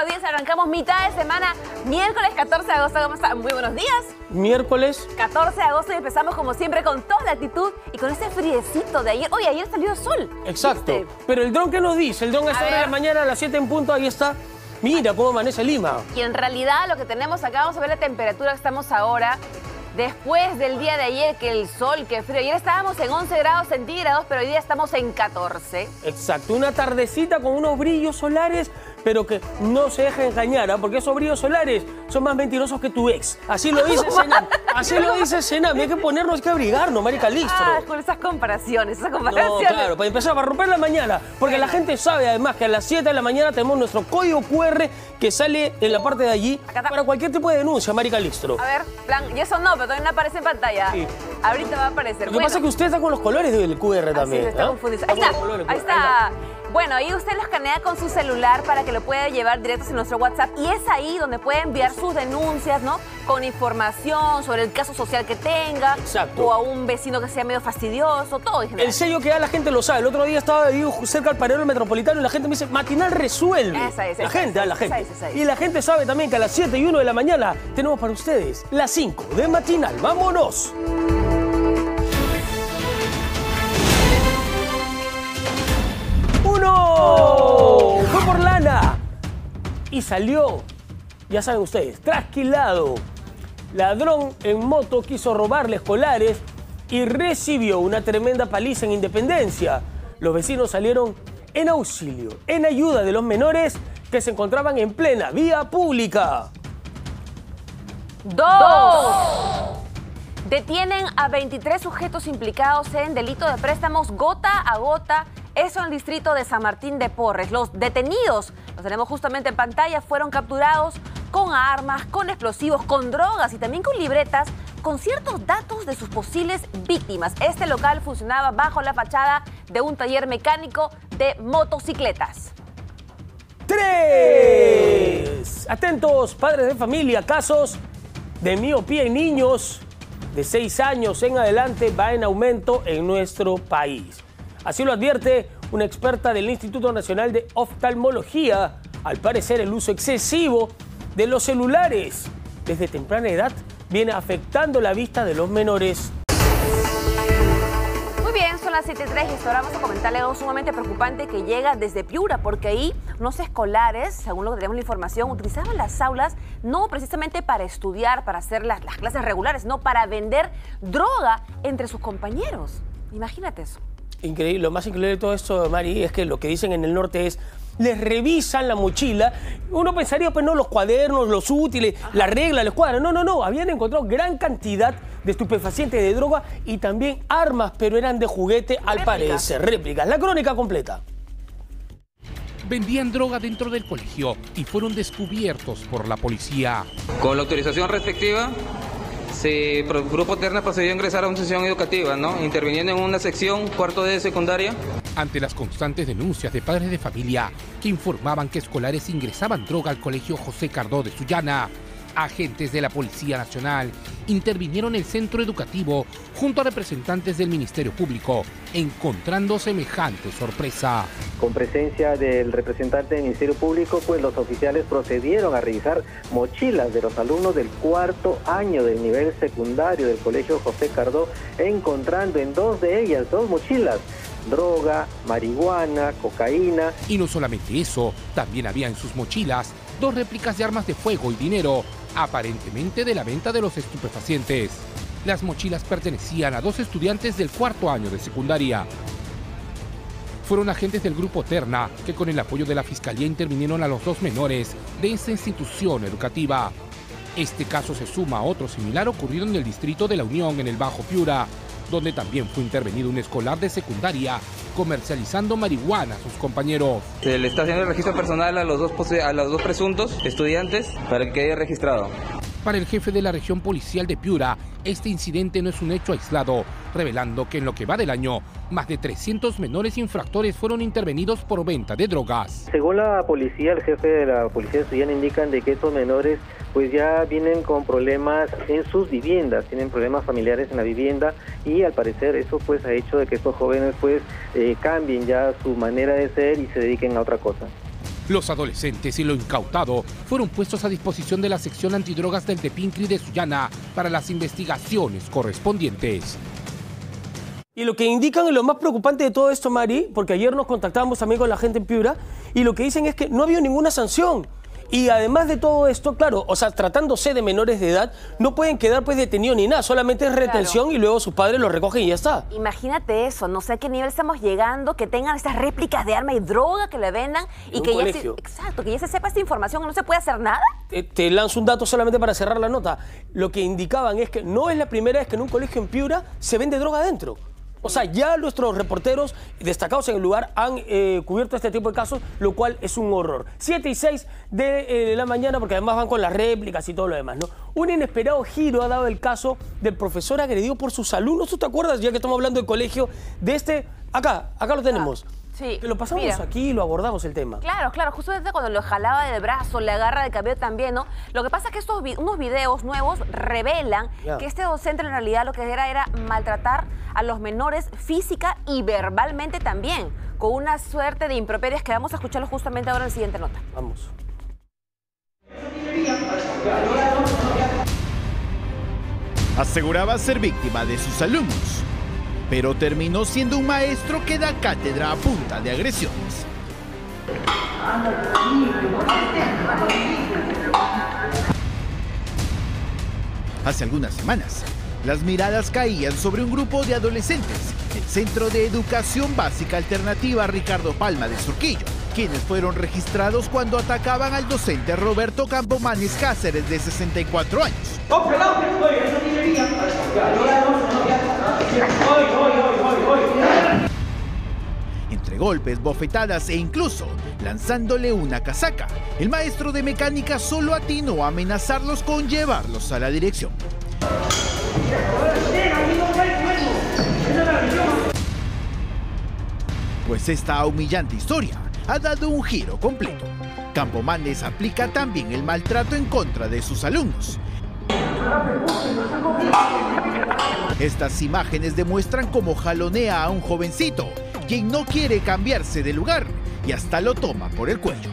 buenos días. Arrancamos mitad de semana, miércoles 14 de agosto. ¿Cómo están? Muy buenos días. Miércoles 14 de agosto y empezamos como siempre con toda la actitud y con ese friecito de ayer. Oye, ayer salió sol. Exacto. ¿Viste? Pero el dron, ¿qué nos dice? El dron a esta hora de la mañana, a las 7 en punto, ahí está. Mira cómo amanece Lima. Y en realidad lo que tenemos acá, vamos a ver la temperatura que estamos ahora. Después del día de ayer, que el sol, que frío. Ayer estábamos en 11 grados centígrados, pero hoy día estamos en 14. Exacto, una tardecita con unos brillos solares, pero que no se deje engañar, ¿eh? Porque esos brillos solares son más mentirosos que tu ex. Así lo dice Senam. Así lo dice Senam. Hay que ponernos, hay que abrigarnos, Mari Calistro. Ah, con esas comparaciones, No, claro, para empezar, para romper la mañana. Porque la gente sabe además que a las 7 de la mañana tenemos nuestro código QR que sale en la parte de allí para cualquier tipo de denuncia, Mari Calistro. A ver, plan, y eso no, pero todavía no aparece en pantalla. Sí. Ahorita va a aparecer. Lo que pasa es que usted está con los colores del QR también. Sí, está confundido. Ahí está, ahí está. Bueno, ahí usted lo escanea con su celular para que lo pueda llevar directo a nuestro WhatsApp. Y es ahí donde puede enviar sus denuncias, ¿no? Con información sobre el caso social que tenga. Exacto. O a un vecino que sea medio fastidioso, todo en general. El sello que da la gente lo sabe. El otro día estaba ahí cerca del paradero metropolitano y la gente me dice, Matinal resuelve. La gente. Y la gente sabe también que a las 7 y 1 de la mañana tenemos para ustedes las 5 de Matinal. ¡Vámonos! ¡Uno! Fue por lana y salió, ya saben ustedes, trasquilado. Ladrón en moto quiso robarle escolares y recibió una tremenda paliza en Independencia. Los vecinos salieron en auxilio, en ayuda de los menores que se encontraban en plena vía pública. ¡Dos! Detienen a 23 sujetos implicados en delito de préstamos gota a gota. Eso en el distrito de San Martín de Porres. Los detenidos, los tenemos justamente en pantalla, fueron capturados con armas, con explosivos, con drogas y también con libretas, con ciertos datos de sus posibles víctimas. Este local funcionaba bajo la fachada de un taller mecánico de motocicletas. 3. Atentos, padres de familia, casos de miopía en niños de 6 años en adelante va en aumento en nuestro país. Así lo advierte una experta del Instituto Nacional de Oftalmología. Al parecer, el uso excesivo de los celulares desde temprana edad viene afectando la vista de los menores. Muy bien, son las 7:03 y ahora vamos a comentarle algo sumamente preocupante que llega desde Piura, porque ahí unos escolares, según lo que tenemos la información, utilizaban las aulas no precisamente para estudiar, para hacer las clases regulares, sino para vender droga entre sus compañeros. Imagínate eso. Increíble, lo más increíble de todo esto, Mari, es que lo que dicen en el norte es, les revisan la mochila. Uno pensaría, pues no, los cuadernos, los útiles, la regla, la escuadra. No, habían encontrado gran cantidad de estupefacientes, de droga y también armas, pero eran de juguete al parecer, réplicas. La crónica completa. Vendían droga dentro del colegio y fueron descubiertos por la policía. Con la autorización respectiva, el Grupo Terna procedió a ingresar a una sesión educativa, interviniendo en una sección cuarto de secundaria. Ante las constantes denuncias de padres de familia que informaban que escolares ingresaban droga al colegio José Cardó de Sullana, agentes de la Policía Nacional intervinieron en el centro educativo junto a representantes del Ministerio Público, encontrando semejante sorpresa. Con presencia del representante del Ministerio Público, pues los oficiales procedieron a revisar mochilas de los alumnos del cuarto año del nivel secundario del colegio José Cardó, encontrando en 2 de ellas, 2 mochilas, droga, marihuana, cocaína. Y no solamente eso, también había en sus mochilas 2 réplicas de armas de fuego y dinero, aparentemente de la venta de los estupefacientes. Las mochilas pertenecían a 2 estudiantes del cuarto año de secundaria. Fueron agentes del Grupo Terna que con el apoyo de la Fiscalía intervinieron a los 2 menores de esta institución educativa. Este caso se suma a otro similar ocurrido en el distrito de La Unión, en el Bajo Piura, donde también fue intervenido un escolar de secundaria comercializando marihuana a sus compañeros. Se le está haciendo el registro personal a los dos presuntos estudiantes para que quede registrado. Para el jefe de la región policial de Piura, este incidente no es un hecho aislado, revelando que en lo que va del año, más de 300 menores infractores fueron intervenidos por venta de drogas. Según la policía, el jefe de la policía de Sullana indican de que estos menores pues ya vienen con problemas en sus viviendas, tienen problemas familiares en la vivienda y al parecer eso pues ha hecho de que estos jóvenes pues cambien ya su manera de ser y se dediquen a otra cosa. Los adolescentes y lo incautado fueron puestos a disposición de la sección antidrogas del Depincri de Sullana para las investigaciones correspondientes. Y lo que indican y lo más preocupante de todo esto, Mari, porque ayer nos contactábamos también con la gente en Piura, y lo que dicen es que no ha habido ninguna sanción. Y además de todo esto, claro, o sea, tratándose de menores de edad, no pueden quedar pues detenidos ni nada, solamente es retención, claro. Y luego sus padres los recogen y ya está. Imagínate eso, no sé a qué nivel estamos llegando, que tengan estas réplicas de arma y droga que le vendan y que ya se, exacto, que ya se sepa esta información, no se puede hacer nada. Te lanzo un dato solamente para cerrar la nota. Lo que indicaban es que no es la primera vez que en un colegio en Piura se vende droga adentro. O sea, ya nuestros reporteros destacados en el lugar han cubierto este tipo de casos, lo cual es un horror. 7 y 6 de la mañana, porque además van con las réplicas y todo lo demás, ¿no? Un inesperado giro ha dado el caso del profesor agredido por sus alumnos. ¿Tú te acuerdas, ya que estamos hablando del colegio, de este? Acá lo tenemos. Sí, que lo pasamos aquí y lo abordamos el tema. Claro, justo desde cuando lo jalaba del brazo, le agarra de cabello también, ¿no? Lo que pasa es que unos videos nuevos revelan que este docente en realidad lo que era maltratar a los menores física y verbalmente también, con una suerte de improperias que vamos a escucharlo justamente ahora en la siguiente nota. Vamos. Aseguraba ser víctima de sus alumnos, pero terminó siendo un maestro que da cátedra a punta de agresiones. Hace algunas semanas, las miradas caían sobre un grupo de adolescentes del Centro de Educación Básica Alternativa Ricardo Palma de Surquillo, quienes fueron registrados cuando atacaban al docente Roberto Campomanes Cáceres, de 64 años. Entre golpes, bofetadas e incluso lanzándole una casaca, el maestro de mecánica solo atinó a amenazarlos con llevarlos a la dirección. Pues esta humillante historia ha dado un giro completo. Campomanes aplica también el maltrato en contra de sus alumnos. Estas imágenes demuestran cómo jalonea a un jovencito, quien no quiere cambiarse de lugar y hasta lo toma por el cuello.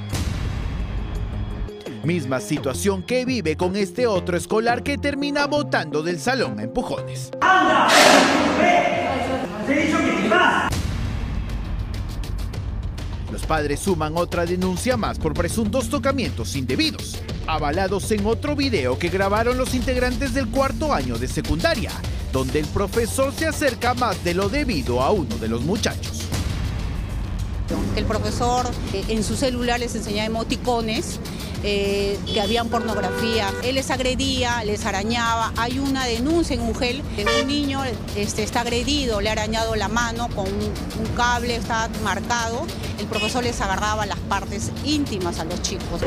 Misma situación que vive con este otro escolar que termina botando del salón a empujones. ¡Anda! ¡Te he dicho que te vas! Los padres suman otra denuncia más por presuntos tocamientos indebidos, avalados en otro video que grabaron los integrantes del cuarto año de secundaria, donde el profesor se acerca más de lo debido a uno de los muchachos. El profesor en su celular les enseñaba emoticones, que habían pornografía. Él les agredía, les arañaba. Hay una denuncia en UGEL, que un niño está agredido, le ha arañado la mano con un cable, está marcado. El profesor les agarraba las partes íntimas a los chicos.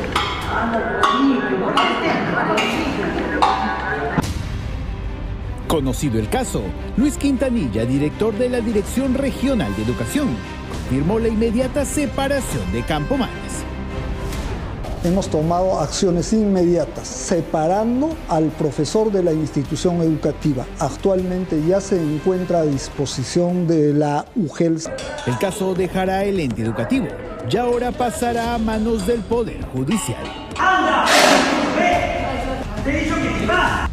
Conocido el caso, Luis Quintanilla, director de la Dirección Regional de Educación, confirmó la inmediata separación de Campomanes. Hemos tomado acciones inmediatas, separando al profesor de la institución educativa. Actualmente ya se encuentra a disposición de la UGEL. El caso dejará el ente educativo y ahora pasará a manos del Poder Judicial. ¡Anda! ¡Ve! ¡Te he dicho que te vas!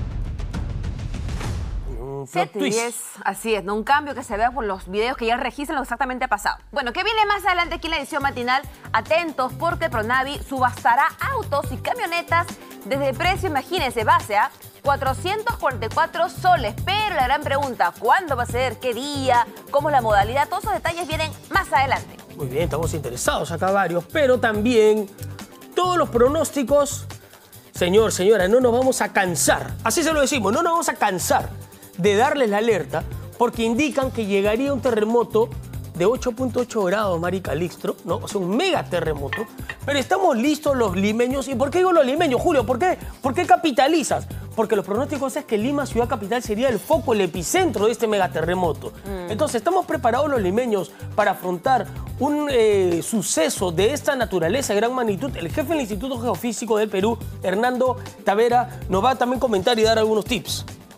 7 y 10, así es, ¿no? Un cambio que se vea por los videos que ya registran lo que exactamente ha pasado. Bueno, ¿qué viene más adelante aquí en la edición matinal? Atentos, porque Pronavi subastará autos y camionetas desde el precio, imagínense, base a 444 soles. Pero la gran pregunta, ¿cuándo va a ser? ¿Qué día? ¿Cómo es la modalidad? Todos esos detalles vienen más adelante. Muy bien, estamos interesados acá varios, pero también todos los pronósticos. Señor, señora, no nos vamos a cansar. Así se lo decimos, no nos vamos a cansar de darles la alerta, porque indican que llegaría un terremoto de 8.8 grados, Mari Calixto, ¿no? O sea, un mega terremoto. Pero estamos listos los limeños. ¿Y por qué digo los limeños, Julio? ¿Por qué capitalizas? Porque los pronósticos es que Lima, ciudad capital, sería el foco, el epicentro de este megaterremoto. Entonces, ¿estamos preparados los limeños para afrontar un suceso de esta naturaleza, de gran magnitud? El jefe del Instituto Geofísico del Perú, Hernando Tavera, nos va a también comentar y dar algunos tips.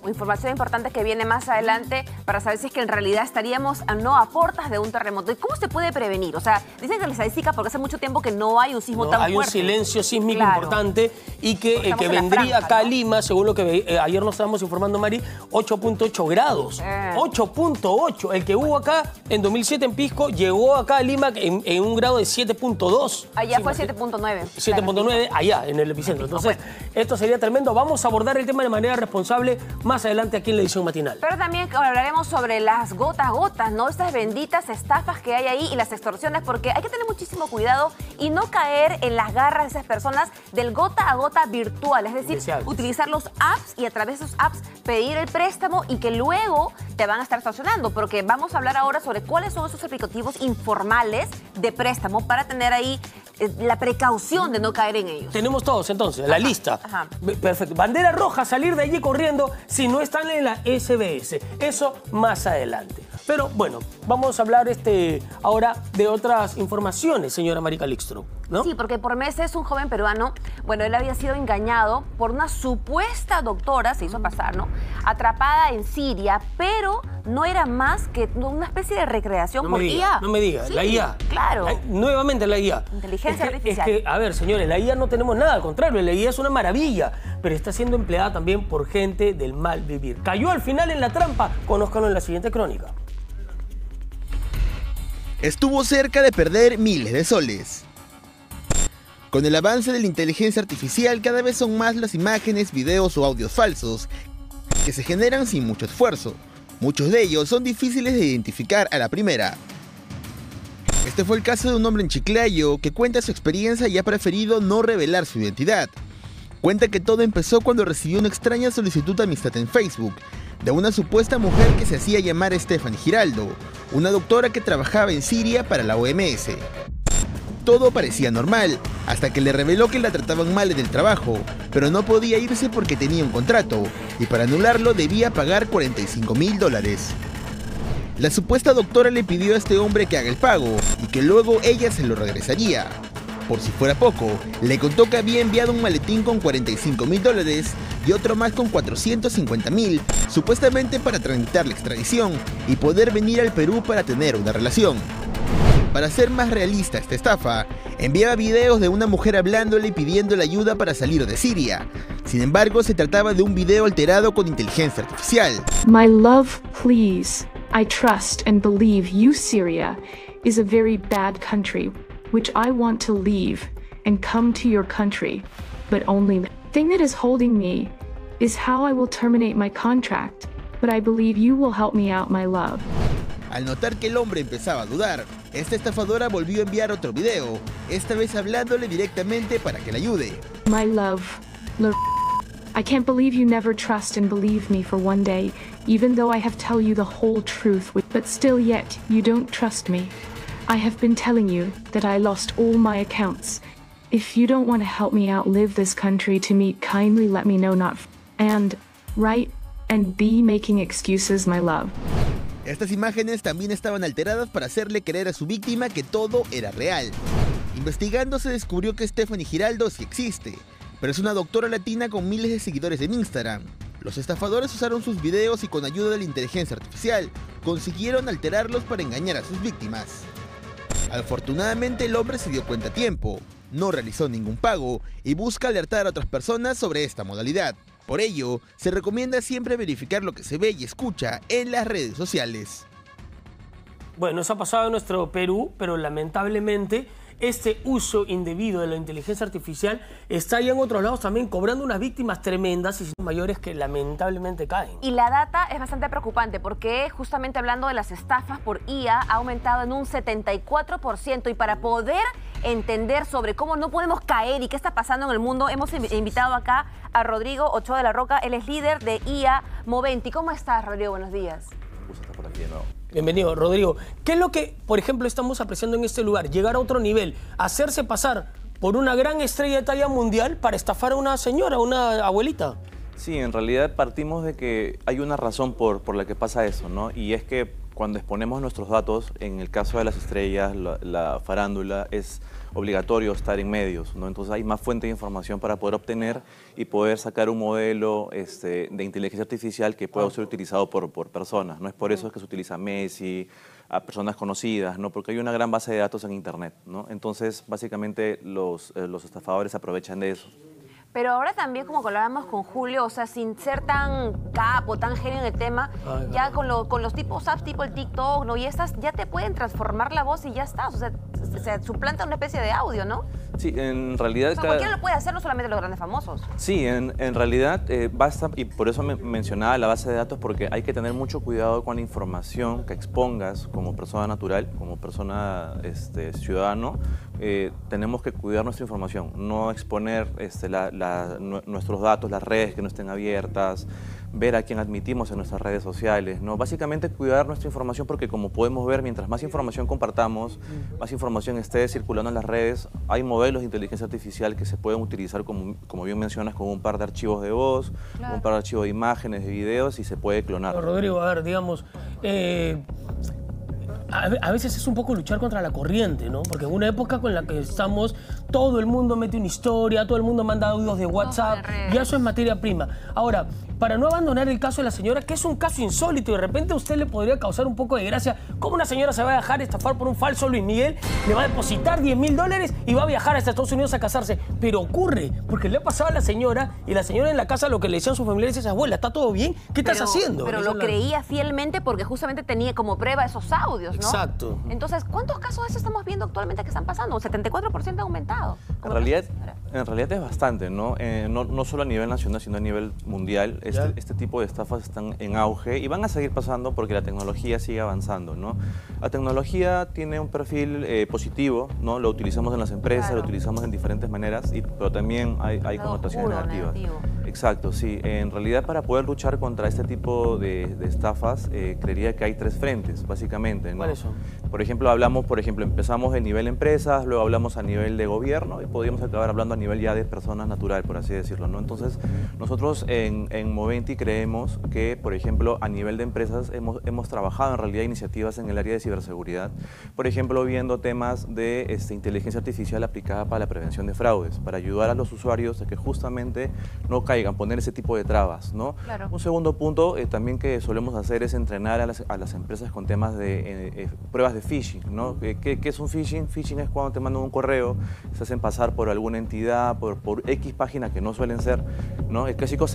información importante que viene más adelante para saber si es que en realidad estaríamos no a puertas de un terremoto. ¿Y cómo se puede prevenir? O sea, dicen que la estadística, porque hace mucho tiempo que no hay un sismo tan fuerte. Hay un silencio sísmico importante y que vendría acá a Lima, según lo que ayer nos estábamos informando, Mari, 8.8 grados. 8.8. El que hubo acá en 2007 en Pisco llegó acá a Lima en un grado de 7.2. Allá fue 7.9. 7.9 allá, en el epicentro. Entonces, esto sería tremendo. Vamos a abordar el tema de manera responsable más adelante aquí en la edición matinal. Pero también hablaremos sobre las gotas, ¿no? Estas benditas estafas que hay ahí y las extorsiones, porque hay que tener muchísimo cuidado y no caer en las garras de esas personas del gota a gota virtual. Es decir, utilizar los apps y a través de esos apps pedir el préstamo y que luego te van a estar extorsionando, porque vamos a hablar ahora sobre cuáles son esos aplicativos informales de préstamo para tener ahí la precaución de no caer en ellos. Tenemos todos entonces, la lista. Perfecto. Bandera roja, salir de allí corriendo si no están en la SBS. Eso más adelante. Pero bueno, vamos a hablar ahora de otras informaciones, señora Mari Calixto, ¿no? Sí, porque por meses un joven peruano, bueno, él había sido engañado por una supuesta doctora, se hizo pasar, ¿no? Atrapada en Siria, pero no era más que una especie de recreación por IA. No me diga, sí, la IA. Claro. Nuevamente la IA. Inteligencia artificial. Es que, a ver, señores, la IA no tenemos nada, al contrario, la IA es una maravilla, pero está siendo empleada también por gente del mal vivir. Cayó al final en la trampa, conózcanlo en la siguiente crónica. Estuvo cerca de perder miles de soles. Con el avance de la inteligencia artificial, cada vez son más las imágenes, videos o audios falsos que se generan sin mucho esfuerzo. Muchos de ellos son difíciles de identificar a la primera. Este fue el caso de un hombre en Chiclayo que cuenta su experiencia y ha preferido no revelar su identidad. Cuenta que todo empezó cuando recibió una extraña solicitud de amistad en Facebook de una supuesta mujer que se hacía llamar Stephanie Giraldo, una doctora que trabajaba en Siria para la OMS. Todo parecía normal, hasta que le reveló que la trataban mal en el trabajo, pero no podía irse porque tenía un contrato, y para anularlo debía pagar $45.000. La supuesta doctora le pidió a este hombre que haga el pago, y que luego ella se lo regresaría. Por si fuera poco, le contó que había enviado un maletín con $45.000 y otro más con $450.000, supuestamente para tramitar la extradición y poder venir al Perú para tener una relación. Para hacer más realista esta estafa, enviaba videos de una mujer hablándole y pidiéndole ayuda para salir de Siria. Sin embargo, se trataba de un video alterado con inteligencia artificial. My love, please. I trust and believe you, Syria, is a very bad country, which I want to leave and come to your country. But only the thing that is holding me is how I will terminate my contract. But I believe you will help me out, my love. Al notar que el hombre empezaba a dudar, esta estafadora volvió a enviar otro video, esta vez hablándole directamente para que la ayude. My love, I can't believe you never trust and believe me for one day, even though I have tell you the whole truth, but still yet you don't trust me. I have been telling you that I lost all my accounts. If you don't want to help me outlive this country to meet, kindly let me know not and right and be making excuses, my love. Estas imágenes también estaban alteradas para hacerle creer a su víctima que todo era real. Investigando se descubrió que Stephanie Giraldo sí existe, pero es una doctora latina con miles de seguidores en Instagram. Los estafadores usaron sus videos y con ayuda de la inteligencia artificial consiguieron alterarlos para engañar a sus víctimas. Afortunadamente el hombre se dio cuenta a tiempo, no realizó ningún pago y busca alertar a otras personas sobre esta modalidad. Por ello, se recomienda siempre verificar lo que se ve y escucha en las redes sociales. Bueno, eso ha pasado en nuestro Perú, pero lamentablemente este uso indebido de la inteligencia artificial está ahí en otros lados también cobrando unas víctimas tremendas y mayores que lamentablemente caen. Y la data es bastante preocupante porque justamente hablando de las estafas por IA ha aumentado en un 74% y para poder entender sobre cómo no podemos caer y qué está pasando en el mundo, hemos invitado acá a Rodrigo Ochoa de la Roca, él es líder de IA Moventi. ¿Cómo estás, Rodrigo? Buenos días. Un gusto estar por aquí de nuevo. Bienvenido, Rodrigo. ¿Qué es lo que, por ejemplo, estamos apreciando en este lugar? Llegar a otro nivel, hacerse pasar por una gran estrella de talla mundial para estafar a una señora, una abuelita. Sí, en realidad partimos de que hay una razón por la que pasa eso, ¿no? Y es que cuando exponemos nuestros datos, en el caso de las estrellas, la farándula, es obligatorio estar en medios, ¿no? Entonces hay más fuentes de información para poder obtener y poder sacar un modelo de inteligencia artificial que pueda ser utilizado por personas, ¿no? Es por eso que se utiliza Messi, a personas conocidas, ¿no? Porque hay una gran base de datos en Internet, ¿no? Entonces, básicamente, los estafadores aprovechan de eso. Pero ahora también, como hablábamos con Julio, o sea, sin ser tan capo, tan genio en el tema, ya con los tipos apps, tipo el TikTok, ¿no? Y estas ya te pueden transformar la voz y ya estás. O sea, se suplanta una especie de audio, ¿no? Sí, en realidad... O sea, cualquiera lo puede hacer, no solamente los grandes famosos. Sí, en realidad basta, y por eso mencionaba la base de datos, porque hay que tener mucho cuidado con la información que expongas como persona natural, como persona ciudadano. Tenemos que cuidar nuestra información, no exponer nuestros datos, las redes que no estén abiertas, ver a quién admitimos en nuestras redes sociales, ¿no? Básicamente cuidar nuestra información, porque como podemos ver, mientras más información compartamos, más información esté circulando en las redes, hay modelos de inteligencia artificial que se pueden utilizar, como bien mencionas, con un par de archivos de voz, un par de archivos de imágenes, de videos, y se puede clonar. Pero Rodrigo, a ver, digamos, a veces es un poco luchar contra la corriente, ¿no? Porque en una época con la que estamos, todo el mundo mete una historia, todo el mundo manda audios de WhatsApp, y eso es materia prima. Ahora, para no abandonar el caso de la señora, que es un caso insólito y de repente a usted le podría causar un poco de gracia, ¿cómo una señora se va a dejar estafar por un falso Luis Miguel? Le va a depositar $10.000 y va a viajar hasta Estados Unidos a casarse. Pero ocurre, porque le ha pasado a la señora, y la señora en la casa lo que le decían sus familiares es: abuela, ¿está todo bien? ¿Qué estás haciendo? Pero lo creía fielmente porque justamente tenía como prueba esos audios, ¿no? Exacto. Entonces, ¿cuántos casos de eso estamos viendo actualmente que están pasando? Un 74% ha aumentado. En realidad es bastante, ¿no? No solo a nivel nacional, sino a nivel mundial. Este tipo de estafas están en auge y van a seguir pasando porque la tecnología sigue avanzando, ¿no? La tecnología tiene un perfil positivo, ¿no? Lo utilizamos en las empresas, lo utilizamos en diferentes maneras, pero también hay connotaciones negativas. Exacto, sí. En realidad, para poder luchar contra este tipo de estafas, creería que hay tres frentes, básicamente, ¿no? ¿Cuáles son? Por ejemplo, empezamos en nivel empresas, luego hablamos a nivel de gobierno y podríamos acabar hablando a nivel ya de personas natural, por así decirlo, ¿no? Entonces, nosotros en Moventi creemos que, por ejemplo, a nivel de empresas hemos trabajado en realidad iniciativas en el área de ciberseguridad, por ejemplo, viendo temas de inteligencia artificial aplicada para la prevención de fraudes, para ayudar a los usuarios a que justamente no caigan, poner ese tipo de trabas, ¿no? Claro. Un segundo punto también que solemos hacer es entrenar a las empresas con temas de pruebas de phishing, ¿no? ¿Qué es un phishing? Phishing es cuando te mandan un correo, se hacen pasar por alguna entidad, por X página que no suelen ser, ¿no? El clásico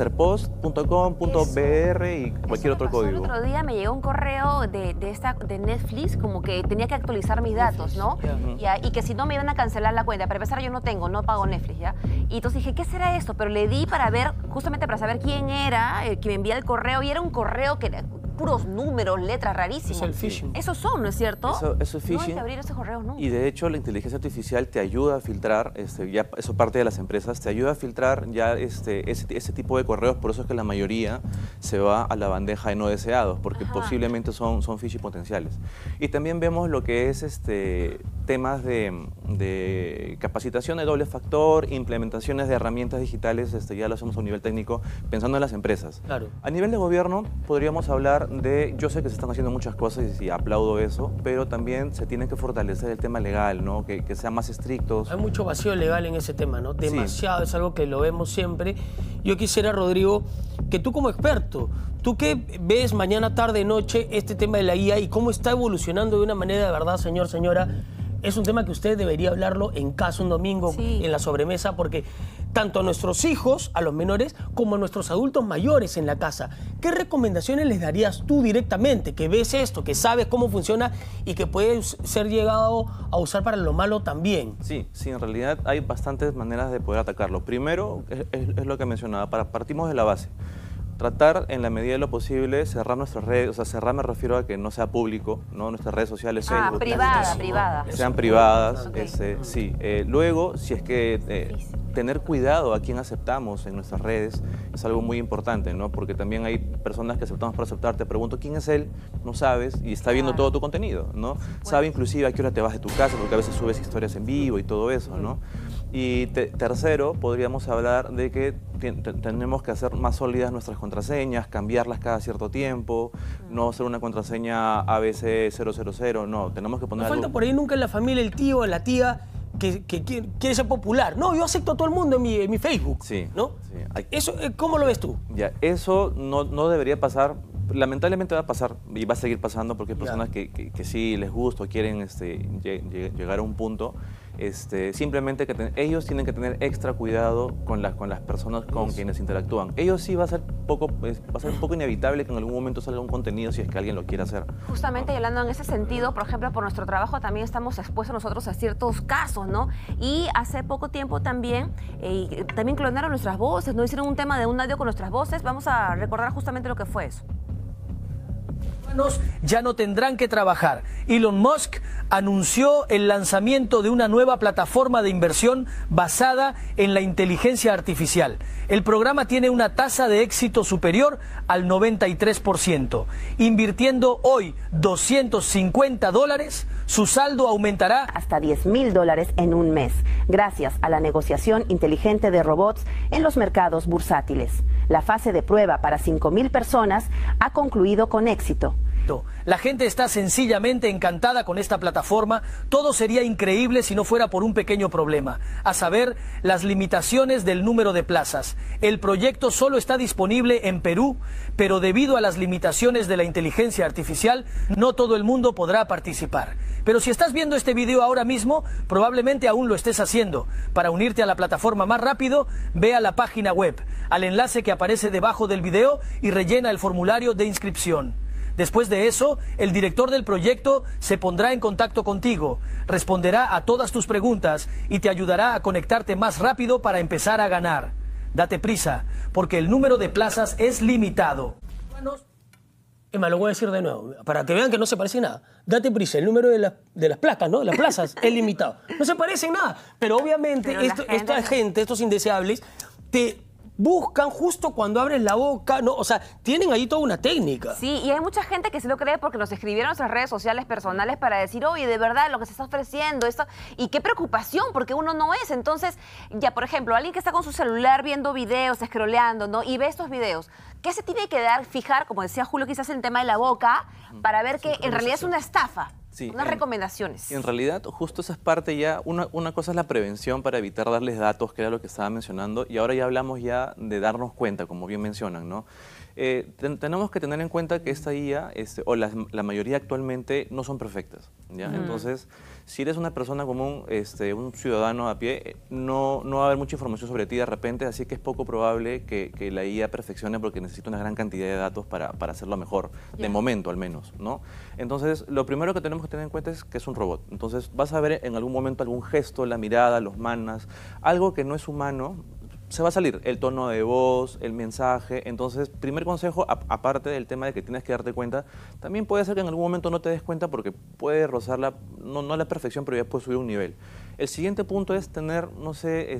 serpost.com.br y cualquier otro código. El otro día me llegó un correo de Netflix, como que tenía que actualizar mis datos, ¿no? Y que si no me iban a cancelar la cuenta. Para empezar, yo no pago Netflix, ¿ya? Y entonces dije, ¿qué será esto? Pero le di para ver, justamente para saber quién era el que me envía el correo, y era un correo que era puros números, letras rarísimos. Es el phishing. Esos son, ¿no es cierto? Eso es phishing. No hay que abrir esos correos nunca. Y de hecho la inteligencia artificial te ayuda a filtrar, ya eso parte de las empresas, te ayuda a filtrar ya ese tipo de correos, por eso es que la mayoría se va a la bandeja de no deseados, porque posiblemente son phishing potenciales. Y también vemos lo que es temas de capacitación de doble factor, implementaciones de herramientas digitales, ya lo hacemos a un nivel técnico, pensando en las empresas. Claro. A nivel de gobierno podríamos hablar yo sé que se están haciendo muchas cosas y aplaudo eso, pero también se tiene que fortalecer el tema legal, ¿no? Que sean más estrictos. Hay mucho vacío legal en ese tema, ¿no? Demasiado, sí. Es algo que lo vemos siempre. Yo quisiera, Rodrigo, que tú como experto, tú que ves mañana, tarde, noche este tema de la IA y cómo está evolucionando de una manera de verdad, señora, es un tema que usted debería hablarlo en casa un domingo, en la sobremesa, porque tanto a nuestros hijos, a los menores, como a nuestros adultos mayores en la casa, ¿qué recomendaciones les darías tú directamente? Que ves esto, que sabes cómo funciona y que puede ser llegado a usar para lo malo también. Sí, en realidad hay bastantes maneras de poder atacarlo. Primero, es lo que mencionaba, partimos de la base. Tratar en la medida de lo posible cerrar nuestras redes, o sea, cerrar me refiero a que no sea público, ¿no? Nuestras redes sociales, Facebook, privada. sean privadas, Okay. Luego, si es que tener cuidado a quién aceptamos en nuestras redes es algo muy importante, ¿no? Porque también hay personas que aceptamos por aceptar. Te pregunto quién es él, no sabes, y está viendo todo tu contenido, ¿no? Sabe inclusive a qué hora te vas de tu casa, porque a veces subes historias en vivo y todo eso, ¿no? Y tercero, podríamos hablar de que tenemos que hacer más sólidas nuestras contraseñas, cambiarlas cada cierto tiempo, no hacer una contraseña ABC000, no, tenemos que poner falta por ahí nunca en la familia el tío o la tía que quiere ser popular. No, yo acepto a todo el mundo en mi Facebook. Sí. ¿No? Sí. Eso, ¿cómo lo ves tú? Ya, eso no debería pasar. Lamentablemente va a pasar y va a seguir pasando porque hay personas que sí les gusta o quieren llegar a un punto. Simplemente ellos tienen que tener extra cuidado con las personas con quienes interactúan. Ellos sí va a ser un poco inevitable que en algún momento salga un contenido si es que alguien lo quiere hacer. Justamente, Yolanda, en ese sentido, por ejemplo, por nuestro trabajo también estamos expuestos nosotros a ciertos casos, ¿no? Y hace poco tiempo también clonaron nuestras voces, ¿no? Hicieron un tema de un audio con nuestras voces. Vamos a recordar justamente lo que fue eso. Ya no tendrán que trabajar. Elon Musk anunció el lanzamiento de una nueva plataforma de inversión basada en la inteligencia artificial. El programa tiene una tasa de éxito superior al 93%. Invirtiendo hoy $250, su saldo aumentará hasta $10.000 en un mes, gracias a la negociación inteligente de robots en los mercados bursátiles. La fase de prueba para 5.000 personas ha concluido con éxito. La gente está sencillamente encantada con esta plataforma. Todo sería increíble si no fuera por un pequeño problema, a saber, las limitaciones del número de plazas. El proyecto solo está disponible en Perú, pero debido a las limitaciones de la inteligencia artificial, no todo el mundo podrá participar. Pero si estás viendo este video ahora mismo, probablemente aún lo estés haciendo. Para unirte a la plataforma más rápido, ve a la página web, al enlace que aparece debajo del video y rellena el formulario de inscripción. Después de eso, el director del proyecto se pondrá en contacto contigo, responderá a todas tus preguntas y te ayudará a conectarte más rápido para empezar a ganar. Date prisa, porque el número de plazas es limitado. Emma, lo voy a decir de nuevo, para que vean que no se parece nada. Date prisa, el número de las placas, ¿no? De las plazas es limitado. No se parece en nada, pero obviamente esta gente, estos indeseables, te buscan justo cuando abres la boca, ¿no? O sea, tienen ahí toda una técnica. Sí, y hay mucha gente que sí lo cree porque nos escribieron en nuestras redes sociales personales para decir, oye, de verdad, lo que se está ofreciendo, esto, y qué preocupación, porque uno no es. Entonces, ya, por ejemplo, alguien que está con su celular viendo videos, scrolleando, ¿no? Y ve estos videos, ¿qué se tiene que fijar, como decía Julio, quizás en el tema de la boca, para ver que en realidad es una estafa? Sí, unas recomendaciones. En realidad, justo esa es parte ya, una cosa es la prevención para evitar darles datos, que era lo que estaba mencionando, y ahora ya hablamos ya de darnos cuenta, como bien mencionan, ¿no? Tenemos que tener en cuenta que esta IA, o la mayoría actualmente, no son perfectas, ¿ya? Entonces, si eres una persona común, un ciudadano a pie, no va a haber mucha información sobre ti de repente, así que es poco probable que la IA perfeccione porque necesita una gran cantidad de datos para hacerlo mejor, de momento al menos, ¿no? Entonces, lo primero que tenemos que tener en cuenta es que es un robot. Entonces, vas a ver en algún momento algún gesto, la mirada, los manos, algo que no es humano, se va a salir el tono de voz, el mensaje. Entonces, primer consejo, aparte del tema de que tienes que darte cuenta, también puede ser que en algún momento no te des cuenta porque puede rozar no la perfección, pero ya puede subir un nivel. El siguiente punto es tener, no sé,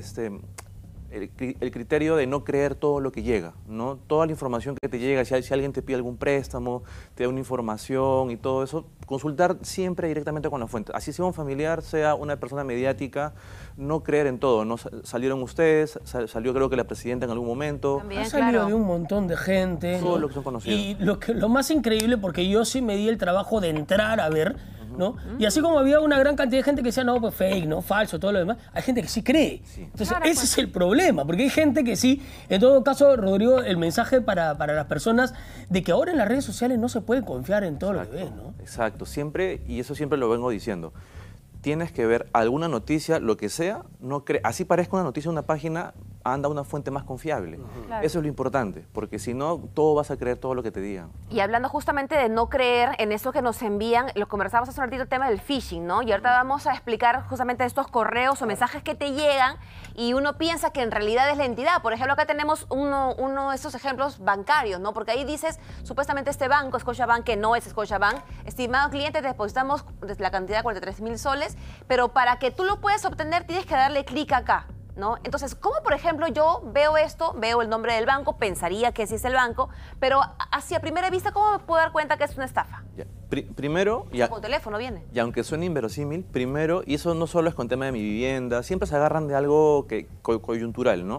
el criterio de no creer todo lo que llega, ¿no? Toda la información que te llega, si alguien te pide algún préstamo, te da una información y todo eso, consultar siempre directamente con la fuente. Así sea un familiar, sea una persona mediática, no creer en todo, ¿no? Salieron ustedes, salió creo que la presidenta en algún momento. También, ha salido de un montón de gente. Todo ¿no? lo que son conocidos. Y lo más increíble, porque yo sí me di el trabajo de entrar a ver, ¿no? Y así como había una gran cantidad de gente que decía, no, pues fake, ¿no? Falso, todo lo demás, hay gente que sí cree. Sí. Entonces, claro, ese es el problema, porque hay gente que sí, en todo caso, Rodrigo, el mensaje para las personas de que ahora en las redes sociales no se puede confiar en todo lo que ves, ¿no? Exacto, siempre, y eso siempre lo vengo diciendo, tienes que ver alguna noticia, lo que sea, así parezca una noticia en una página, anda a una fuente más confiable. Claro. Eso es lo importante, porque si no, todo vas a creer todo lo que te digan. Y hablando justamente de no creer en eso que nos envían, lo conversamos hace un ratito, el tema del phishing, ¿no? Y ahorita vamos a explicar justamente estos correos o mensajes que te llegan y uno piensa que en realidad es la entidad. Por ejemplo, acá tenemos uno de estos ejemplos bancarios, ¿no? Porque ahí dices, supuestamente este banco, Scotiabank, que no es Scotiabank, estimado cliente, te depositamos la cantidad de 43,000 soles, pero para que tú lo puedas obtener tienes que darle clic acá, ¿no? Entonces, ¿cómo, por ejemplo, yo veo esto, veo el nombre del banco, pensaría que sí es el banco, pero hacia primera vista, ¿cómo me puedo dar cuenta que es una estafa? Ya. Primero, con teléfono viene. Y aunque suene inverosímil, primero, y eso no solo es con tema de mi vivienda, siempre se agarran de algo coyuntural, ¿no?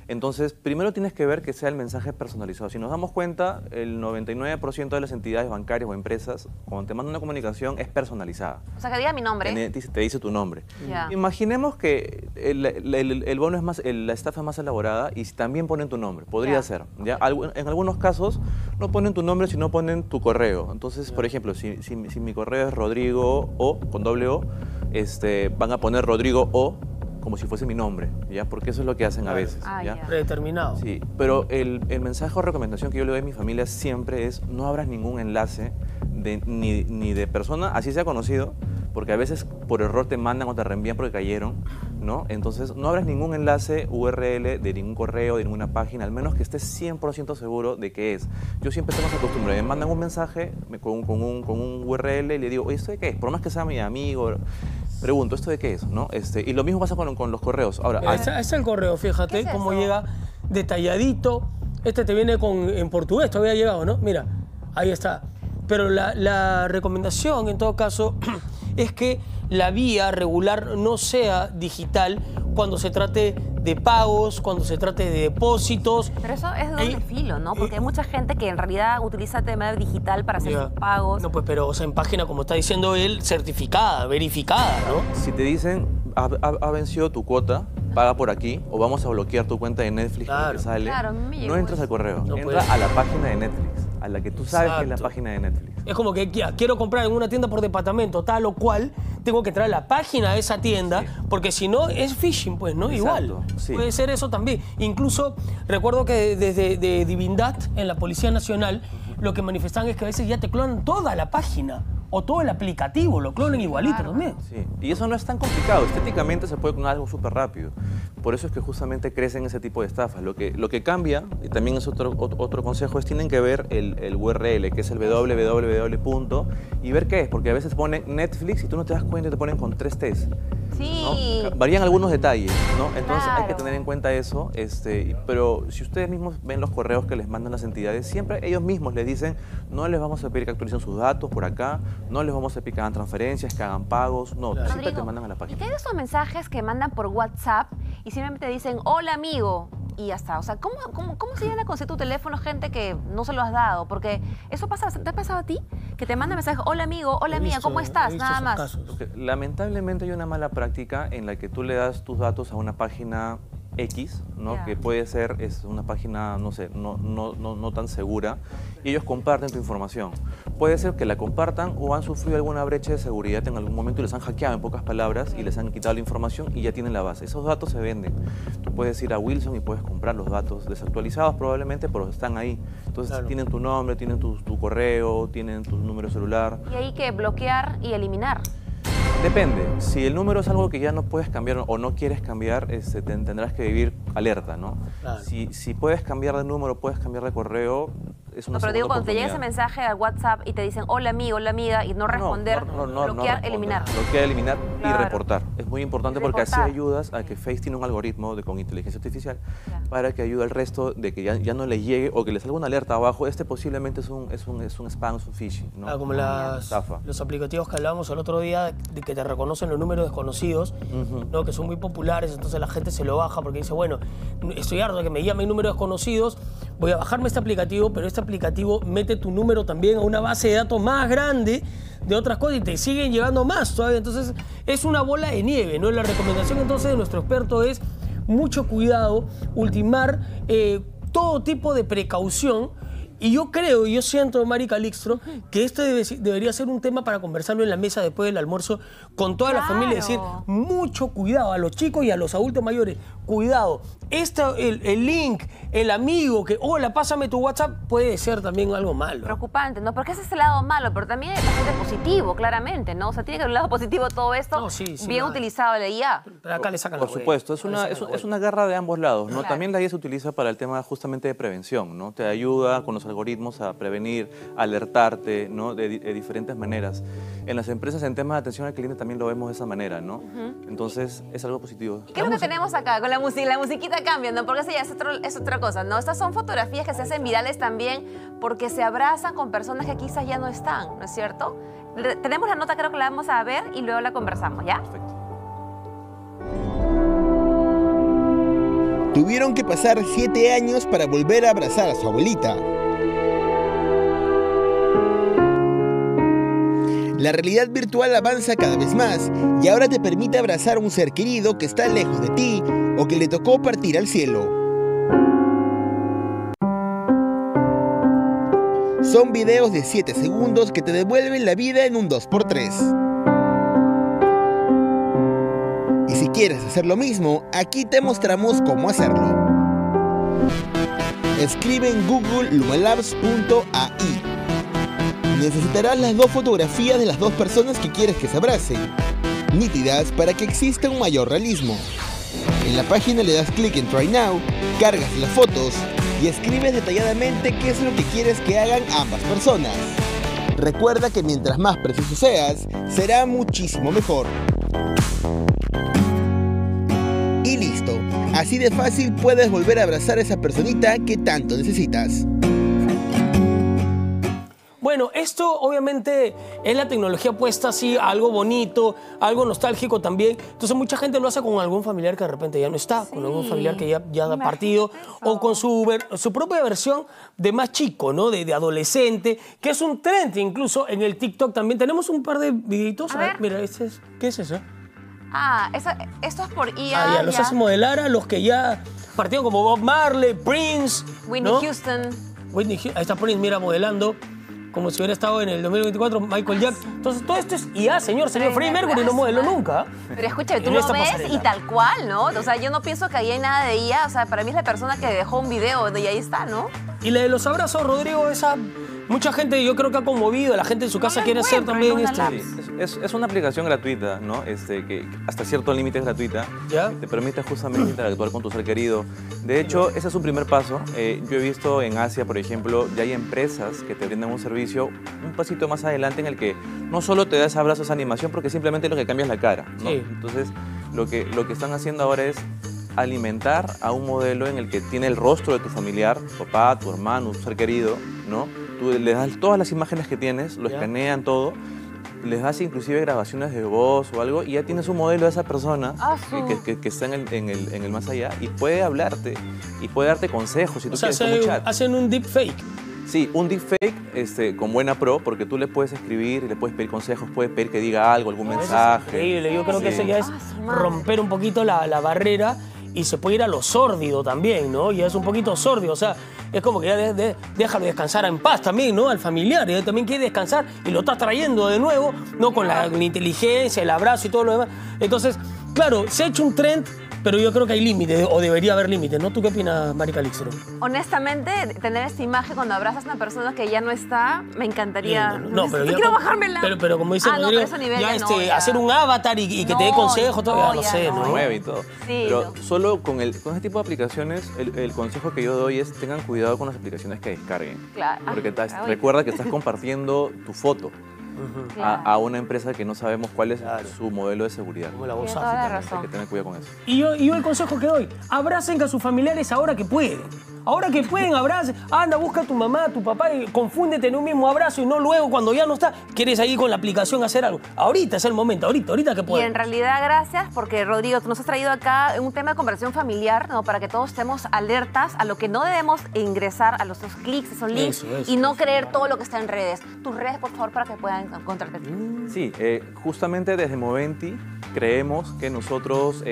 Entonces, primero tienes que ver que sea el mensaje personalizado. Si nos damos cuenta, el 99% de las entidades bancarias o empresas, cuando te mandan una comunicación, es personalizada. O sea, que diga mi nombre. Te dice tu nombre. Ya. Imaginemos que el bono es más, la estafa es más elaborada y también ponen tu nombre. Podría ser. ¿Ya? En algunos casos no ponen tu nombre, sino ponen tu correo. Entonces, por ejemplo, si mi correo es Rodrigo O, con doble O, van a poner Rodrigo O como si fuese mi nombre, ¿ya? Porque eso es lo que hacen a veces. ¿ya? Predeterminado. Sí, pero el mensaje o recomendación que yo le doy a mi familia siempre es no abras ningún enlace ni de persona, así sea conocido, porque a veces por error te mandan o te reenvían porque cayeron, ¿no? Entonces no abras ningún enlace URL de ningún correo, de ninguna página, al menos que estés 100% seguro de qué es. Yo siempre tengo esa costumbre, me mandan un mensaje con un URL y le digo, oye, ¿esto de qué es? Por más que sea mi amigo, pregunto, ¿esto de qué es? ¿No? Y lo mismo pasa con los correos. Ahora, es el correo, fíjate cómo llega detalladito. Este te viene en portugués, todavía ha llegado, ¿no? Mira, ahí está. Pero la recomendación, en todo caso, es que la vía regular no sea digital cuando se trate de pagos, cuando se trate de depósitos. Pero eso es de doble filo, ¿no? Porque hay mucha gente que en realidad utiliza el tema digital para hacer sus pagos. No, pues, pero o sea, en página, como está diciendo él, certificada, verificada, ¿no? Si te dicen, ha vencido tu cuota, paga por aquí, o vamos a bloquear tu cuenta de Netflix que sale, no entras al correo, entra a la página de Netflix, a la que tú sabes que es la página de Netflix. Es como que quiero comprar en una tienda por departamento, tal o cual, tengo que entrar a la página de esa tienda, porque si no es phishing, pues, ¿no? Exacto, igual. sí. Puede ser eso también. Incluso recuerdo que desde Divindad, en la Policía Nacional, lo que manifestaban es que a veces ya te clonan toda la página o todo el aplicativo, lo clonan igualito también. Sí, y eso no es tan complicado, estéticamente se puede clonar algo súper rápido. Por eso es que justamente crecen ese tipo de estafas. Lo que cambia, y también es otro consejo, es tienen que ver el URL, que es el www. Y ver qué es, porque a veces ponen Netflix y tú no te das cuenta y te ponen con 3 T's. Sí. ¿no? Varían algunos detalles, ¿no? Entonces hay que tener en cuenta eso, pero si ustedes mismos ven los correos que les mandan las entidades, siempre ellos mismos les dicen, no les vamos a pedir que actualicen sus datos por acá, no les vamos a pedir que hagan transferencias, que hagan pagos, no, siempre Rodrigo, te mandan a la página. ¿Y qué hay de esos mensajes que mandan por WhatsApp y simplemente dicen, hola amigo, y ya está? O sea, ¿cómo se llena con tu teléfono gente que no se lo has dado? Porque eso pasa, ¿te ha pasado a ti? Que te mandan mensajes, hola amigo, hola amiga, ¿cómo estás? Nada más. Lamentablemente hay una mala práctica en la que tú le das tus datos a una página X, ¿no? Que puede ser una página, no sé, no tan segura, y ellos comparten tu información. Puede ser que la compartan o han sufrido alguna brecha de seguridad en algún momento y les han hackeado, en pocas palabras, y les han quitado la información y ya tienen la base. Esos datos se venden. Tú puedes ir a Wilson y puedes comprar los datos desactualizados probablemente, pero están ahí. Entonces tienen tu nombre, tienen tu correo, tienen tu número de celular. Y hay que bloquear y eliminar. Depende. Si el número es algo que ya no puedes cambiar o no quieres cambiar, tendrás que vivir alerta, ¿no? Claro. Si puedes cambiar de número, puedes cambiar de correo, es una pero digo, cuando te llega ese mensaje al WhatsApp y te dicen hola amigo, hola amiga, y no responder, bloquear, eliminar. Bloquear, eliminar y reportar. Es muy importante porque así ayudas a que Face tiene un algoritmo con inteligencia artificial para que ayude al resto de que ya no le llegue o que le salga una alerta abajo. Posiblemente es un spam, es un phishing, ¿no? Como los aplicativos que hablábamos el otro día de que te reconocen los números desconocidos, ¿no? Que son muy populares, entonces la gente se lo baja porque dice, bueno, estoy harto de que me llamen números desconocidos, voy a bajarme este aplicativo, pero este aplicativo mete tu número también a una base de datos más grande de otras cosas y te siguen llegando más todavía. Entonces es una bola de nieve, ¿no? La recomendación entonces de nuestro experto es mucho cuidado, ultimar todo tipo de precaución. Y yo siento, Mari Calixto, que esto debería ser un tema para conversarlo en la mesa después del almuerzo con toda la familia. Decir, mucho cuidado a los chicos y a los adultos mayores. Cuidado. El link, el amigo que, hola, pásame tu WhatsApp, puede ser también algo malo. Preocupante, ¿no? Porque ese es el lado malo, pero también es bastante positivo, claramente, ¿no? O sea, tiene que haber un lado positivo todo esto, bien utilizado la IA. Pero acá le sacan Por supuesto, es una guerra de ambos lados, ¿no? Claro. También la IA se utiliza para el tema justamente de prevención, ¿no? Te ayuda con los algoritmos a prevenir, a alertarte, ¿no? De diferentes maneras. En las empresas, en temas de atención al cliente, también lo vemos de esa manera, ¿no? Entonces, es algo positivo. ¿Qué es lo que tenemos acá con la música? La musiquita cambia, ¿no? Porque esa ya es otra cosa, ¿no? Estas son fotografías que se hacen virales también porque se abrazan con personas que quizás ya no están, ¿no es cierto? Tenemos la nota, creo que la vamos a ver y luego la conversamos, ¿ya? Perfecto. Tuvieron que pasar 7 años para volver a abrazar a su abuelita. La realidad virtual avanza cada vez más y ahora te permite abrazar a un ser querido que está lejos de ti o que le tocó partir al cielo. Son videos de 7 segundos que te devuelven la vida en un 2x3. Y si quieres hacer lo mismo, aquí te mostramos cómo hacerlo. Escribe en Google lumalabs.ai. Necesitarás las 2 fotografías de las 2 personas que quieres que se abracen, nítidas para que exista un mayor realismo. En la página le das clic en Try Now, cargas las fotos y escribes detalladamente qué es lo que quieres que hagan ambas personas. Recuerda que mientras más preciso seas, será muchísimo mejor. Y listo, así de fácil puedes volver a abrazar a esa personita que tanto necesitas. Bueno, esto obviamente es la tecnología puesta así, algo bonito, algo nostálgico también. Entonces mucha gente lo hace con algún familiar que de repente ya no está, con algún familiar que ya ha partido, o con su propia versión de más chico, ¿no? De adolescente, que es un trend incluso en el TikTok también. Tenemos un par de videitos. A ver, mira, ¿qué es eso? Esto es por IA. Ya los hace modelar a los que ya partieron, como Bob Marley, Prince, Whitney Houston. Ahí está Prince, mira, modelando. Como si hubiera estado en el 2024 Michael Jackson. Entonces, todo esto es IA, señor. Señor Freddie Mercury no modeló nunca. Pero escúchame, tú lo ves y tal cual, ¿no? O sea, yo no pienso que ahí hay nada de IA. O sea, para mí es la persona que dejó un video y ahí está, ¿no? Y la de los abrazos, Rodrigo, esa... Mucha gente, yo creo que ha conmovido. La gente en su casa quiere hacer también esto. Sí, es una aplicación gratuita, ¿no? Que hasta cierto límite es gratuita. ¿Ya? Te permite justamente interactuar con tu ser querido. De hecho, ese es un primer paso. Yo he visto en Asia, por ejemplo, ya hay empresas que te brindan un servicio un pasito más adelante en el que no solo te da ese abrazo, esa animación, porque simplemente lo que cambia es la cara, ¿no? Sí. Entonces, lo que están haciendo ahora es alimentar a un modelo en el que tiene el rostro de tu familiar, tu papá, tu hermano, tu ser querido, ¿no? Tú les das todas las imágenes que tienes, lo escanean todo, les das inclusive grabaciones de voz o algo y ya tienes un modelo de esa persona que está en el más allá y puede hablarte y puede darte consejos si tú quieres como chat. Hacen un deepfake. Sí, un deepfake con buena pro, porque tú le puedes escribir, le puedes pedir consejos, puedes pedir que diga algo, algún mensaje. Es increíble, yo creo que eso ya es romper un poquito la barrera. Y se puede ir a lo sórdido también, ¿no? Y es un poquito sórdido, o sea, es como que ya déjalo descansar en paz también, ¿no? Al familiar, y él también quiere descansar y lo estás trayendo de nuevo, ¿no? Con la inteligencia, el abrazo y todo lo demás. Entonces, claro, se ha hecho un trend, pero yo creo que hay límites, o debería haber límites, ¿no? ¿Tú qué opinas, Mari Calixto? Honestamente, tener esta imagen cuando abrazas a una persona que ya no está, me encantaría... No, pero quiero bajármela. Pero como dice Rodrigo, ya hacer un avatar y que te dé consejos, todo, no sé, ¿no? Mueve y todo. Sí, pero solo con este tipo de aplicaciones, el consejo que yo doy es tengan cuidado con las aplicaciones que descarguen. Claro. Porque recuerda que estás compartiendo tu foto. A una empresa que no sabemos cuál es su modelo de seguridad. Como la voz Hay que tener cuidado con eso. Y yo el consejo que doy, abracen a sus familiares ahora que pueden. Ahora que pueden, abracen. Anda, busca a tu mamá, a tu papá y confúndete en un mismo abrazo y no luego cuando ya no está, quieres ahí con la aplicación hacer algo. Ahorita es el momento, ahorita que pueden. Y en realidad, gracias, porque Rodrigo, tú nos has traído acá un tema de conversación familiar, ¿no? Para que todos estemos alertas a lo que no debemos ingresar, a los clics, esos links, y no creer todo lo que está en redes. Tus redes, por favor, para que puedan encontrarte. Sí, justamente desde Moventi creemos que nosotros,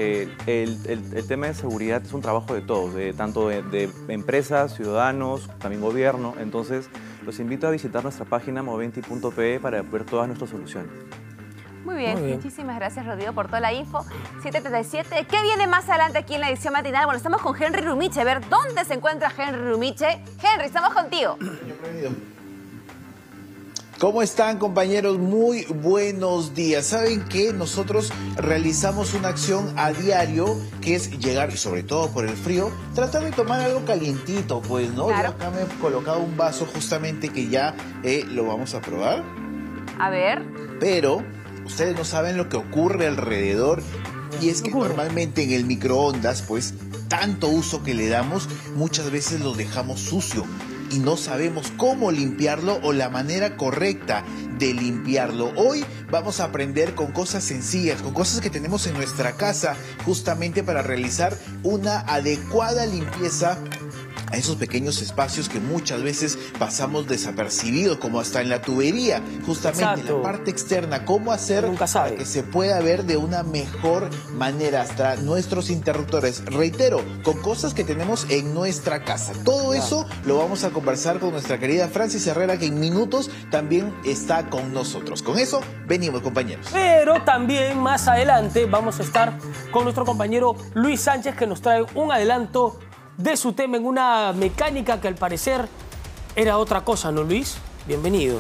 el tema de seguridad es un trabajo de todos, tanto de empresas, ciudadanos, también gobierno. Entonces, los invito a visitar nuestra página moventi.pe para ver todas nuestras soluciones. Muy bien, muchísimas gracias, Rodrigo, por toda la info. 7:37. ¿Qué viene más adelante aquí en la edición matinal? Bueno, estamos con Henry Rumiche. A ver, ¿dónde se encuentra Henry Rumiche? Henry, estamos contigo. ¿Cómo están, compañeros? Muy buenos días. ¿Saben qué? Nosotros realizamos una acción a diario, que es llegar, y sobre todo por el frío, tratar de tomar algo calientito, pues, ¿no? Claro. Yo acá me he colocado un vaso justamente que ya lo vamos a probar. A ver. Pero ustedes no saben lo que ocurre alrededor, y es que normalmente en el microondas, pues, tanto uso que le damos, muchas veces lo dejamos sucio. y no sabemos cómo limpiarlo o la manera correcta de limpiarlo. Hoy vamos a aprender con cosas sencillas, con cosas que tenemos en nuestra casa, justamente para realizar una adecuada limpieza a esos pequeños espacios que muchas veces pasamos desapercibidos, como hasta en la tubería, justamente en la parte externa, cómo hacer para que se pueda ver de una mejor manera, hasta nuestros interruptores, reitero, con cosas que tenemos en nuestra casa. Todo eso lo vamos a conversar con nuestra querida Francis Herrera, que en minutos también está con nosotros. Con eso venimos, compañeros. Pero también más adelante vamos a estar con nuestro compañero Luis Sánchez, que nos trae un adelanto de su tema en una mecánica que al parecer era otra cosa, ¿no, Luis? Bienvenido.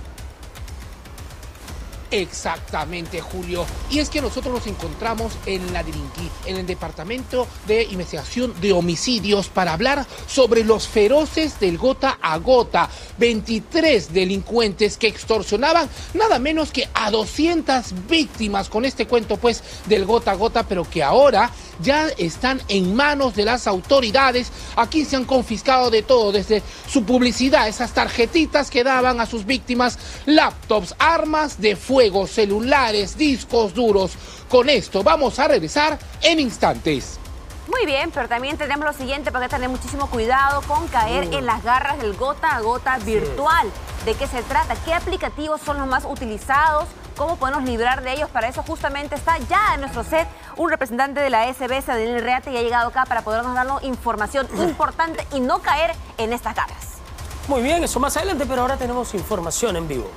Exactamente, Julio. Y es que nosotros nos encontramos en la Dirinquí, en el Departamento de Investigación de Homicidios, para hablar sobre los feroces del gota a gota. 23 delincuentes que extorsionaban nada menos que a 200 víctimas con este cuento, pues, del gota a gota, pero que ahora ya están en manos de las autoridades. Aquí se han confiscado de todo, desde su publicidad, esas tarjetitas que daban a sus víctimas, laptops, armas de fuego, celulares, discos duros. Con esto vamos a regresar en instantes. Muy bien, pero también tenemos lo siguiente, para tener muchísimo cuidado con caer en las garras del gota a gota virtual. ¿De qué se trata? ¿Qué aplicativos son los más utilizados? ¿Cómo podemos librar de ellos? Para eso justamente está ya en nuestro set un representante de la SBS, Daniel Reate, y ha llegado acá para podernos darnos información importante y no caer en estas garras. Muy bien, eso más adelante, pero ahora tenemos información en vivo.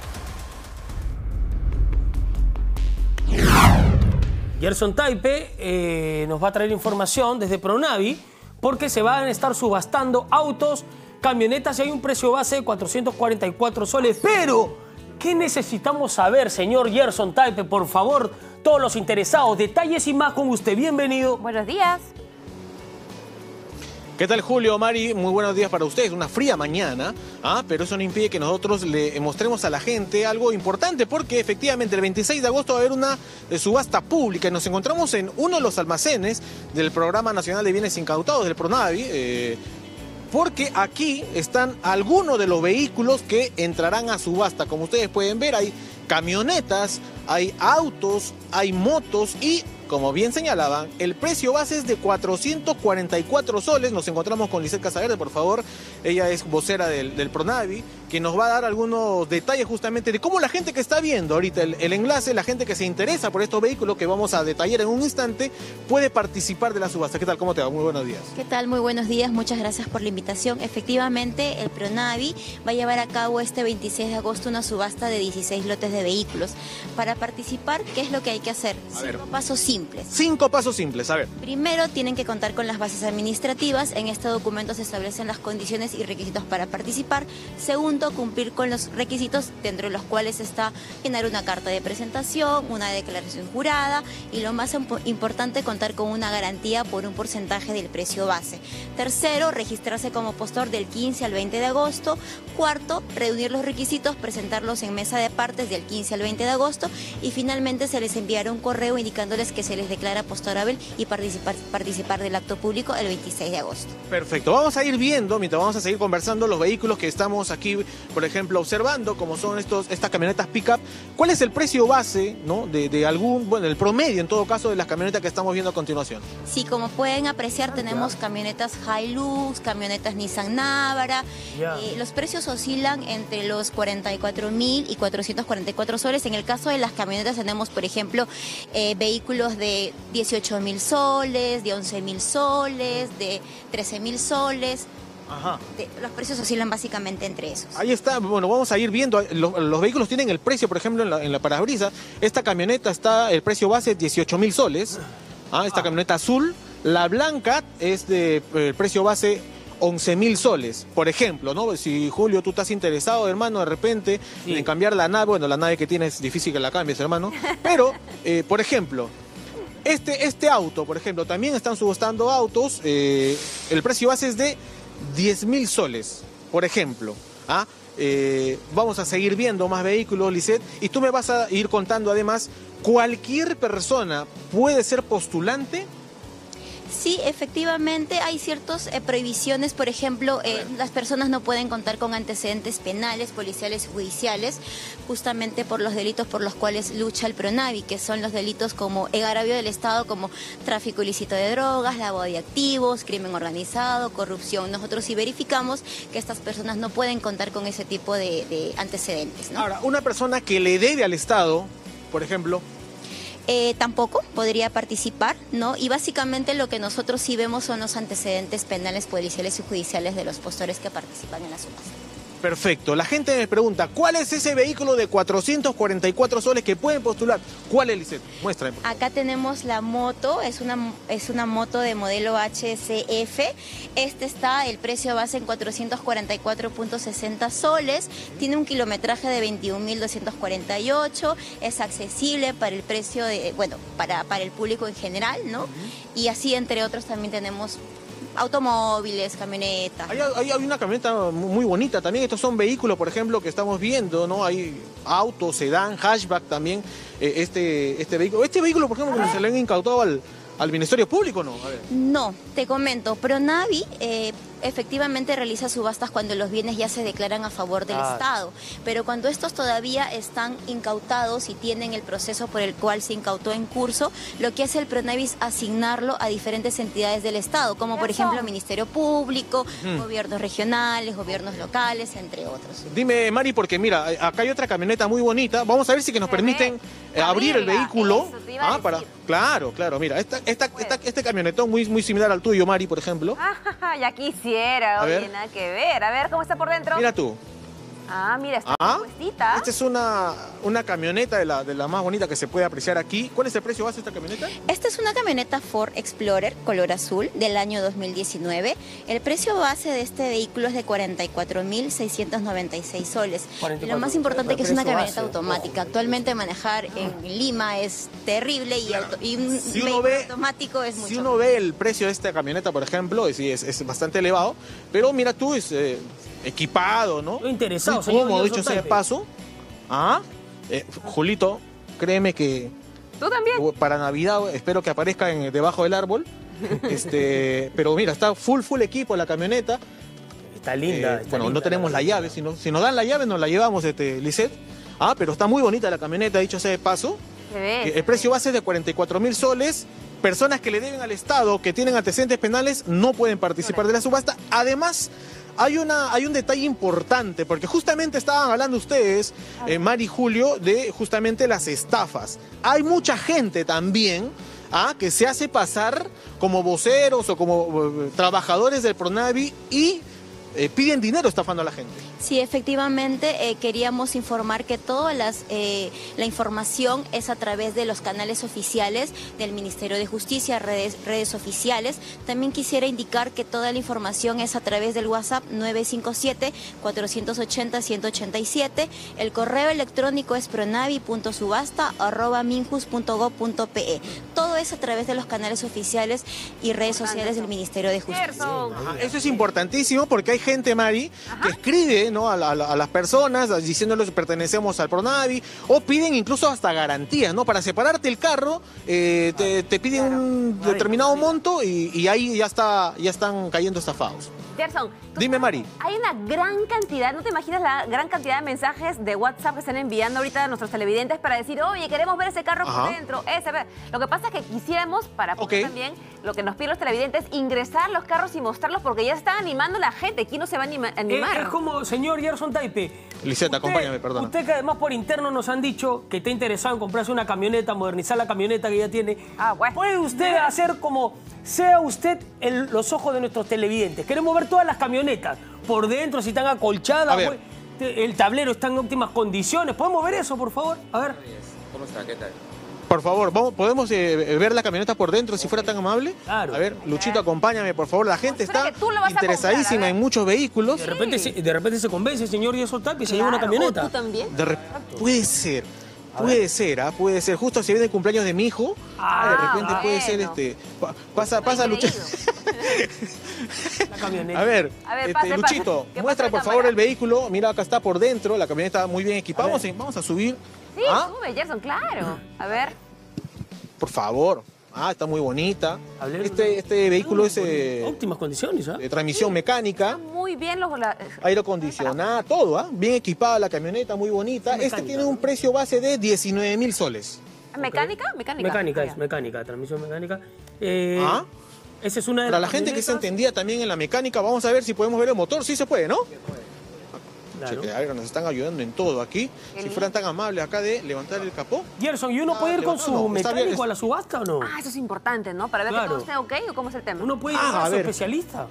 Gerson Taipe nos va a traer información desde Pronavi, porque se van a estar subastando autos, camionetas, y hay un precio base de 444 soles. Pero, ¿qué necesitamos saber, señor Gerson Taipe? Por favor, todos los interesados, detalles y más con usted. Bienvenido. Buenos días. ¿Qué tal, Julio, Mari? Muy buenos días para ustedes. Una fría mañana, pero eso no impide que nosotros le mostremos a la gente algo importante, porque efectivamente el 26 de agosto va a haber una subasta pública. Nos encontramos en uno de los almacenes del Programa Nacional de Bienes Incautados del Pronavi, porque aquí están algunos de los vehículos que entrarán a subasta. Como ustedes pueden ver, hay camionetas, hay autos, hay motos y, como bien señalaban, el precio base es de 444 soles. Nos encontramos con Lisette Casaverde, por favor. Ella es vocera del Pronavi, que nos va a dar algunos detalles justamente de cómo la gente que está viendo ahorita el enlace, la gente que se interesa por estos vehículos que vamos a detallar en un instante, puede participar de la subasta. ¿Qué tal? ¿Cómo te va? Muy buenos días. ¿Qué tal? Muy buenos días. Muchas gracias por la invitación. Efectivamente, el Pronavi va a llevar a cabo este 26 de agosto una subasta de 16 lotes de vehículos. Para participar, ¿qué es lo que hay que hacer? 5 pasos simples. 5 pasos simples, a ver. Primero, tienen que contar con las bases administrativas. En este documento se establecen las condiciones y requisitos para participar. Segundo, cumplir con los requisitos, dentro de los cuales está llenar una carta de presentación, una declaración jurada y, lo más importante, contar con una garantía por un porcentaje del precio base. Tercero, registrarse como postor del 15 al 20 de agosto. Cuarto, reunir los requisitos, presentarlos en mesa de partes del 15 al 20 de agosto, y finalmente se les enviará un correo indicándoles que se les declara postorable y participar del acto público el 26 de agosto. Perfecto, vamos a ir viendo, mientras vamos a seguir conversando, los vehículos que estamos aquí, por ejemplo, observando, como son estas camionetas pick-up. ¿Cuál es el precio base, ¿no? de algún, bueno, el promedio en todo caso de las camionetas que estamos viendo a continuación? Sí, como pueden apreciar, tenemos camionetas Hilux, camionetas Nissan Navara. Los precios oscilan entre los 44.000 y 444 soles. En el caso de las camionetas tenemos, por ejemplo, vehículos de 18.000 soles, de 11.000 soles, de 13.000 soles. Ajá. Los precios oscilan básicamente entre esos. Ahí está, bueno, vamos a ir viendo. Los vehículos tienen el precio, por ejemplo, en la parabrisas. Esta camioneta está, el precio base 18.000 soles. Esta camioneta azul. La blanca es de el precio base 11.000 soles, por ejemplo, ¿no? Si, Julio, tú estás interesado, hermano, de repente, en cambiar la nave, bueno, la nave que tienes es difícil que la cambies, hermano, pero, por ejemplo, este auto, por ejemplo, también están subastando autos, el precio base es de 10.000 soles, por ejemplo, vamos a seguir viendo más vehículos, Lisette, y tú me vas a ir contando además, ¿cualquier persona puede ser postulante? Sí, efectivamente hay ciertas prohibiciones, por ejemplo, las personas no pueden contar con antecedentes penales, policiales y judiciales, justamente por los delitos por los cuales lucha el PRONAVI, que son los delitos como el agravio del Estado, como tráfico ilícito de drogas, lavado de activos, crimen organizado, corrupción. Nosotros sí verificamos que estas personas no pueden contar con ese tipo de antecedentes, ¿no? Ahora, una persona que le debe al Estado, por ejemplo... Tampoco podría participar, ¿no? Y básicamente lo que nosotros sí vemos son los antecedentes penales, policiales y judiciales de los postores que participan en la subasta. Perfecto. La gente me pregunta, ¿cuál es ese vehículo de 444 soles que pueden postular? ¿Cuál es, Lisette? Muéstrame. Acá tenemos la moto, es una moto de modelo HCF. El precio base en 444.60 soles. Tiene un kilometraje de 21.248. Es accesible para el precio de, para el público en general, ¿no? Y así, entre otros, también tenemos automóviles, camionetas. Hay una camioneta muy bonita también. Estos son vehículos, por ejemplo, que estamos viendo, ¿no? Hay autos, sedán, hatchback también. Este vehículo. Este vehículo, por ejemplo, que se le han incautado al Ministerio Público, ¿no? A ver. No, te comento. PRONAVI efectivamente realiza subastas cuando los bienes ya se declaran a favor del Estado. Pero cuando estos todavía están incautados y tienen el proceso por el cual se incautó en curso, lo que hace el PRONAVI es asignarlo a diferentes entidades del Estado, como por ejemplo Ministerio Público, gobiernos regionales, gobiernos locales, entre otros. Dime, Mari, porque mira, acá hay otra camioneta muy bonita. Vamos a ver si que nos permiten abrir el vehículo. Claro, mira, este camionetón muy similar al tuyo, Mari, por ejemplo. Ya quisiera, oye, nada que ver. A ver, ¿cómo está por dentro? Mira tú. Ah, mira, está puestita. Esta es una camioneta de la más bonita que se puede apreciar aquí. ¿Cuál es el precio base de esta camioneta? Esta es una camioneta Ford Explorer color azul del año 2019. El precio base de este vehículo es de 44.696 soles. Y lo más importante es que es una camioneta automática. Actualmente manejar en Lima es terrible y un vehículo automático es mucho. Si uno ve el precio de esta camioneta, por ejemplo, es bastante elevado, pero mira tú, es equipado, ¿no? Interesado, señor. Como dicho sea de paso. Julito, créeme que... ¿Tú también? Para Navidad espero que aparezca debajo del árbol. Pero mira, está full equipo la camioneta. Está linda. No tenemos la llave. Si nos dan la llave, nos la llevamos, Lisette. Pero está muy bonita la camioneta, dicho sea de paso. El precio base es de 44.000 soles. Personas que le deben al Estado, que tienen antecedentes penales, no pueden participar de la subasta. Además, hay un detalle importante, porque justamente estaban hablando ustedes, Mari y Julio, de justamente las estafas. Hay mucha gente también que se hace pasar como voceros o como trabajadores del PRONAVI y piden dinero estafando a la gente. Sí, efectivamente, queríamos informar que toda la información es a través de los canales oficiales del Ministerio de Justicia, redes oficiales. También quisiera indicar que toda la información es a través del WhatsApp 957-480-187. El correo electrónico es pronavi.subasta@minjus.gov.pe. Todo es a través de los canales oficiales y redes sociales del Ministerio de Justicia. Eso es importantísimo porque hay gente, Mari, que escribe, ¿no?, a las personas diciéndoles que pertenecemos al PRONAVI, o piden incluso hasta garantías, ¿no? Para separarte el carro te piden un determinado monto y ahí ya están cayendo estafados. Gerson, dime, Mari. Hay una gran cantidad, ¿no te imaginas la gran cantidad de mensajes de WhatsApp que están enviando ahorita a nuestros televidentes para decir, oye, queremos ver ese carro por dentro, Lo que pasa es que quisiéramos, para poder también, lo que nos piden los televidentes, ingresar los carros y mostrarlos, porque ya se está animando la gente. ¿Quién no se va a animar? Es como, señor Gerson Taipe. Lisette, acompáñame, perdona. Usted que además por interno nos han dicho que está interesado en comprarse una camioneta, modernizar la camioneta que ya tiene. Bueno. ¿Puede usted hacer como sea usted los ojos de nuestros televidentes? Queremos ver todas las camionetas por dentro, si están acolchadas, el tablero está en óptimas condiciones. ¿Podemos ver eso, por favor? A ver. ¿Cómo está? ¿Qué tal? Por favor, ¿podemos ver la camioneta por dentro, si fuera tan amable? Claro. A ver, Luchito, acompáñame, por favor. La gente está interesadísima en muchos vehículos. De repente se convence el señor Gerson Taipe y se lleva una camioneta. ¿Tú también? Puede ser. Puede ser. Justo si viene el cumpleaños de mi hijo, de repente puede ser pasa Luchito. A ver, Luchito, muestra por favor el vehículo. Mira, acá está por dentro, la camioneta está muy bien equipada. Vamos a subir. Sí, sube, Gerson, claro. A ver. Por favor. Está muy bonita. Este vehículo es óptimas condiciones, de transmisión mecánica. Muy bien aire acondicionado, todo, bien equipada la camioneta, muy bonita. Este tiene un precio base de 19.000 soles. ¿Mecánica? Mecánica, transmisión mecánica. Esa es una de Para las la gente que se entendía también en la mecánica, vamos a ver si podemos ver el motor. Sí se puede, ¿no? Claro. Nos están ayudando en todo aquí. Si fueran tan amables acá de levantar el capó. Gerson, ¿y uno puede ir con su mecánico a la subasta o no? Eso es importante, ¿no? Para ver que todo esté ok, ¿o cómo es el tema? Uno puede ir a su especialista.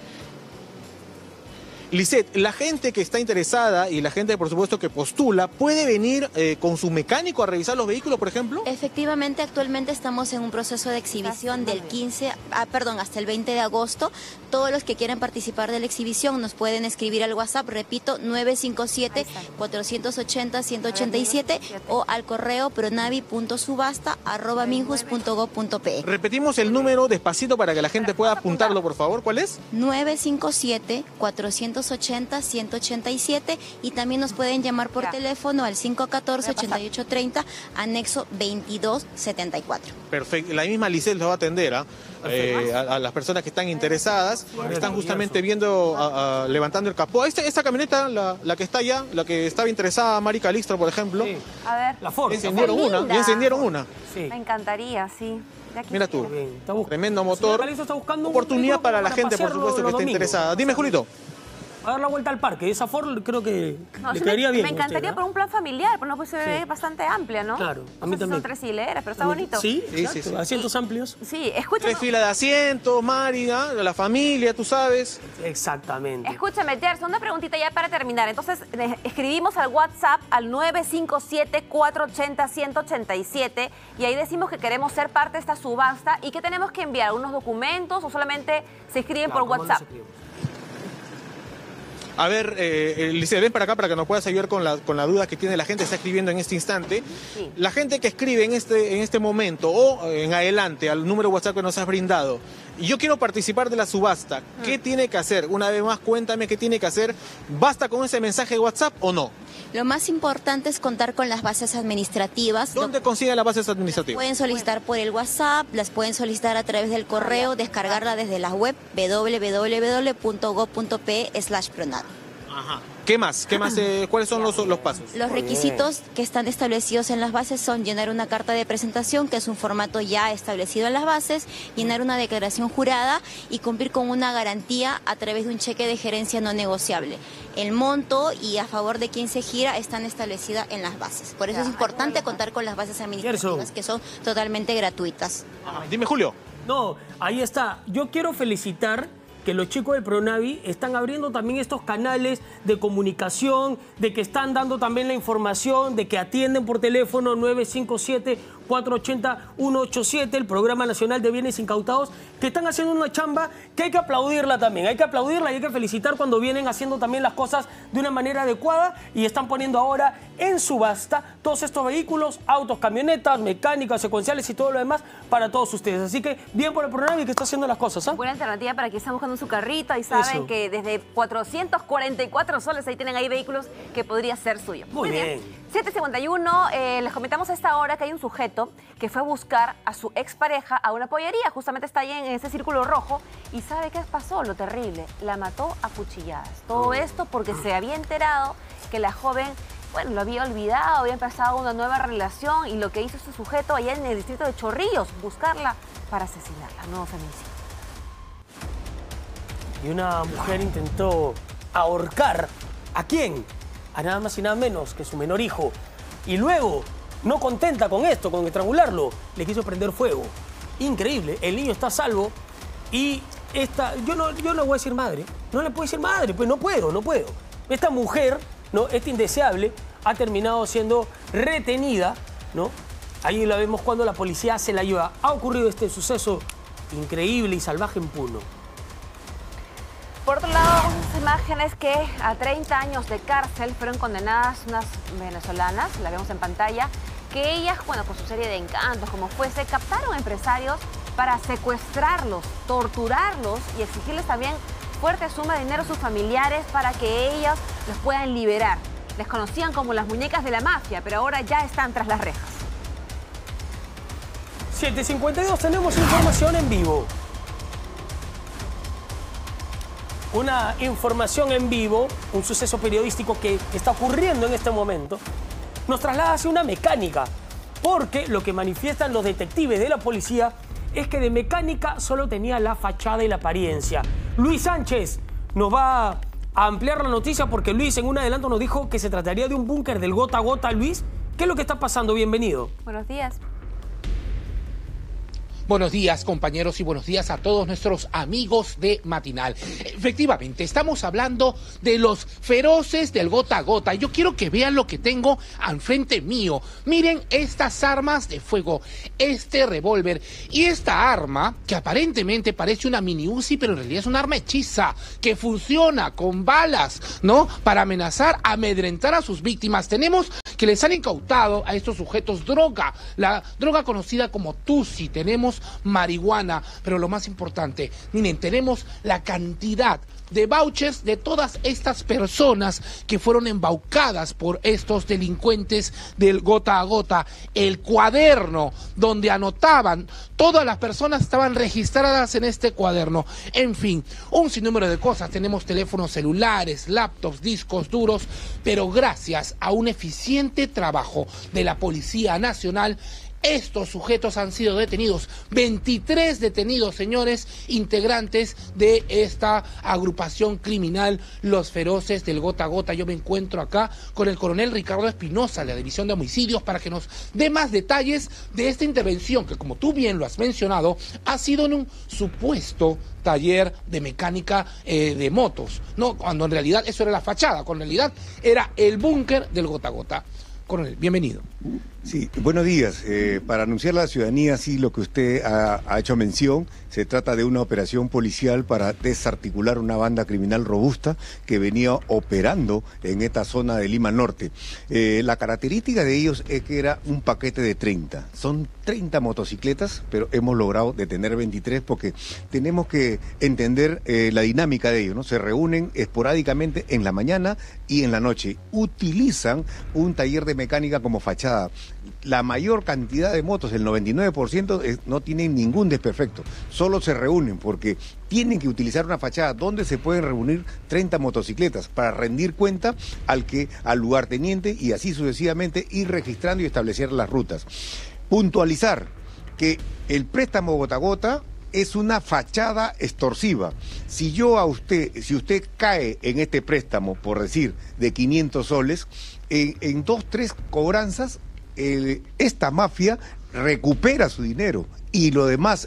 Lisette, la gente que está interesada y la gente, por supuesto, que postula, ¿puede venir con su mecánico a revisar los vehículos, por ejemplo? Efectivamente, actualmente estamos en un proceso de exhibición del hasta el 20 de agosto. Todos los que quieran participar de la exhibición nos pueden escribir al WhatsApp, repito, 957-480-187 o al correo pronavi.subasta@minjus.gov.pe. Repetimos el número despacito para que la gente pueda apuntarlo, por favor. ¿Cuál es? 957-480-187 y también nos pueden llamar por teléfono al 514-8830, anexo 2274. Perfecto. La misma Lisette los va a atender a las personas que están interesadas, están justamente viendo, levantando el capó. Esta camioneta, la que está allá, la que estaba interesada, Mari Calixto, por ejemplo. A ver. La Ford. Encendieron una. Me encantaría, sí. Mira tú, tremendo motor. Está buscando oportunidad para la gente, por supuesto, que esté interesada. Dime, Julito. A dar la vuelta al parque. Esa Ford creo que le quedaría bien. Me encantaría por un plan familiar, pero pues se ve bastante amplia, ¿no? Claro, a mí también. Son 3 hileras, pero está bonito. Sí. Asientos amplios. Sí, escúchame. 3 filas de asientos, Mari, la familia, tú sabes. Exactamente. Escúchame, Gerson, una preguntita ya para terminar. Entonces, escribimos al WhatsApp al 957-480-187 y ahí decimos que queremos ser parte de esta subasta y que tenemos que enviar unos documentos o solamente se escriben por WhatsApp. A ver, Lisette, ven para acá para que nos puedas ayudar con la duda que tiene la gente, está escribiendo en este instante. Sí. La gente que escribe en este momento o en adelante al número WhatsApp que nos has brindado, y yo quiero participar de la subasta, ¿qué tiene que hacer? Una vez más, cuéntame qué tiene que hacer. ¿Basta con ese mensaje de WhatsApp o no? Lo más importante es contar con las bases administrativas. ¿Dónde consiguen las bases administrativas? Pueden solicitar por el WhatsApp, las pueden solicitar a través del correo, descargarla desde la web www.gov.pe/pronavi. Ajá. ¿Qué más? ¿Cuáles son los pasos? Los requisitos que están establecidos en las bases son llenar una carta de presentación, que es un formato ya establecido en las bases, llenar una declaración jurada y cumplir con una garantía a través de un cheque de gerencia no negociable. El monto y a favor de quién se gira están establecidas en las bases. Por eso es importante contar con las bases administrativas, que son totalmente gratuitas. Dime, Julio. No, ahí está. Yo quiero felicitar que los chicos del Pronavi están abriendo también estos canales de comunicación, de que están dando también la información, de que atienden por teléfono 957-480-187, el Programa Nacional de Bienes Incautados, que están haciendo una chamba que hay que aplaudirla también. Hay que aplaudirla y hay que felicitar cuando vienen haciendo también las cosas de una manera adecuada y están poniendo ahora en subasta todos estos vehículos, autos, camionetas, mecánicas, secuenciales y todo lo demás para todos ustedes. Así que bien por el Pronavi que está haciendo las cosas. Buena alternativa para que estén buscando su carrito y saben que desde 444 soles ahí tienen ahí vehículos que podría ser suyo. Muy bien. 7:51, les comentamos a esta hora que hay un sujeto que fue a buscar a su expareja a una pollería, justamente está ahí en ese círculo rojo, y ¿sabe qué pasó? Lo terrible, la mató a cuchilladas. Todo esto porque se había enterado que la joven, bueno, lo había olvidado, había empezado una nueva relación y lo que hizo este sujeto allá en el distrito de Chorrillos, buscarla para asesinarla, nuevo feminicidio. Y una mujer intentó ahorcar, ¿a quién? A nada más y nada menos que su menor hijo. Y luego, no contenta con esto, con estrangularlo, le quiso prender fuego. Increíble, el niño está a salvo y yo no le voy a decir madre, no le puedo decir madre, pues no puedo. Esta mujer, ¿no? Esta indeseable, ha terminado siendo retenida, ¿no? Ahí la vemos cuando la policía se la lleva. Ha ocurrido este suceso increíble y salvaje en Puno. Por otro lado, unas imágenes que a 30 años de cárcel fueron condenadas unas venezolanas, la vemos en pantalla, que ellas, bueno, con su serie de encantos, como fuese, captaron empresarios para secuestrarlos, torturarlos y exigirles también fuerte suma de dinero a sus familiares para que ellos los puedan liberar. Les conocían como las muñecas de la mafia, pero ahora ya están tras las rejas. 7:52 tenemos información en vivo. Una información en vivo, un suceso periodístico que está ocurriendo en este momento, nos traslada hacia una mecánica, porque lo que manifiestan los detectives de la policía es que de mecánica solo tenía la fachada y la apariencia. Luis Sánchez nos va a ampliar la noticia porque Luis en un adelanto nos dijo que se trataría de un búnker del gota a gota. Luis, ¿qué es lo que está pasando? Bienvenido. Buenos días. Buenos días, compañeros, y buenos días a todos nuestros amigos de Matinal. Efectivamente, estamos hablando de los feroces del gota a gota. Yo quiero que vean lo que tengo al frente mío. Miren estas armas de fuego, este revólver y esta arma, que aparentemente parece una mini Uzi, pero en realidad es un arma hechiza, que funciona con balas, ¿no? Para amenazar, amedrentar a sus víctimas. Tenemos que les han incautado a estos sujetos droga, la droga conocida como Tusi. Tenemos marihuana, pero lo más importante, miren, tenemos la cantidad de vouchers de todas estas personas que fueron embaucadas por estos delincuentes del gota a gota, el cuaderno donde anotaban, todas las personas estaban registradas en este cuaderno, en fin, un sinnúmero de cosas. Tenemos teléfonos celulares, laptops, discos duros, pero gracias a un eficiente trabajo de la Policía Nacional, estos sujetos han sido detenidos, 23 detenidos, señores, integrantes de esta agrupación criminal, los feroces del gota a gota. Yo me encuentro acá con el coronel Ricardo Espinosa, de la División de Homicidios, para que nos dé más detalles de esta intervención, que como tú bien lo has mencionado, ha sido en un supuesto taller de mecánica de motos, ¿no? Cuando en realidad eso era la fachada, cuando en realidad era el búnker del gota a gota. Coronel, bienvenido. Sí, buenos días. Para anunciar a la ciudadanía, sí, lo que usted ha hecho mención, se trata de una operación policial para desarticular una banda criminal robusta que venía operando en esta zona de Lima Norte. La característica de ellos es que era un paquete de 30. Son 30 motocicletas, pero hemos logrado detener 23 porque tenemos que entender la dinámica de ellos, ¿no? Se reúnen esporádicamente en la mañana y en la noche. Utilizan un taller de mecánica como fachada. La mayor cantidad de motos, el 99%, no tienen ningún desperfecto. Solo se reúnen porque tienen que utilizar una fachada donde se pueden reunir 30 motocicletas para rendir cuenta al lugarteniente y así sucesivamente ir registrando y establecer las rutas. Puntualizar que el préstamo gota a gota es una fachada extorsiva. Si usted cae en este préstamo, por decir, de 500 soles, en 2, 3 cobranzas, esta mafia recupera su dinero y lo demás,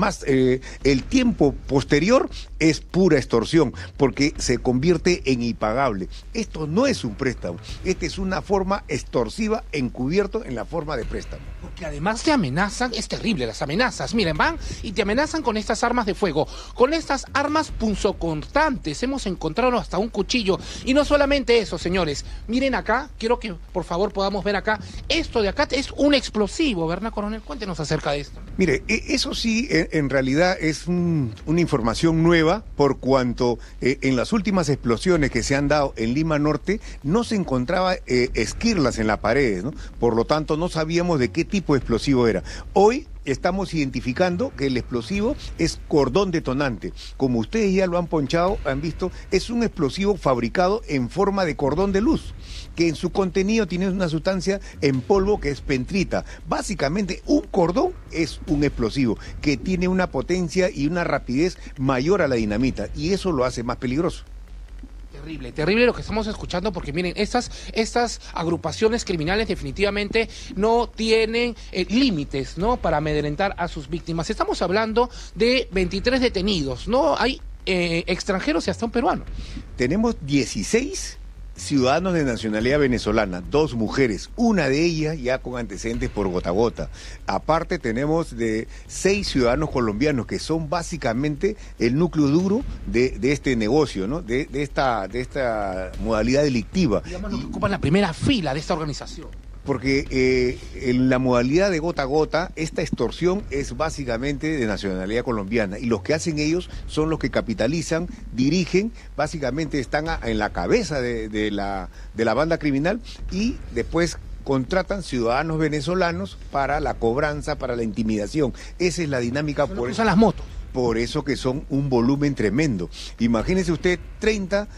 el tiempo posterior es pura extorsión porque se convierte en impagable. Esto no es un préstamo, esta es una forma extorsiva encubierto en la forma de préstamo. Porque además te amenazan, es terrible las amenazas, miren, van y te amenazan con estas armas de fuego, con estas armas punzocortantes, hemos encontrado hasta un cuchillo, y no solamente eso, señores, miren acá, quiero que por favor podamos ver acá, esto de acá es un explosivo, ¿verdad, coronel? Cuéntenos acerca de esto. Mire, eso sí, en realidad es una información nueva, por cuanto en las últimas explosiones que se han dado en Lima Norte no se encontraba esquirlas en las paredes, ¿no? Por lo tanto no sabíamos de qué tipo de explosivo era. Hoy estamos identificando que el explosivo es cordón detonante. Como ustedes ya lo han ponchado, han visto, es un explosivo fabricado en forma de cordón de luz, que en su contenido tiene una sustancia en polvo que es pentrita. Básicamente, un cordón es un explosivo que tiene una potencia y una rapidez mayor a la dinamita, y eso lo hace más peligroso. Terrible, terrible lo que estamos escuchando, porque miren, estas agrupaciones criminales definitivamente no tienen límites, ¿no?, para amedrentar a sus víctimas. Estamos hablando de 23 detenidos, ¿no? Hay extranjeros y hasta un peruano. Tenemos 16 ciudadanos de nacionalidad venezolana, 2 mujeres, una de ellas ya con antecedentes por gota a gota. Aparte tenemos de 6 ciudadanos colombianos que son básicamente el núcleo duro de este negocio, ¿no? de esta modalidad delictiva. Digamos, los que ocupan la primera fila de esta organización. Porque en la modalidad de gota a gota, esta extorsión es básicamente de nacionalidad colombiana, y los que hacen ellos son los que capitalizan, dirigen, básicamente están en la cabeza de la banda criminal, y después contratan ciudadanos venezolanos para la cobranza, para la intimidación. Esa es la dinámica. Por eso las motos. Por eso que son un volumen tremendo. Imagínese usted 30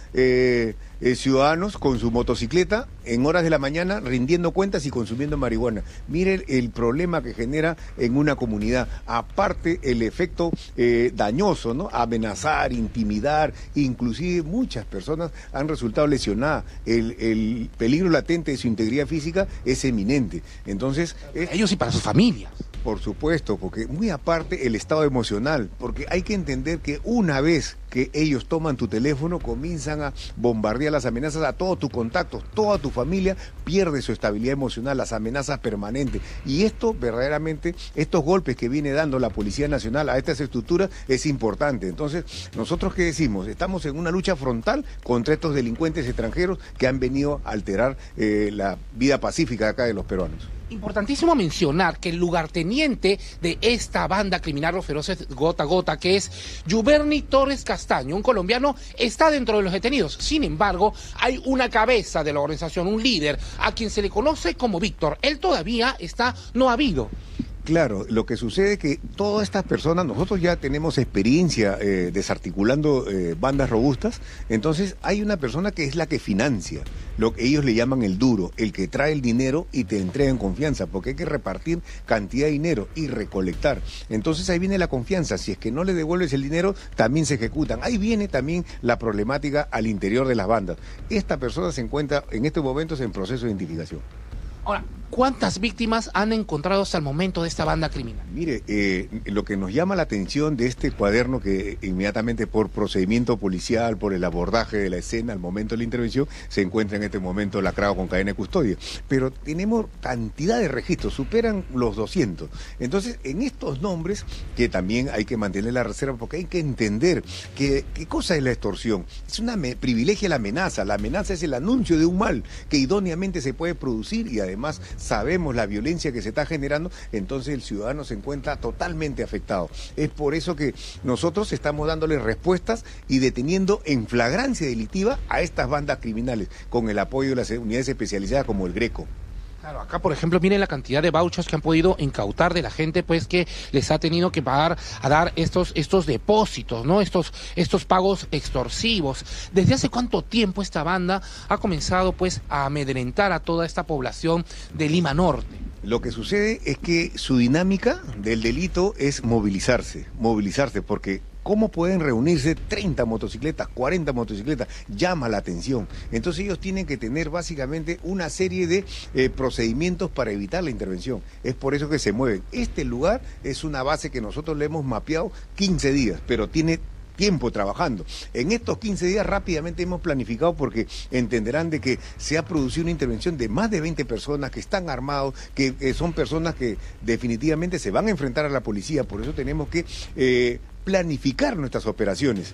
ciudadanos con su motocicleta en horas de la mañana rindiendo cuentas y consumiendo marihuana. Mire el problema que genera en una comunidad. Aparte el efecto dañoso, ¿no? Amenazar, intimidar, inclusive muchas personas han resultado lesionadas. El peligro latente de su integridad física es eminente. Entonces, ellos y para sus familias. Por supuesto, porque muy aparte el estado emocional, porque hay que entender que una vez que ellos toman tu teléfono, comienzan a bombardear las amenazas a todos tus contactos, toda tu familia pierde su estabilidad emocional, las amenazas permanentes. Y esto verdaderamente, estos golpes que viene dando la Policía Nacional a estas estructuras es importante. Entonces, ¿nosotros qué decimos? Estamos en una lucha frontal contra estos delincuentes extranjeros que han venido a alterar la vida pacífica de acá de los peruanos. Importantísimo mencionar que el lugarteniente de esta banda criminal Los Feroces Gota a Gota, que es Yuberni Torres Castaño, un colombiano, está dentro de los detenidos. Sin embargo, hay una cabeza de la organización, un líder, a quien se le conoce como Víctor. Él todavía está no habido. Claro, lo que sucede es que todas estas personas, nosotros ya tenemos experiencia desarticulando bandas robustas, entonces hay una persona que es la que financia, lo que ellos le llaman el duro, el que trae el dinero y te entrega en confianza, porque hay que repartir cantidad de dinero y recolectar. Entonces ahí viene la confianza, si es que no le devuelves el dinero, también se ejecutan. Ahí viene también la problemática al interior de las bandas. Esta persona se encuentra en estos momentos en proceso de identificación. Ahora, ¿cuántas víctimas han encontrado hasta el momento de esta banda criminal? Mire, lo que nos llama la atención de este cuaderno, que inmediatamente por procedimiento policial, por el abordaje de la escena al momento de la intervención, se encuentra en este momento lacrado con cadena de custodia. Pero tenemos cantidad de registros, superan los 200. Entonces, en estos nombres, que también hay que mantener la reserva, porque hay que entender qué cosa es la extorsión. Es una privilegia la amenaza. La amenaza es el anuncio de un mal que idóneamente se puede producir y además sabemos la violencia que se está generando, entonces el ciudadano se encuentra totalmente afectado. Es por eso que nosotros estamos dándole respuestas y deteniendo en flagrancia delictiva a estas bandas criminales, con el apoyo de las unidades especializadas como el Greco. Claro, acá por ejemplo miren la cantidad de vouchers que han podido incautar de la gente, pues que les ha tenido que pagar a dar estos depósitos, ¿no? Estos pagos extorsivos. ¿Desde hace cuánto tiempo esta banda ha comenzado pues a amedrentar a toda esta población de Lima Norte? Lo que sucede es que su dinámica del delito es movilizarse, porque ¿cómo pueden reunirse 30 motocicletas, 40 motocicletas? Llama la atención. Entonces ellos tienen que tener básicamente una serie de procedimientos para evitar la intervención. Es por eso que se mueven. Este lugar es una base que nosotros le hemos mapeado 15 días, pero tiene tiempo trabajando. En estos 15 días rápidamente hemos planificado, porque entenderán de que se ha producido una intervención de más de 20 personas que están armados, que son personas que definitivamente se van a enfrentar a la policía. Por eso tenemos que planificar nuestras operaciones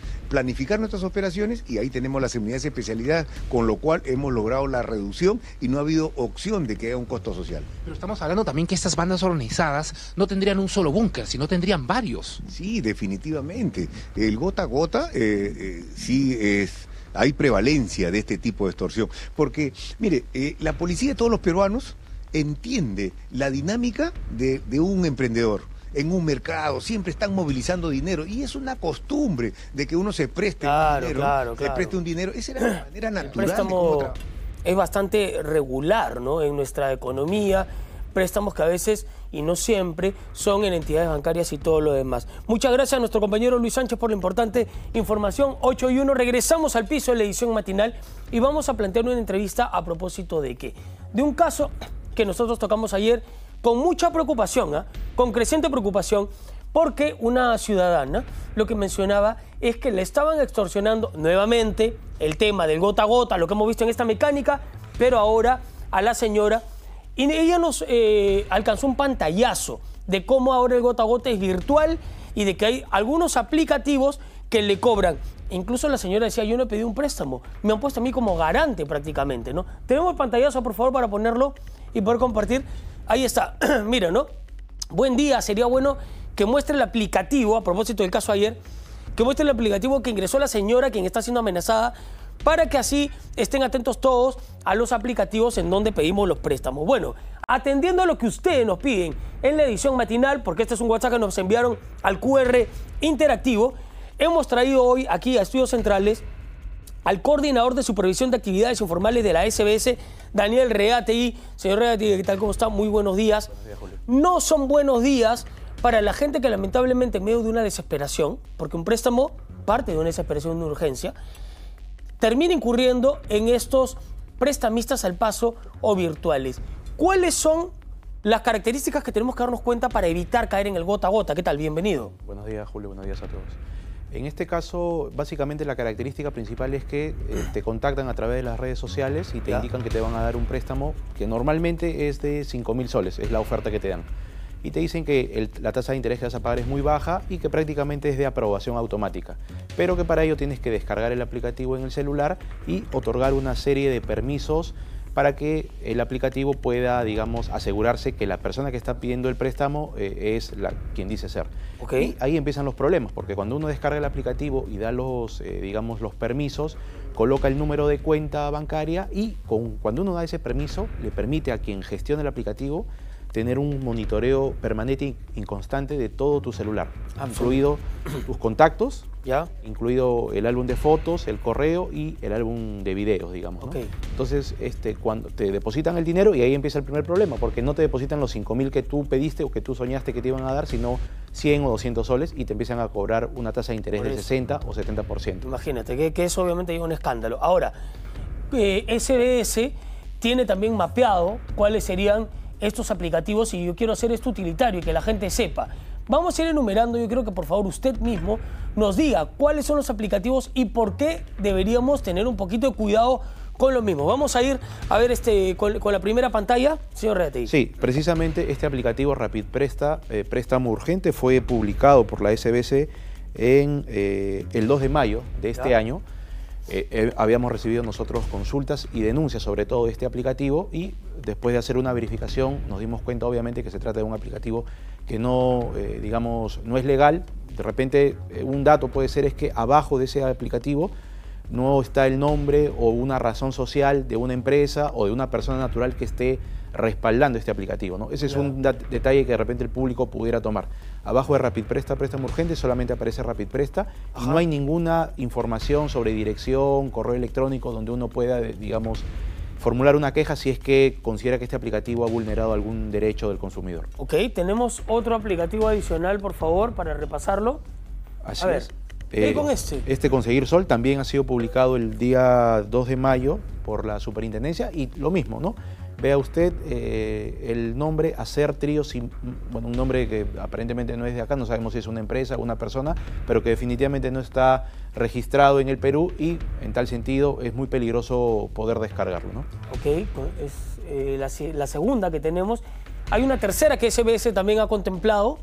y ahí tenemos las unidades especializadas, con lo cual hemos logrado la reducción y no ha habido opción de que haya un costo social. Pero estamos hablando también que estas bandas organizadas no tendrían un solo búnker, sino tendrían varios. Sí, definitivamente. El gota a gota sí es... Hay prevalencia de este tipo de extorsión, porque, mire, la policía de todos los peruanos entiende la dinámica de un emprendedor. En un mercado siempre están movilizando dinero y es una costumbre de que uno se preste dinero, se preste un dinero. Esa era la manera natural. El préstamo es bastante regular, ¿no? En nuestra economía, préstamos que a veces y no siempre son en entidades bancarias y todo lo demás. Muchas gracias a nuestro compañero Luis Sánchez por la importante información. 8:01, regresamos al piso de la edición matinal y vamos a plantear una entrevista a propósito de qué. De un caso que nosotros tocamos ayer con mucha preocupación, con creciente preocupación, porque una ciudadana lo que mencionaba es que le estaban extorsionando nuevamente el tema del gota a gota, lo que hemos visto en esta mecánica, pero ahora a la señora, y ella nos alcanzó un pantallazo de cómo ahora el gota a gota es virtual y de que hay algunos aplicativos que le cobran. Incluso la señora decía, yo no he pedido un préstamo, me han puesto a mí como garante prácticamente, ¿no? Tenemos el pantallazo, por favor, para ponerlo y poder compartir. Ahí está, mira, ¿no? Buen día, sería bueno que muestre el aplicativo, a propósito del caso ayer, que muestre el aplicativo que ingresó la señora, quien está siendo amenazada para que así estén atentos todos a los aplicativos en donde pedimos los préstamos. Bueno, atendiendo a lo que ustedes nos piden en la edición matinal, porque este es un WhatsApp que nos enviaron al QR interactivo, hemos traído hoy aquí a Estudios Centrales al coordinador de supervisión de actividades informales de la SBS, Daniel Regategui. Señor Regategui, ¿qué tal? ¿Cómo está? Muy buenos días. Buenos días, Julio. No son buenos días para la gente que lamentablemente en medio de una desesperación, porque un préstamo parte de una desesperación, de una urgencia, termina incurriendo en estos prestamistas al paso o virtuales. ¿Cuáles son las características que tenemos que darnos cuenta para evitar caer en el gota a gota? ¿Qué tal? Bienvenido. Buenos días, Julio. Buenos días a todos. En este caso, básicamente la característica principal es que te contactan a través de las redes sociales y te indican que te van a dar un préstamo que normalmente es de 5.000 soles, es la oferta que te dan. Y te dicen que la tasa de interés que vas a pagar es muy baja y que prácticamente es de aprobación automática, pero que para ello tienes que descargar el aplicativo en el celular y otorgar una serie de permisos para que el aplicativo pueda, digamos, asegurarse que la persona que está pidiendo el préstamo es quien dice ser. Y ahí empiezan los problemas, porque cuando uno descarga el aplicativo y da los, digamos, los permisos, coloca el número de cuenta bancaria y cuando uno da ese permiso, le permite a quien gestione el aplicativo tener un monitoreo permanente y constante de todo tu celular, incluido tus contactos, incluido el álbum de fotos, el correo y el álbum de videos, digamos, ¿no? Entonces, cuando te depositan el dinero, y ahí empieza el primer problema, porque no te depositan los 5.000 que tú pediste o que tú soñaste que te iban a dar, sino 100 o 200 soles y te empiezan a cobrar una tasa de interés de 60 o 70%. Imagínate, que eso obviamente es un escándalo. Ahora, SBS tiene también mapeado cuáles serían estos aplicativos y yo quiero hacer esto utilitario y que la gente sepa. Vamos a ir enumerando, yo creo que por favor usted mismo nos diga cuáles son los aplicativos y por qué deberíamos tener un poquito de cuidado con lo mismo. Vamos a ir a ver con la primera pantalla, señor Regategui. Sí, precisamente este aplicativo Rapid Presta, Préstamo Urgente, fue publicado por la SBS en el 2 de mayo de este año. Habíamos recibido nosotros consultas y denuncias sobre todo de este aplicativo y después de hacer una verificación nos dimos cuenta obviamente que se trata de un aplicativo que no, digamos, no es legal. De repente un dato puede ser es que abajo de ese aplicativo no está el nombre o una razón social de una empresa o de una persona natural que esté respaldando este aplicativo, ¿no? Ese es un detalle que de repente el público pudiera tomar. Abajo de Rapid Presta, Préstamo Urgente, solamente aparece Rapid Presta y no hay ninguna información sobre dirección, correo electrónico donde uno pueda, digamos, formular una queja si es que considera que este aplicativo ha vulnerado algún derecho del consumidor. Ok, tenemos otro aplicativo adicional, por favor, para repasarlo. Así a ver, es. ¿qué con este? Este Conseguir Sol también ha sido publicado el día 2 de mayo por la Superintendencia y lo mismo, ¿no? Vea usted el nombre Hacer Trío, bueno, un nombre que aparentemente no es de acá, no sabemos si es una empresa o una persona, pero que definitivamente no está registrado en el Perú y en tal sentido es muy peligroso poder descargarlo, ¿no? Ok, es la segunda que tenemos. Hay una tercera que SBS también ha contemplado.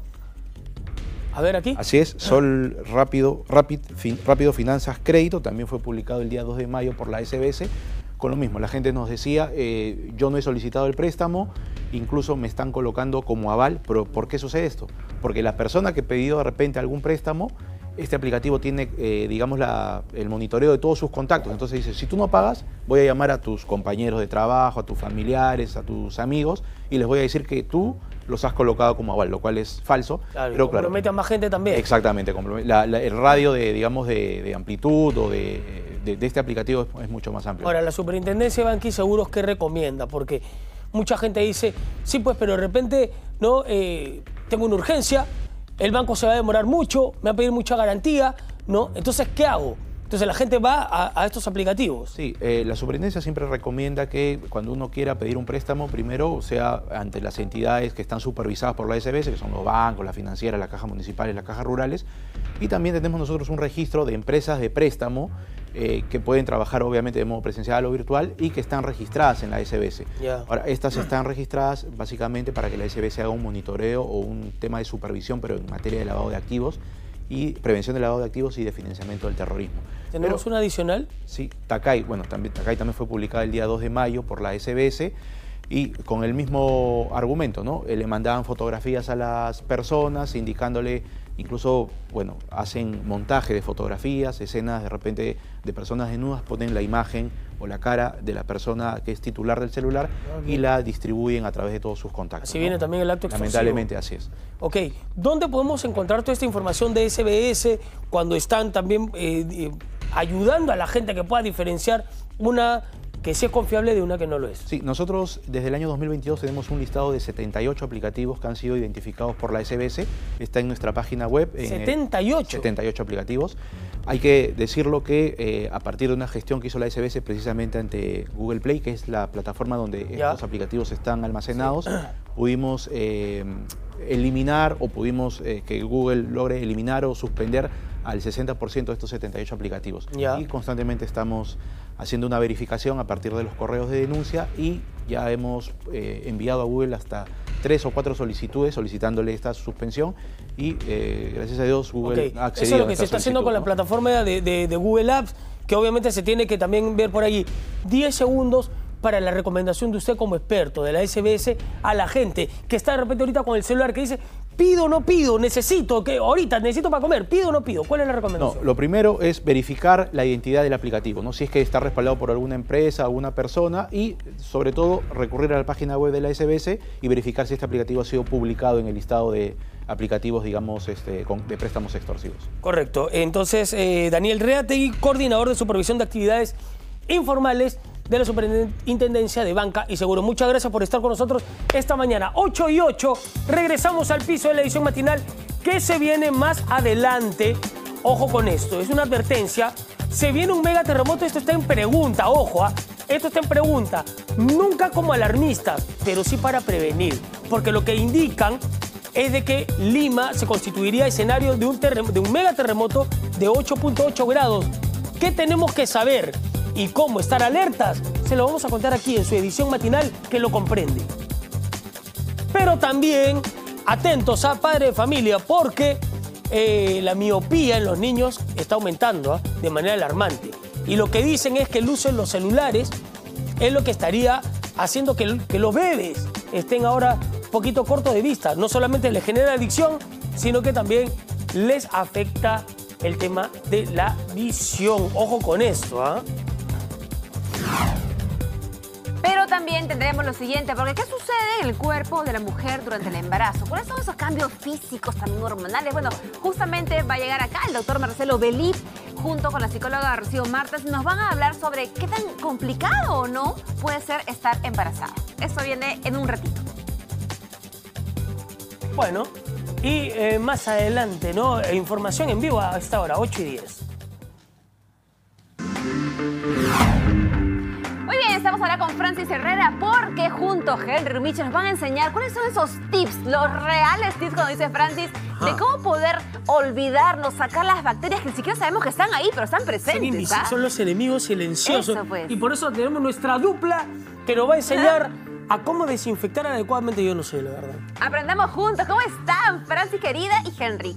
A ver aquí. Así es, Sol Rápido Finanzas Crédito, también fue publicado el día 2 de mayo por la SBS. Con lo mismo, la gente nos decía, yo no he solicitado el préstamo, incluso me están colocando como aval, pero ¿por qué sucede esto? Porque la persona que pidió de repente algún préstamo, este aplicativo tiene, digamos, el monitoreo de todos sus contactos. Entonces dice, si tú no pagas, voy a llamar a tus compañeros de trabajo, a tus familiares, a tus amigos, y les voy a decir que tú los has colocado como aval, lo cual es falso. Claro, pero compromete a más gente también. Exactamente, el radio digamos, de amplitud o de este aplicativo es mucho más amplio. Ahora, la Superintendencia de Banqui Seguros, ¿qué recomienda? Porque mucha gente dice, sí, pues, pero de repente, ¿no? Tengo una urgencia, el banco se va a demorar mucho, me va a pedir mucha garantía, ¿no? Entonces, ¿qué hago? Entonces la gente va a estos aplicativos. Sí, la Superintendencia siempre recomienda que cuando uno quiera pedir un préstamo, primero sea ante las entidades que están supervisadas por la SBS, que son los bancos, las financieras, las cajas municipales, las cajas rurales, y también tenemos nosotros un registro de empresas de préstamo que pueden trabajar obviamente de modo presencial o virtual y que están registradas en la SBS. Ahora, estas están registradas básicamente para que la SBS haga un monitoreo o un tema de supervisión, pero en materia de lavado de activos y prevención del lavado de activos y de financiamiento del terrorismo. ¿Tenemos una adicional? Sí, Takay, bueno, Takay también fue publicada el día 2 de mayo por la SBS. Y con el mismo argumento, ¿no? Le mandaban fotografías a las personas, indicándole, incluso, bueno, hacen montaje de fotografías, escenas de repente de personas desnudas, ponen la imagen o la cara de la persona que es titular del celular y la distribuyen a través de todos sus contactos. Así viene también el acto extorsivo. Lamentablemente así es. Ok, ¿dónde podemos encontrar toda esta información de SBS cuando están también ayudando a la gente que pueda diferenciar una que sí es confiable de una que no lo es? Sí, nosotros desde el año 2022 tenemos un listado de 78 aplicativos que han sido identificados por la SBS. Está en nuestra página web. 78. 78 aplicativos. Hay que decirlo que a partir de una gestión que hizo la SBS precisamente ante Google Play, que es la plataforma donde estos aplicativos están almacenados, pudimos eliminar o pudimos que Google logre eliminar o suspender al 60% de estos 78 aplicativos. Y constantemente estamos haciendo una verificación a partir de los correos de denuncia y ya hemos enviado a Google hasta 3 o 4 solicitudes solicitándole esta suspensión y gracias a Dios Google ha accedido. Eso es lo que se está haciendo con la plataforma de Google Apps, que obviamente se tiene que también ver por allí. 10 segundos para la recomendación de usted como experto de la SBS a la gente que está de repente ahorita con el celular que dice: ¿pido o no pido? Necesito para comer, ¿pido o no pido? ¿Cuál es la recomendación? No, lo primero es verificar la identidad del aplicativo, ¿no? Si es que está respaldado por alguna empresa, alguna persona, y sobre todo recurrir a la página web de la SBS y verificar si este aplicativo ha sido publicado en el listado de aplicativos, digamos, de préstamos extorsivos. Correcto. Entonces, Daniel Reategui, coordinador de supervisión de actividades informales de la Superintendencia de Banca y Seguro. Muchas gracias por estar con nosotros esta mañana. 8:08, regresamos al piso de la edición matinal que se viene más adelante. Ojo con esto, es una advertencia. Se viene un mega terremoto, esto está en pregunta, ojo, esto está en pregunta. Nunca como alarmistas, pero sí para prevenir, porque lo que indican es de que Lima se constituiría escenario de un mega terremoto de 8.8 grados. ¿Qué tenemos que saber y cómo estar alertas? Se lo vamos a contar aquí en su edición matinal que lo comprende. Pero también atentos a padre de familia, porque la miopía en los niños está aumentando de manera alarmante. Y lo que dicen es que el uso de los celulares es lo que estaría haciendo que los bebés estén ahora un poquito cortos de vista. No solamente les genera adicción, sino que también les afecta el tema de la visión. Ojo con esto, ¿ah? Pero también tendremos lo siguiente, porque ¿qué sucede en el cuerpo de la mujer durante el embarazo? ¿Cuáles son esos cambios físicos también hormonales? Bueno, justamente va a llegar acá el doctor Marcelo Belip junto con la psicóloga Rocío Martas y nos van a hablar sobre qué tan complicado o no puede ser estar embarazada. Eso viene en un ratito. Bueno, y más adelante, ¿no? Información en vivo a esta hora, 8:10. Muy bien, estamos ahora con Francis Herrera porque junto a Henry Rumiche nos van a enseñar cuáles son esos tips, los reales tips, como dice Francis, de cómo poder olvidarnos, sacar las bacterias que ni siquiera sabemos que están ahí, pero están presentes. Son los enemigos silenciosos. Eso, pues. Y por eso tenemos nuestra dupla que nos va a enseñar a cómo desinfectar adecuadamente. Yo no sé, la verdad. Aprendamos juntos. ¿Cómo están, Francis querida y Henry?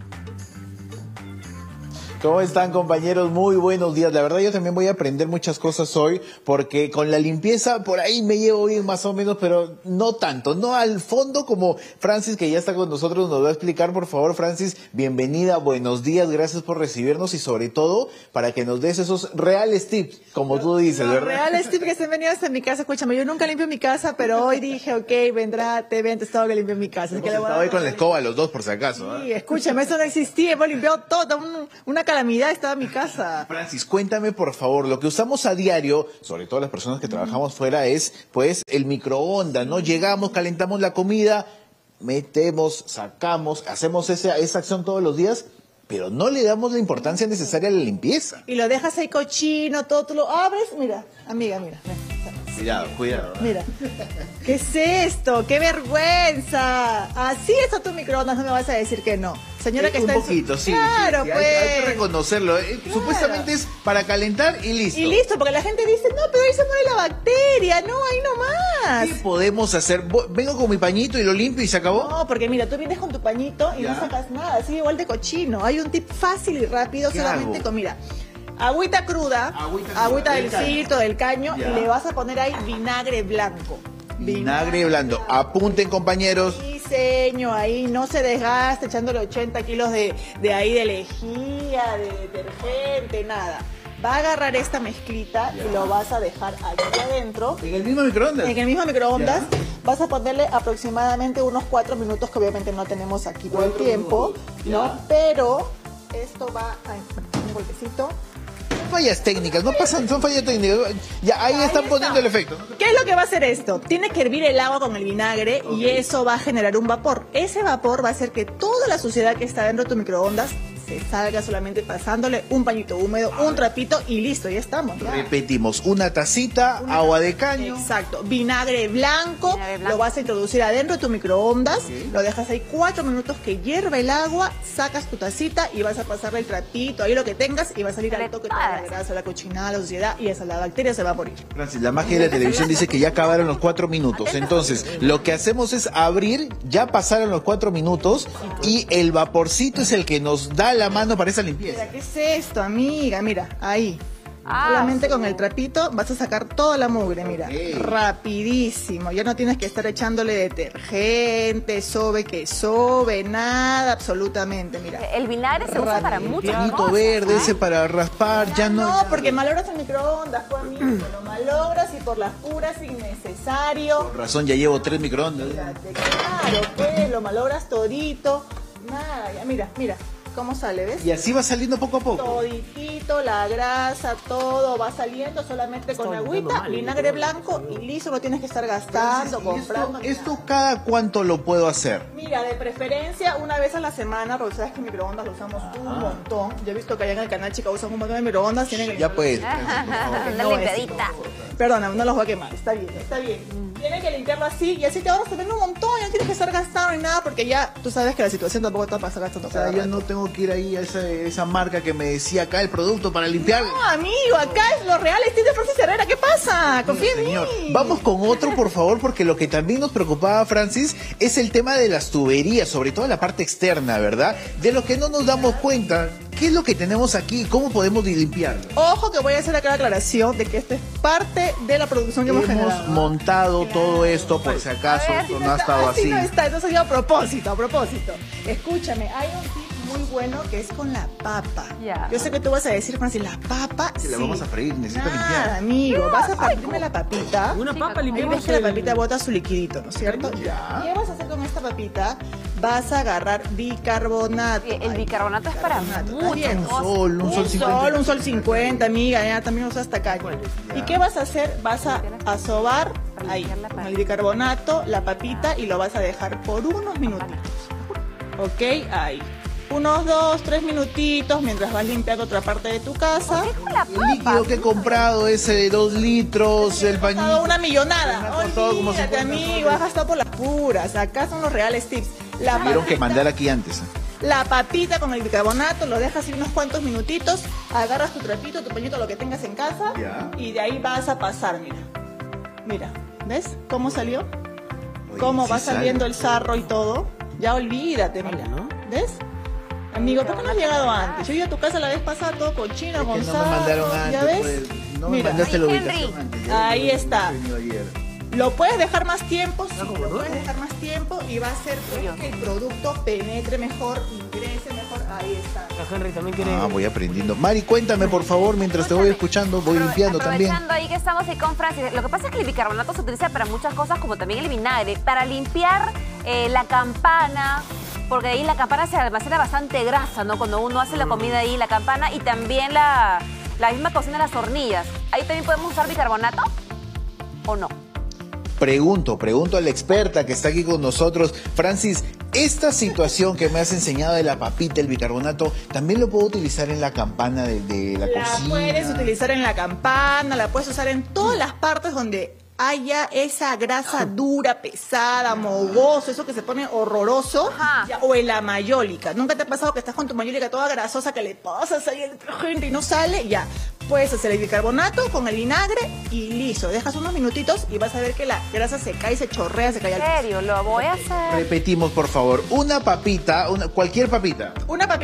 ¿Cómo están, compañeros? Muy buenos días. La verdad, yo también voy a aprender muchas cosas hoy, porque con la limpieza por ahí me llevo bien más o menos, pero no tanto, no al fondo como Francis, que ya está con nosotros, nos va a explicar. Por favor, Francis, bienvenida, buenos días, gracias por recibirnos y sobre todo para que nos des esos reales tips, como tú dices, ¿verdad? Reales tips que se han venido hasta mi casa. Escúchame, yo nunca limpio mi casa, pero hoy dije, ok, vendrá, te ven, te estaba que limpio mi casa. Estaba ahí con la escoba los dos, por si acaso. Sí, escúchame, eso no existía, hemos limpiado todo, una calamidad estaba en mi casa. Francis, cuéntame por favor, lo que usamos a diario, sobre todo las personas que trabajamos fuera, es pues el microondas, ¿no? Llegamos, calentamos la comida, metemos, sacamos, hacemos esa acción todos los días, pero no le damos la importancia necesaria a la limpieza. Y lo dejas ahí cochino, todo, tú lo abres, mira, amiga, mira. Cuidado. Mira, ¿qué es esto? ¡Qué vergüenza! Así es tu microondas, no me vas a decir que no. Señora que está un poquito, sí. Claro, sí, pues. Hay que reconocerlo. Claro. Supuestamente es para calentar y listo. Y listo, porque la gente dice, no, pero ahí se muere la bacteria. No, ahí nomás. ¿Qué podemos hacer? ¿Vengo con mi pañito y lo limpio y se acabó? No, porque mira, tú vienes con tu pañito y no sacas nada. Así igual de cochino. Hay un tip fácil y rápido solamente con, mira, agüita cruda, agüita del filtro, del caño, y le vas a poner ahí vinagre blanco. Vinagre blando. Apunten, compañeros. Diseño ahí, no se desgaste echándole 80 kilos de ahí de lejía, de detergente, nada. Va a agarrar esta mezclita y lo vas a dejar aquí adentro. ¿En el mismo microondas? En el mismo microondas. Ya. Vas a ponerle aproximadamente unos 4 minutos, que obviamente no tenemos aquí todo el tiempo, ¿no? Pero esto va a... un golpecito. Fallas técnicas, no pasan, son fallas técnicas. Ya, ahí están poniendo el efecto. ¿Qué es lo que va a hacer esto? Tiene que hervir el agua con el vinagre y eso va a generar un vapor. Ese vapor va a hacer que toda la suciedad que está dentro de tu microondas se salga, solamente pasándole un pañito húmedo, un trapito y listo, ya estamos. Ya. Repetimos, una tacita, agua de caño. Exacto, vinagre blanco, lo vas a introducir adentro de tu microondas, lo dejas ahí 4 minutos que hierva el agua, sacas tu tacita y vas a pasarle el trapito, ahí lo que tengas, y va a salir al toque toda la grasa, la cochinada, la suciedad, y esa la bacteria se va a morir. Francis, la magia de la televisión dice que ya acabaron los 4 minutos, entonces lo que hacemos es abrir, ya pasaron los 4 minutos y el vaporcito es el que nos da la mano para esa limpieza. Mira, ¿qué es esto, amiga? Mira, ahí. Solamente con el trapito vas a sacar toda la mugre, mira. Rapidísimo. Ya no tienes que estar echándole detergente, sobe, nada, absolutamente, mira. El vinagre se usa para muchas cosas. cosas. Verde, ese para raspar, ya no. No, porque malogras el microondas, pues, amigo. Lo malogras y por las puras innecesario. Con razón, ya llevo 3 microondas. Claro, pues, lo malogras todito. Nada, ya, mira. ¿Cómo sale, ves? Y así va saliendo poco a poco. Toditito, la grasa, todo va saliendo solamente con agüita, vinagre blanco y listo, no tienes que estar gastando, comprando. ¿Esto cada cuánto lo puedo hacer? Mira, de preferencia una vez a la semana, porque sabes que microondas lo usamos un montón. Yo he visto que allá en el canal, chicas, usan un montón de microondas. Tienen que ya pues. Una limpiadita. Perdona, no los voy a quemar, está bien. Tienes que limpiarlo así y así te ahorras también un montón, ya no tienes que estar gastando ni nada, porque ya tú sabes que la situación tampoco está para gastando. O sea, ya no tengo que ir ahí a esa marca que me decía acá el producto para limpiar. No, amigo, acá es lo real, es de Francis Herrera, ¿qué pasa? Confía en mí. Vamos con otro, por favor, porque lo que también nos preocupaba, Francis, es el tema de las tuberías, sobre todo la parte externa, ¿verdad? De lo que no nos damos cuenta. ¿Qué es lo que tenemos aquí? ¿Cómo podemos limpiarlo? Ojo que voy a hacer acá la aclaración de que esto es parte de la producción que hemos generado. Montado todo esto, por si acaso, esto no ha estado así. No está, entonces yo a propósito. Escúchame, hay un tip muy bueno que es con la papa. Yo sé que tú vas a decir, Francis, la papa. Si la vamos a freír, necesito limpiar. Nada, amigo, vas a partirme la papita. Una papa limpiamos. Ves que la papita bota su liquidito, ¿no es cierto? Ya. ¿Qué vas a hacer con esta papita? Vas a agarrar bicarbonato. El bicarbonato es para mucho. Un sol 50, amiga, ya también usa hasta acá. ¿Y qué vas a hacer? Vas a sobar ahí, con el bicarbonato, la papita y lo vas a dejar por unos minutitos. ¿Ok? Ahí. Unos 2-3 minutitos mientras vas limpiando otra parte de tu casa. El líquido que he comprado ese de 2 litros, el pañito. Una millonada. Olvídate, amigo, has gastado por las puras. Acá son los reales tips. Tuvieron que mandar aquí antes. La papita con el bicarbonato, lo dejas ir unos cuantos minutitos, agarras tu trapito, tu pañito, lo que tengas en casa, y de ahí vas a pasar, mira, ¿ves cómo salió? Oye, cómo va saliendo el sarro y todo. Ya olvídate, mira, ¿ves? Amigo, ¿por qué no has llegado antes? Yo iba a tu casa la vez pasada todo cochino, con sarro. No me mandaron antes, ¿ya ves? Pues, no me mandaste la ubicación antes. Ahí está. Lo puedes dejar más tiempo, sí, lo puedes dejar más tiempo y va a hacer que el producto penetre mejor, ingrese mejor. Ahí está. Henry también quiere. Voy aprendiendo. Mari, cuéntame por favor, mientras te voy escuchando, voy limpiando también. Aprovechando ahí que estamos ahí con Francis, lo que pasa es que el bicarbonato se utiliza para muchas cosas, como también el vinagre, para limpiar la campana, porque ahí la campana se almacena bastante grasa, ¿no? Cuando uno hace la comida ahí, la campana, y también la misma cocina de las hornillas. ¿Ahí también podemos usar bicarbonato o no? Pregunto a la experta que está aquí con nosotros. Francis, esta situación que me has enseñado de la papita, el bicarbonato, ¿también lo puedo utilizar en la campana de la cocina? La puedes utilizar en la campana, la puedes usar en todas las partes donde haya esa grasa dura, pesada, mogoso, eso que se pone horroroso, o en la mayólica. ¿Nunca te ha pasado que estás con tu mayólica toda grasosa, que le pasas ahí el detergente y no sale? Ya, puedes hacer el bicarbonato con el vinagre y listo. Dejas unos minutitos y vas a ver que la grasa se cae, se chorrea, se cae al piso. ¿En serio? Lo voy a hacer. Repetimos, por favor. Una papita, cualquier papita. Una papita.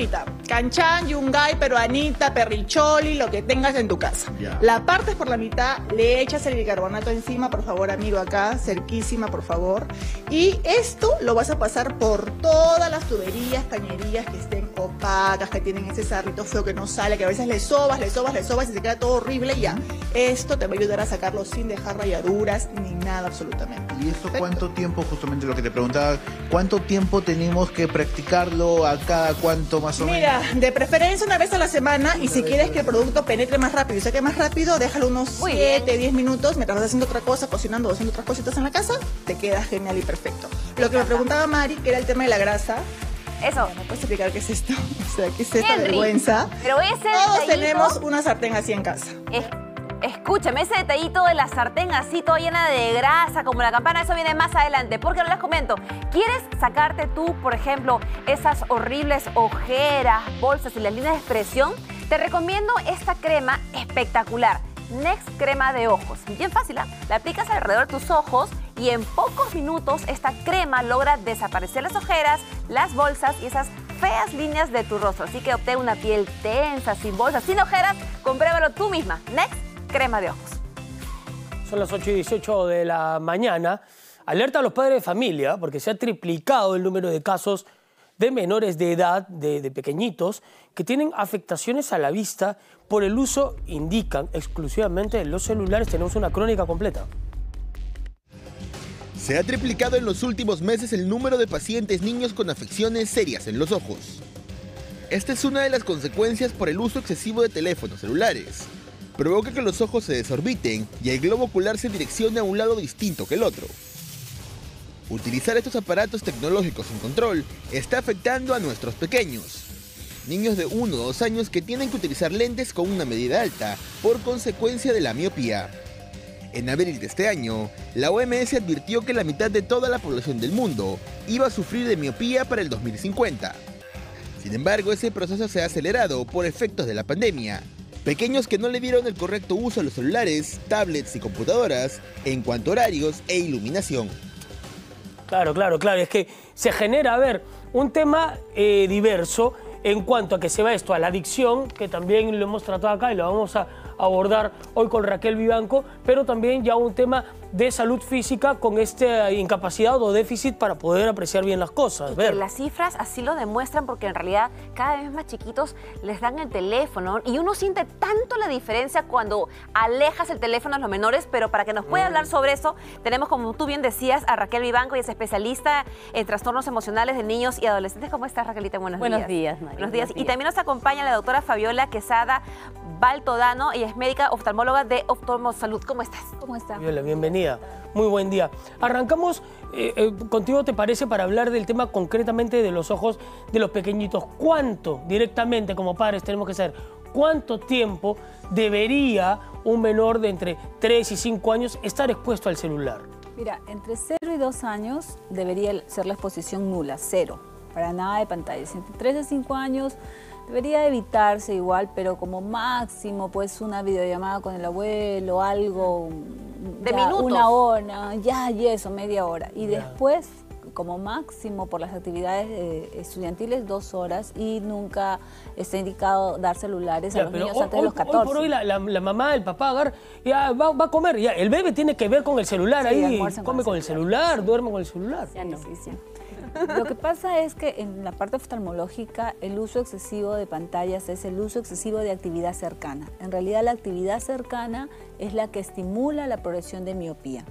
canchán, yungay, peruanita, perricholi, lo que tengas en tu casa. La partes por la mitad, le echas el bicarbonato encima, por favor, amigo, acá, cerquísima, por favor. Y esto lo vas a pasar por todas las tuberías, cañerías que estén opacas, que tienen ese sarrito feo que no sale, que a veces le sobas y se queda todo horrible y ya. Esto te va a ayudar a sacarlo sin dejar rayaduras ni nada absolutamente. ¿Y esto cuánto tiempo, justamente lo que te preguntaba, cuánto tiempo tenemos que practicarlo a cada cuánto más o menos? Mira, de preferencia una vez a la semana, y si quieres que el producto penetre más rápido y saque más rápido, déjalo unos 7, 10 minutos mientras vas haciendo otra cosa, cocinando o haciendo otras cositas en la casa, te queda genial y perfecto. Lo que me preguntaba Mari, que era el tema de la grasa. Eso. ¿Me puedes explicar qué es esto? O sea, ¿qué es esta vergüenza? Pero ese todos detallito, tenemos una sartén así en casa. Escúchame, ese detallito de la sartén así toda llena de grasa, como la campana, eso viene más adelante. Porque no les comento, ¿quieres sacarte tú, por ejemplo, esas horribles ojeras, bolsas y las líneas de expresión? Te recomiendo esta crema espectacular, Next Crema de Ojos. Bien fácil, ¿eh? La aplicas alrededor de tus ojos y en pocos minutos esta crema logra desaparecer las ojeras, las bolsas y esas feas líneas de tu rostro. Así que obtén una piel tensa, sin bolsas, sin ojeras. Compruébalo tú misma. Next Crema de Ojos. Son las 8:18 de la mañana. Alerta a los padres de familia porque se ha triplicado el número de casos de menores de edad, de pequeñitos, que tienen afectaciones a la vista por el uso, indican, exclusivamente de los celulares. Tenemos una crónica completa. Se ha triplicado en los últimos meses el número de pacientes niños con afecciones serias en los ojos. Esta es una de las consecuencias por el uso excesivo de teléfonos celulares. Provoca que los ojos se desorbiten y el globo ocular se direccione a un lado distinto que el otro. Utilizar estos aparatos tecnológicos sin control está afectando a nuestros pequeños. Niños de 1 o 2 años que tienen que utilizar lentes con una medida alta por consecuencia de la miopía. En abril de este año, la OMS advirtió que la mitad de toda la población del mundo iba a sufrir de miopía para el 2050. Sin embargo, ese proceso se ha acelerado por efectos de la pandemia. Pequeños que no le dieron el correcto uso a los celulares, tablets y computadoras en cuanto a horarios e iluminación. Claro. Es que se genera, un tema diverso en cuanto a que se va esto a la adicción, que también lo hemos tratado acá y lo vamos a abordar hoy con Raquel Vivanco, pero también ya un tema de salud física con esta incapacidad o déficit para poder apreciar bien las cosas. Que las cifras así lo demuestran porque en realidad cada vez más chiquitos les dan el teléfono y uno siente tanto la diferencia cuando alejas el teléfono a los menores, pero para que nos pueda hablar sobre eso tenemos, como tú bien decías, a Raquel Vivanco, y es especialista en trastornos emocionales de niños y adolescentes. ¿Cómo estás, Raquelita? Buenos días. Mari. Buenos días. Y también nos acompaña la doctora Fabiola Quesada Baltodano, ella es médica oftalmóloga de Oftalmosalud. ¿Cómo estás? ¿Cómo estás? Fabiola, bienvenida. Muy buen día. Arrancamos contigo, ¿te parece? Para hablar del tema concretamente de los ojos de los pequeñitos. ¿Cuánto directamente como padres tenemos que saber? ¿Cuánto tiempo debería un menor de entre 3 y 5 años estar expuesto al celular? Mira, entre 0 y 2 años debería ser la exposición nula, 0. Para nada de pantallas. Entre 3 y 5 años debería evitarse igual, pero como máximo, pues una videollamada con el abuelo, algo de minutos. 1 hora, y eso, media hora. Y después, como máximo, por las actividades estudiantiles, 2 horas, y nunca está indicado dar celulares a los niños antes de los 14. Hoy por hoy la mamá, el papá, ya va a comer, ya el bebé tiene que ver con el celular, ahí come con el celular, duerme con el celular. Sí. Lo que pasa es que en la parte oftalmológica el uso excesivo de pantallas es el uso excesivo de actividad cercana. En realidad la actividad cercana es la que estimula la progresión de miopía.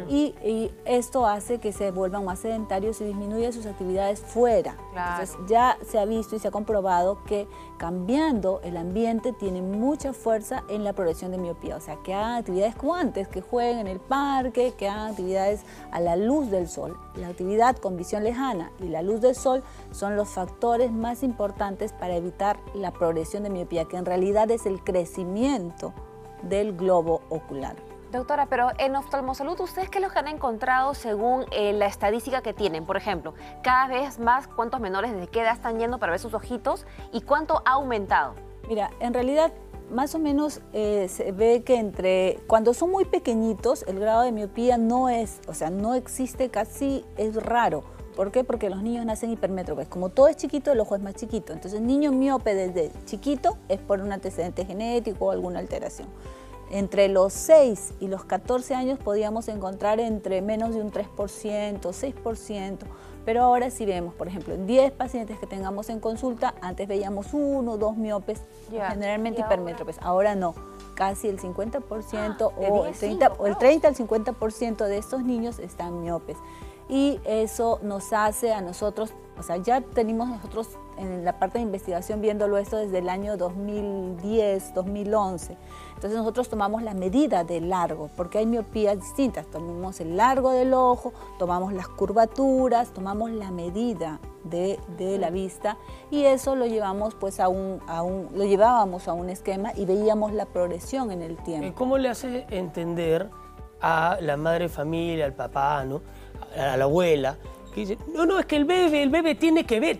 Y esto hace que se vuelvan más sedentarios y disminuya sus actividades fuera. Claro. Entonces ya se ha visto y se ha comprobado que cambiando el ambiente tiene mucha fuerza en la progresión de miopía. O sea, que hagan actividades como antes, que jueguen en el parque, que hagan actividades a la luz del sol. La actividad con visión lejana y la luz del sol son los factores más importantes para evitar la progresión de miopía, que en realidad es el crecimiento del globo ocular. Doctora, pero en Oftalmosalud, ¿ustedes qué es lo que han encontrado según la estadística que tienen? Por ejemplo, cada vez más, ¿cuántos menores desde qué edad están yendo para ver sus ojitos y cuánto ha aumentado? Mira, en realidad, más o menos se ve que cuando son muy pequeñitos, el grado de miopía no existe, casi es raro. ¿Por qué? Porque los niños nacen hipermétropes. Como todo es chiquito, el ojo es más chiquito. Entonces, el niño miope desde chiquito es por un antecedente genético o alguna alteración. Entre los 6 y los 14 años podíamos encontrar entre menos de un 3%, 6%, pero ahora sí vemos, por ejemplo, en 10 pacientes que tengamos en consulta, antes veíamos 1 o 2 miopes, generalmente hipermétropes, ahora no, casi el 50% o el 30 al 50% de estos niños están miopes. Y eso nos hace a nosotros, o sea, ya tenemos nosotros en la parte de investigación viéndolo esto desde el año 2010, 2011. Entonces nosotros tomamos la medida del largo, porque hay miopías distintas. Tomamos el largo del ojo, tomamos las curvaturas, tomamos la medida de la vista y eso lo llevamos pues lo llevábamos a un esquema y veíamos la progresión en el tiempo. ¿Cómo le hace entender a la madre de familia, al papá, ¿no? A la abuela, que dice, no, es que el bebé tiene que ver,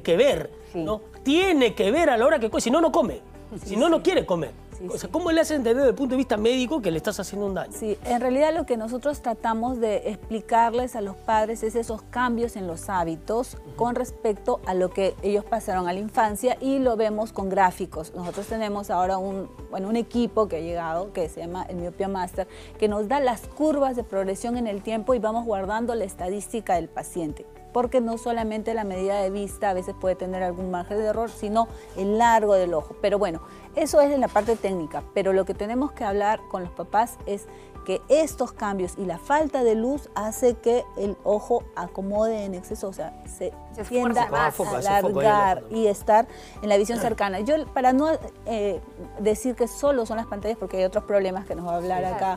¿no? Tiene que ver a la hora que come, si no, no come, si no, no quiere comer. O sea, ¿cómo le hace entender desde el punto de vista médico que le estás haciendo un daño? Sí, en realidad lo que nosotros tratamos de explicarles a los padres es esos cambios en los hábitos con respecto a lo que ellos pasaron a la infancia y lo vemos con gráficos. Nosotros tenemos ahora un equipo que ha llegado, que se llama el Miopía Master, que nos da las curvas de progresión en el tiempo y vamos guardando la estadística del paciente. Porque no solamente la medida de vista a veces puede tener algún margen de error, sino el largo del ojo. Pero bueno, eso es en la parte técnica, pero lo que tenemos que hablar con los papás es que estos cambios y la falta de luz hace que el ojo acomode en exceso, o sea, se tienda a alargar y estar en la visión cercana. Yo, para no decir que solo son las pantallas, porque hay otros problemas que nos va a hablar acá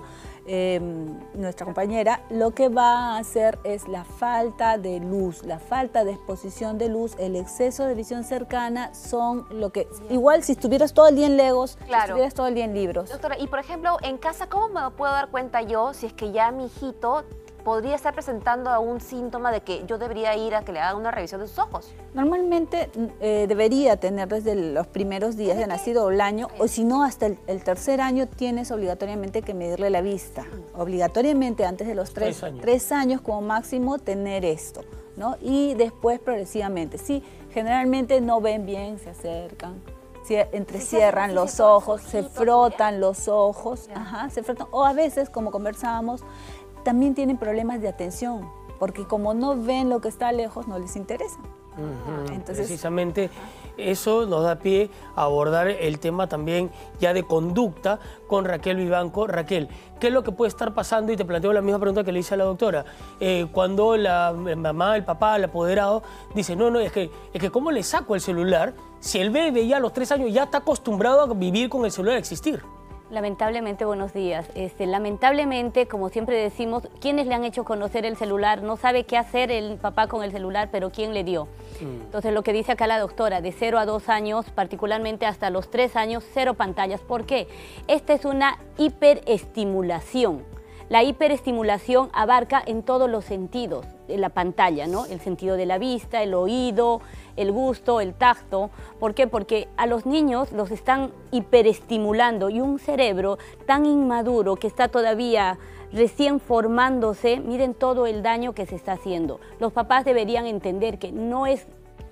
nuestra compañera, lo que va a hacer es la falta de luz, la falta de exposición de luz, el exceso de visión cercana son lo que... Igual si estuvieras todo el día en Legos, si estuvieras todo el día en libros. Doctora, y por ejemplo, en casa, ¿cómo me puedo dar cuenta yo si es que ya mi hijito podría estar presentando algún síntoma de que yo debería ir a que le haga una revisión de sus ojos? Normalmente debería tener desde los primeros días de nacido o el año, o si no hasta el tercer año tienes obligatoriamente que medirle la vista. Obligatoriamente antes de los 3 años como máximo tener esto, ¿no? Y después progresivamente. Sí, generalmente no ven bien, se acercan, entrecierran los ojos, se frotan los ojos, se frotan, o a veces, como conversábamos, también tienen problemas de atención, porque como no ven lo que está lejos, no les interesa. Entonces, precisamente eso nos da pie a abordar el tema también ya de conducta con Raquel Vivanco. Raquel, ¿qué es lo que puede estar pasando? Y te planteo la misma pregunta que le hice a la doctora. Cuando la mamá, el papá, el apoderado dice, no, es que ¿cómo le saco el celular si el bebé ya a los 3 años ya está acostumbrado a vivir con el celular, a existir? Lamentablemente, buenos días. Lamentablemente, como siempre decimos, quienes le han hecho conocer el celular, no sabe qué hacer el papá con el celular, pero quién le dio. Entonces, lo que dice acá la doctora, de 0 a 2 años, particularmente hasta los 3 años, 0 pantallas. ¿Por qué? Esta es una hiperestimulación. La hiperestimulación abarca en todos los sentidos de la pantalla, ¿no? El sentido de la vista, el oído, el gusto, el tacto. ¿Por qué? Porque a los niños los están hiperestimulando y un cerebro tan inmaduro que está todavía recién formándose, miren todo el daño que se está haciendo. Los papás deberían entender que no es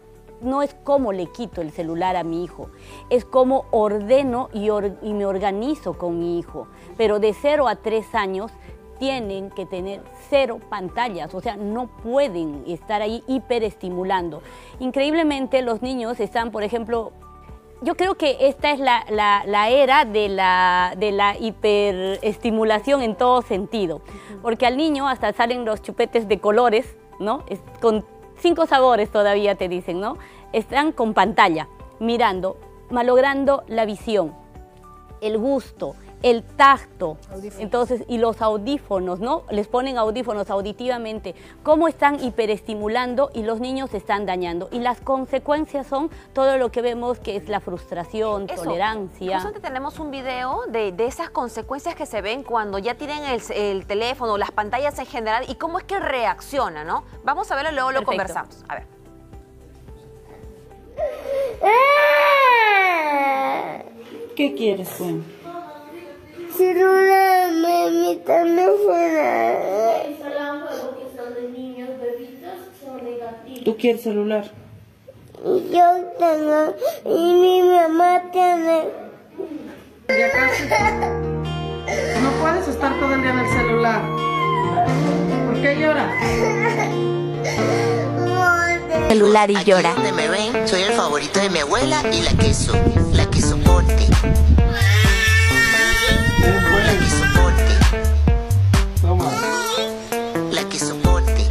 cómo le quito el celular a mi hijo, es cómo ordeno y me organizo con mi hijo. Pero de 0 a 3 años tienen que tener 0 pantallas, o sea, no pueden estar ahí hiperestimulando. Increíblemente los niños están, por ejemplo, yo creo que esta es la era de la hiperestimulación en todo sentido, porque al niño hasta salen los chupetes de colores, ¿no? Con 5 sabores todavía te dicen, ¿no? Están con pantalla, mirando, malogrando la visión, el gusto, el tacto, entonces, y los audífonos, ¿no? Les ponen audífonos auditivamente. ¿Cómo están hiperestimulando y los niños se están dañando? Y las consecuencias son todo lo que vemos que es la frustración, tolerancia. Nosotros tenemos un video de esas consecuencias que se ven cuando ya tienen el teléfono, las pantallas en general, y cómo es que reacciona, ¿no? Vamos a verlo, luego lo conversamos. A ver. ¿Qué quieres, pues? Celular, mamita, no fuera. Instalan juegos que son de niños, bebitos, son de ¿Tú quieres celular? Yo tengo y mi mamá tiene. Ya casi. No puedes estar todo el día en el celular. ¿Por qué lloras? Celular y llora. Aquí donde me ven, soy el favorito de mi abuela y la queso monte. La queso monte. Toma. La queso monte.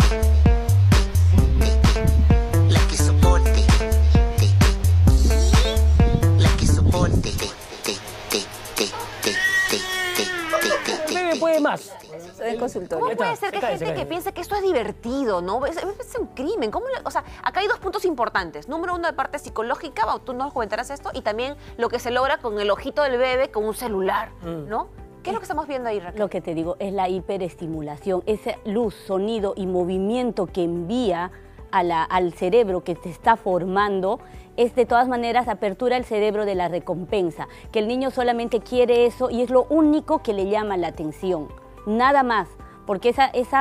La queso monte. La queso monte. Bebé puede más. ¿Cómo puede ser que hay gente que piense que esto es divertido, no? Es un crimen. O sea, acá hay dos puntos importantes. Número uno, de parte psicológica, tú nos comentarás esto, y también lo que se logra con el ojito del bebé con un celular, ¿no? ¿Qué es lo que estamos viendo ahí, Raquel? Lo que te digo es la hiperestimulación, esa luz, sonido y movimiento que envía al cerebro que te está formando, es de todas maneras apertura el cerebro de la recompensa, que el niño solamente quiere eso y es lo único que le llama la atención. Nada más, porque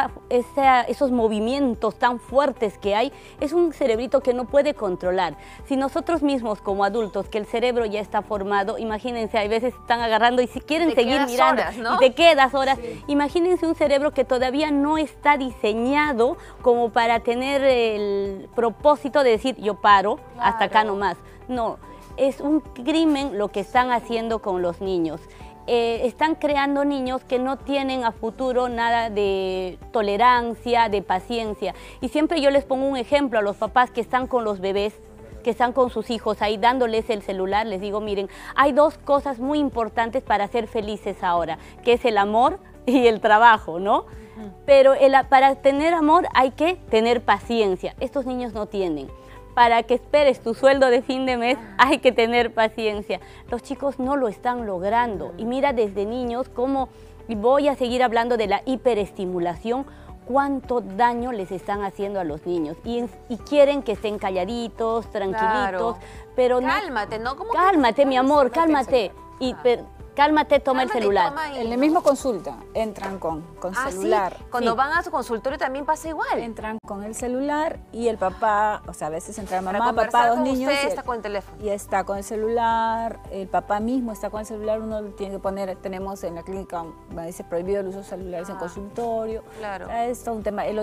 esos movimientos tan fuertes que hay, es un cerebrito que no puede controlar. Si nosotros mismos como adultos, que el cerebro ya está formado, imagínense, hay veces están agarrando y si quieren seguir mirando, horas, ¿no? Y te quedas horas. Sí. Imagínense un cerebro que todavía no está diseñado como para tener el propósito de decir, yo paro, claro, hasta acá nomás. No, es un crimen lo que están haciendo con los niños. Están creando niños que no tienen a futuro nada de tolerancia, de paciencia. Y siempre yo les pongo un ejemplo a los papás que están con los bebés, que están con sus hijos ahí dándoles el celular. Les digo, miren, hay dos cosas muy importantes para ser felices ahora, que es el amor y el trabajo, ¿no? Pero para tener amor hay que tener paciencia. Estos niños no tienen. Para que esperes tu sueldo de fin de mes hay que tener paciencia. Los chicos no lo están logrando. Y mira desde niños cómo, y voy a seguir hablando de la hiperestimulación, cuánto daño les están haciendo a los niños. Y quieren que estén calladitos, tranquilitos, claro, pero no. Cálmate, ¿no? Cálmate, mi amor, cálmate. Cálmate, toma el celular. En la misma consulta entran con celular. ¿Sí? Cuando van a su consultorio también pasa igual. Entran con el celular y el papá, o sea, a veces entra mamá, papá, dos niños. Usted está con el teléfono. Y está con el celular, el papá mismo está con el celular, uno tiene que poner, tenemos en la clínica, me dice prohibido el uso de celulares en consultorio. Claro. Es todo un tema. El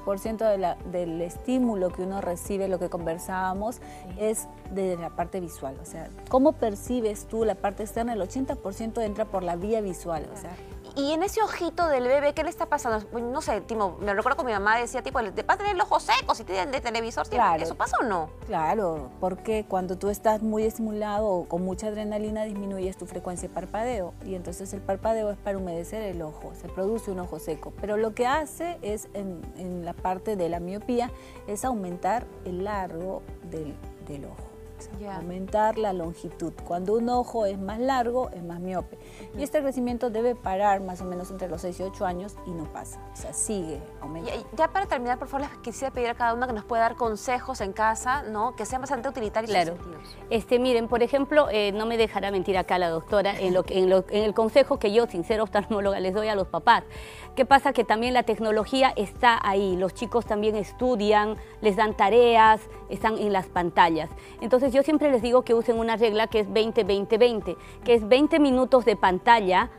80% del estímulo que uno recibe, lo que conversábamos, es de la parte visual. O sea, ¿cómo percibes tú la parte externa? El 80% entra por la vía visual, o sea. Y en ese ojito del bebé, ¿qué le está pasando? No sé, Timo, me recuerdo que mi mamá decía, tipo, te va a tener el ojo seco si tienen de televisor. Claro. ¿Eso pasa o no? Claro, porque cuando tú estás muy estimulado o con mucha adrenalina disminuyes tu frecuencia de parpadeo y entonces el parpadeo es para humedecer el ojo, se produce un ojo seco. Pero lo que hace es, en la parte de la miopía, es aumentar el largo del ojo. Aumentar la longitud. Cuando un ojo es más largo, es más miope. Y este crecimiento debe parar más o menos entre los 6 y 8 años y no pasa. O sea, sigue aumentando. Ya para terminar, por favor, les quisiera pedir a cada una que nos pueda dar consejos en casa, ¿no? Que sean bastante utilitarios. Claro. Miren, por ejemplo, no me dejará mentir acá la doctora en el consejo que yo, sin ser oftalmóloga, les doy a los papás. ¿Qué pasa? Que también la tecnología está ahí. Los chicos también estudian, les dan tareas, están en las pantallas. Entonces yo siempre les digo que usen una regla que es 20-20-20, que es 20 minutos de pantalla,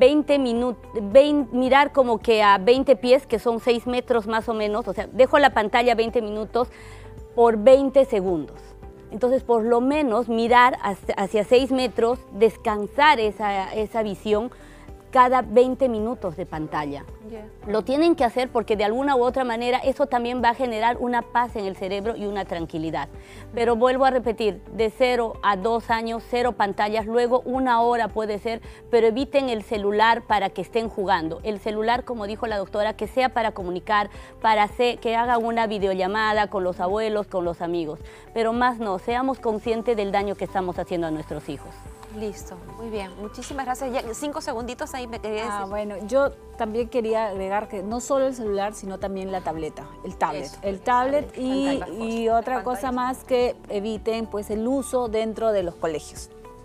mirar como que a 20 pies, que son 6 metros más o menos, o sea, dejo la pantalla 20 minutos por 20 segundos. Entonces, por lo menos mirar hacia 6 metros, descansar esa visión cada 20 minutos de pantalla. Lo tienen que hacer porque de alguna u otra manera eso también va a generar una paz en el cerebro y una tranquilidad. Pero vuelvo a repetir, de 0 a 2 años, 0 pantallas, luego 1 hora puede ser, pero eviten el celular para que estén jugando. El celular, como dijo la doctora, que sea para comunicar, que hagan una videollamada con los abuelos, con los amigos. Pero más no, seamos conscientes del daño que estamos haciendo a nuestros hijos. Listo, muy bien. Muchísimas gracias. Ya 5 segunditos ahí me quería decir. Bueno, yo también quería agregar que no solo el celular, sino también la tableta, el tablet. Eso, el tablet y otra cosa más, que eviten pues el uso dentro de los colegios. Ya.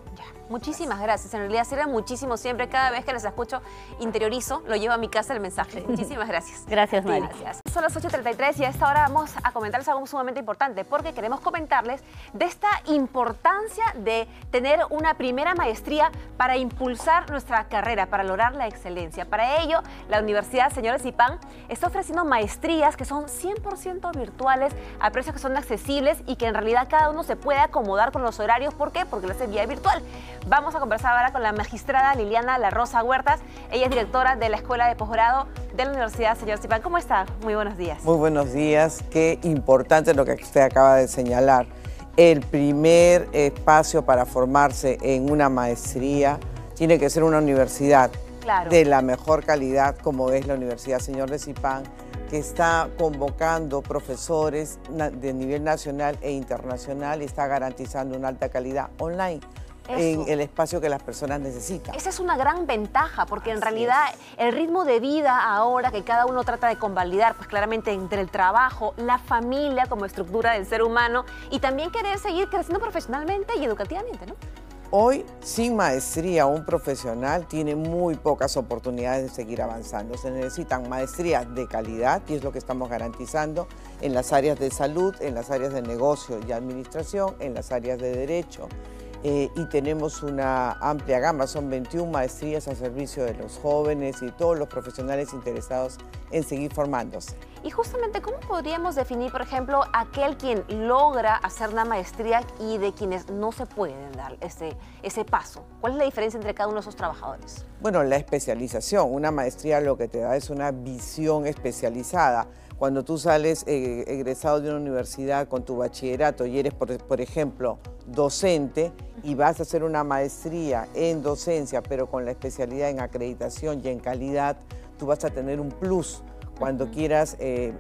Muchísimas gracias. En realidad sirve muchísimo siempre. Cada vez que les escucho, interiorizo, lo llevo a mi casa el mensaje. Muchísimas gracias. Gracias, Mari. Gracias. Son las 8:33 y a esta hora vamos a comentarles algo sumamente importante porque queremos comentarles de esta importancia de tener una primera maestría para impulsar nuestra carrera, para lograr la excelencia. Para ello, la Universidad Señor Zipán está ofreciendo maestrías que son 100% virtuales a precios que son accesibles y que en realidad cada uno se puede acomodar con los horarios. ¿Por qué? Porque lo hace vía virtual. Vamos a conversar ahora con la magistrada Liliana La Rosa Huertas. Ella es directora de la Escuela de Posgrado de la Universidad Señor Zipán. ¿Cómo está? Muy buenos días. Muy buenos días. Qué importante lo que usted acaba de señalar. El primer espacio para formarse en una maestría tiene que ser una universidad de la mejor calidad, como es la Universidad Señor de Zipán, que está convocando profesores de nivel nacional e internacional y está garantizando una alta calidad online. En el espacio que las personas necesitan. Esa es una gran ventaja, porque en realidad el ritmo de vida ahora que cada uno trata de convalidar, pues claramente entre el trabajo, la familia como estructura del ser humano y también querer seguir creciendo profesionalmente y educativamente, ¿no? Hoy, sin maestría, un profesional tiene muy pocas oportunidades de seguir avanzando. Se necesitan maestrías de calidad, y es lo que estamos garantizando en las áreas de salud, en las áreas de negocio y administración, en las áreas de derecho. Y tenemos una amplia gama, son 21 maestrías al servicio de los jóvenes y todos los profesionales interesados en seguir formándose. Y justamente, ¿cómo podríamos definir, por ejemplo, aquel quien logra hacer una maestría y de quienes no se pueden dar ese paso? ¿Cuál es la diferencia entre cada uno de esos trabajadores? Bueno, la especialización. Una maestría lo que te da es una visión especializada. Cuando tú sales egresado de una universidad con tu bachillerato y eres, por ejemplo, docente y vas a hacer una maestría en docencia, pero con la especialidad en acreditación y en calidad, tú vas a tener un plus. Cuando quieras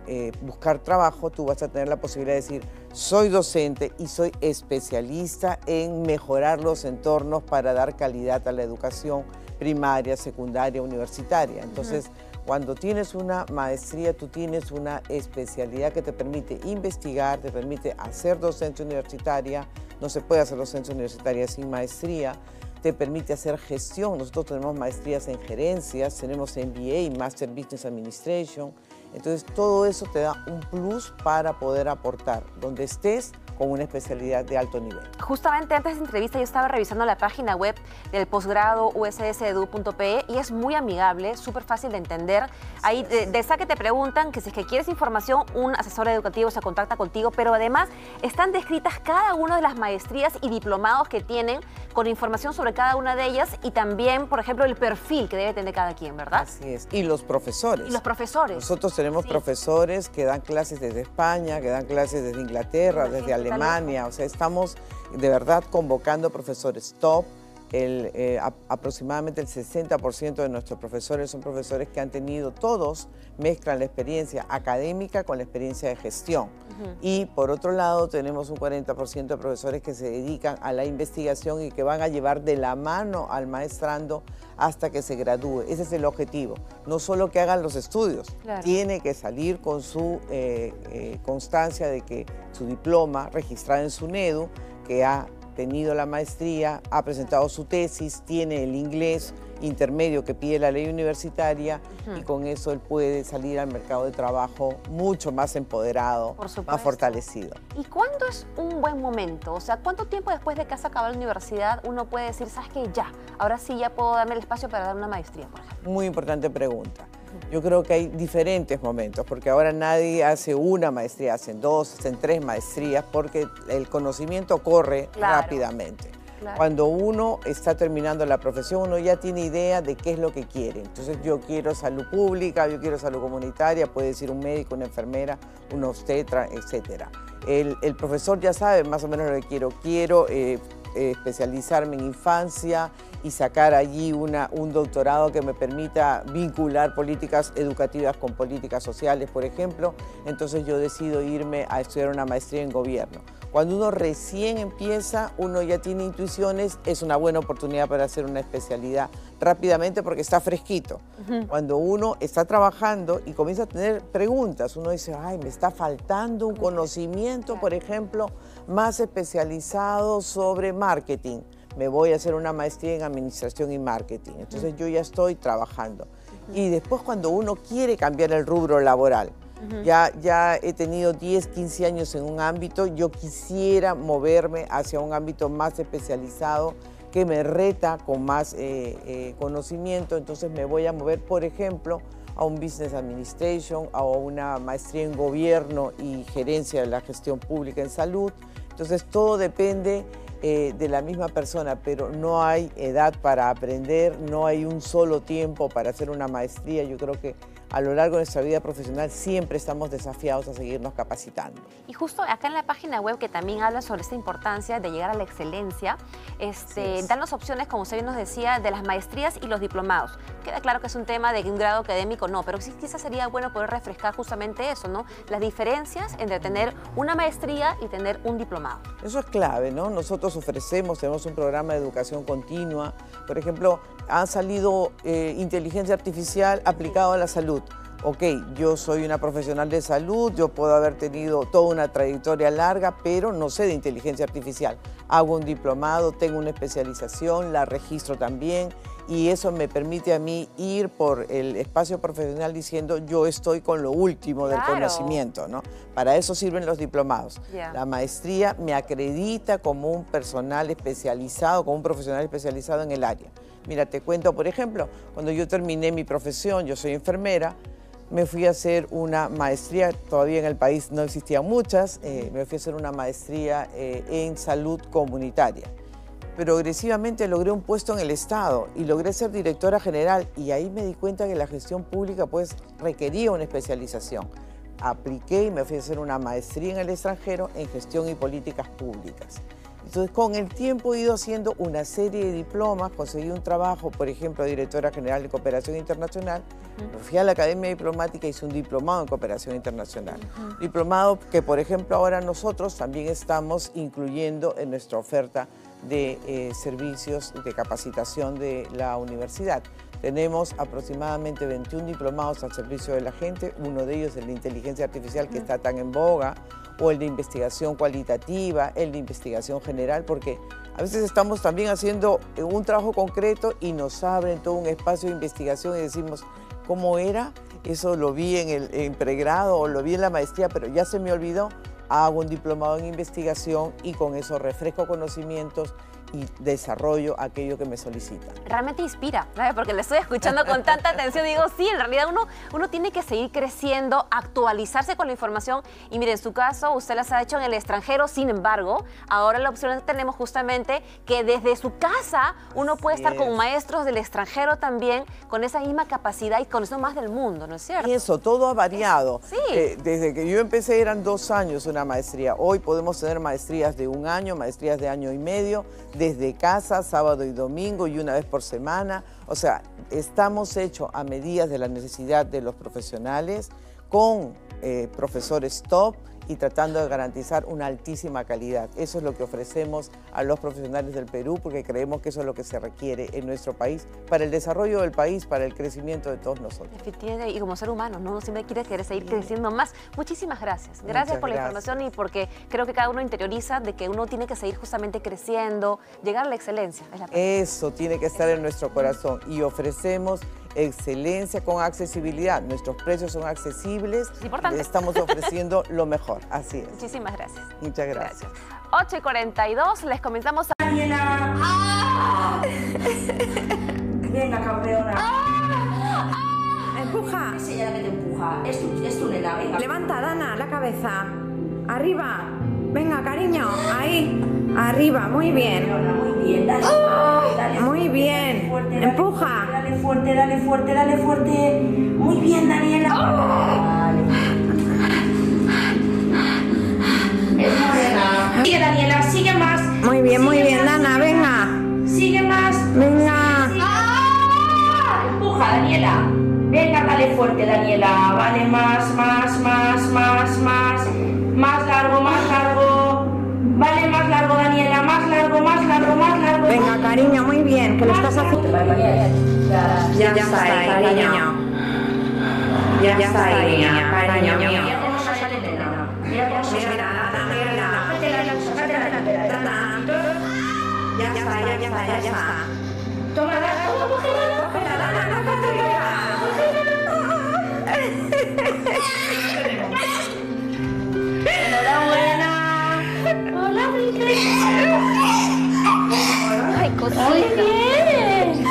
buscar trabajo, tú vas a tener la posibilidad de decir, soy docente y soy especialista en mejorar los entornos para dar calidad a la educación primaria, secundaria, universitaria. Entonces, cuando tienes una maestría, tú tienes una especialidad que te permite investigar, te permite hacer docencia universitaria. No se puede hacer docencia universitaria sin maestría. Te permite hacer gestión. Nosotros tenemos maestrías en gerencias, tenemos MBA, Master Business Administration. Entonces, todo eso te da un plus para poder aportar donde estés con una especialidad de alto nivel. Justamente antes de esta entrevista yo estaba revisando la página web del posgrado usssedu.pe y es muy amigable, súper fácil de entender. Ahí de saque te preguntan que si es que quieres información, un asesor educativo se contacta contigo, pero además están descritas cada una de las maestrías y diplomados que tienen con información sobre cada una de ellas y también, por ejemplo, el perfil que debe tener cada quien, ¿verdad? Así es. Y los profesores. Y los profesores. Nosotros tenemos profesores que dan clases desde España, que dan clases desde Inglaterra, desde Alemania. O sea, estamos de verdad convocando profesores top. Aproximadamente el 60% de nuestros profesores son profesores que han tenido, todos mezclan la experiencia académica con la experiencia de gestión. Y por otro lado tenemos un 40% de profesores que se dedican a la investigación y que van a llevar de la mano al maestrando hasta que se gradúe. Ese es el objetivo. No solo que hagan los estudios, tiene que salir con su constancia de que su diploma registrado en SUNEDU, que ha tenido la maestría, ha presentado su tesis, tiene el inglés intermedio que pide la ley universitaria y con eso él puede salir al mercado de trabajo mucho más empoderado, más fortalecido. ¿Y cuándo es un buen momento? O sea, ¿cuánto tiempo después de que has acabado la universidad uno puede decir, sabes qué, ya, ahora sí ya puedo darme el espacio para dar una maestría, por ejemplo? Muy importante pregunta. Yo creo que hay diferentes momentos, porque ahora nadie hace una maestría, hacen dos, hacen tres maestrías, porque el conocimiento corre rápidamente. Cuando uno está terminando la profesión, uno ya tiene idea de qué es lo que quiere. Entonces, yo quiero salud pública, yo quiero salud comunitaria, puede decir un médico, una enfermera, un obstetra, etc. El profesor ya sabe más o menos lo que quiero. Quiero especializarme en infancia y sacar allí un doctorado que me permita vincular políticas educativas con políticas sociales, por ejemplo. Entonces yo decido irme a estudiar una maestría en gobierno. Cuando uno recién empieza, uno ya tiene intuiciones, es una buena oportunidad para hacer una especialidad rápidamente porque está fresquito. Cuando uno está trabajando y comienza a tener preguntas, uno dice, ay, me está faltando un conocimiento, por ejemplo, más especializado sobre marketing. me voy a hacer una maestría en administración y marketing. Entonces yo ya estoy trabajando. Y después cuando uno quiere cambiar el rubro laboral, ya he tenido 10, 15 años en un ámbito, yo quisiera moverme hacia un ámbito más especializado que me reta con más conocimiento, entonces me voy a mover, por ejemplo, a un Business Administration, a una maestría en Gobierno y Gerencia de la Gestión Pública en Salud. Entonces todo depende de la misma persona, pero no hay edad para aprender, no hay un solo tiempo para hacer una maestría. Yo creo que a lo largo de nuestra vida profesional siempre estamos desafiados a seguirnos capacitando. Y justo acá en la página web que también habla sobre esta importancia de llegar a la excelencia, dan las opciones, como usted bien nos decía, de las maestrías y los diplomados. Queda claro que es un tema de un grado académico, no, pero sí quizás sería bueno poder refrescar justamente eso, ¿no? Las diferencias entre tener una maestría y tener un diplomado. Eso es clave, ¿no? Nosotros tenemos un programa de educación continua. Por ejemplo, ha salido inteligencia artificial aplicada a la salud. Ok, yo soy una profesional de salud, yo puedo haber tenido toda una trayectoria larga, pero no sé de inteligencia artificial. Hago un diplomado, tengo una especialización, la registro también y eso me permite a mí ir por el espacio profesional diciendo yo estoy con lo último del conocimiento, ¿no? Para eso sirven los diplomados. La maestría me acredita como un personal especializado, como un profesional especializado en el área. Mira, te cuento, por ejemplo, cuando yo terminé mi profesión, yo soy enfermera, me fui a hacer una maestría, todavía en el país no existían muchas, me fui a hacer una maestría en salud comunitaria. Progresivamente logré un puesto en el Estado y logré ser directora general y ahí me di cuenta que la gestión pública pues requería una especialización. Apliqué y me fui a hacer una maestría en el extranjero en gestión y políticas públicas. Entonces, con el tiempo he ido haciendo una serie de diplomas, conseguí un trabajo, por ejemplo, directora general de Cooperación Internacional, fui a la Academia Diplomática y hice un diplomado en Cooperación Internacional. Diplomado que, por ejemplo, ahora nosotros también estamos incluyendo en nuestra oferta de servicios de capacitación de la universidad. Tenemos aproximadamente 21 diplomados al servicio de la gente, uno de ellos el de inteligencia artificial que está tan en boga, o el de investigación cualitativa, el de investigación general, porque a veces estamos también haciendo un trabajo concreto y nos abren todo un espacio de investigación y decimos, ¿cómo era? Eso lo vi en pregrado o lo vi en la maestría, pero ya se me olvidó. Hago un diplomado en investigación y con eso refresco conocimientos y desarrollo aquello que me solicitan. Realmente inspira, ¿sabes? Porque le estoy escuchando con tanta atención y digo, sí, en realidad uno tiene que seguir creciendo, actualizarse con la información y mire, en su caso, usted las ha hecho en el extranjero, sin embargo, ahora la opción que tenemos justamente que desde su casa uno puede estar con maestros del extranjero también, con esa misma capacidad y con eso más del mundo, ¿no es cierto? Y eso, todo ha variado. Sí. Desde que yo empecé eran 2 años una maestría, hoy podemos tener maestrías de 1 año, maestrías de año y medio, desde casa, sábado y domingo y una vez por semana. O sea, estamos hechos a medida de la necesidad de los profesionales con profesores top y tratando de garantizar una altísima calidad. Eso es lo que ofrecemos a los profesionales del Perú porque creemos que eso es lo que se requiere en nuestro país para el desarrollo del país, para el crecimiento de todos nosotros. Efectivamente, y como ser humano, ¿no? Uno siempre quiere seguir creciendo más. Muchísimas gracias. Gracias por la información y porque creo que cada uno interioriza de que uno tiene que seguir justamente creciendo, llegar a la excelencia. Eso tiene que estar en nuestro corazón y ofrecemos excelencia con accesibilidad. Nuestros precios son accesibles. Es importante. Estamos ofreciendo lo mejor. Así es. Muchísimas gracias. Muchas gracias. 8:42, les comenzamos a... Venga, campeona. Empuja. ¿Qué señala que te empuja? Es tu nena, venga. Levanta, Dana, la cabeza. Arriba. Venga, cariño. Ahí. Arriba, muy bien. Muy bien, dale. Dale muy bien. Fuerte, empuja. Dale fuerte, dale fuerte, dale fuerte. Muy bien, Daniela. Es morena. Sigue, Daniela, sigue más. Muy bien, Dana, venga. Sigue más. Venga. Empuja, Daniela. Venga, dale fuerte, Daniela. Vale, más. Más largo. Vale, más largo, Daniela. Más largo. Venga, cariño, muy bien. Que lo estás haciendo. Ya está ahí, cariño. Ya está ahí, cariño mío. Ya está está. Tómala, cógela, enhorabuena. Hola, Ay, cosita.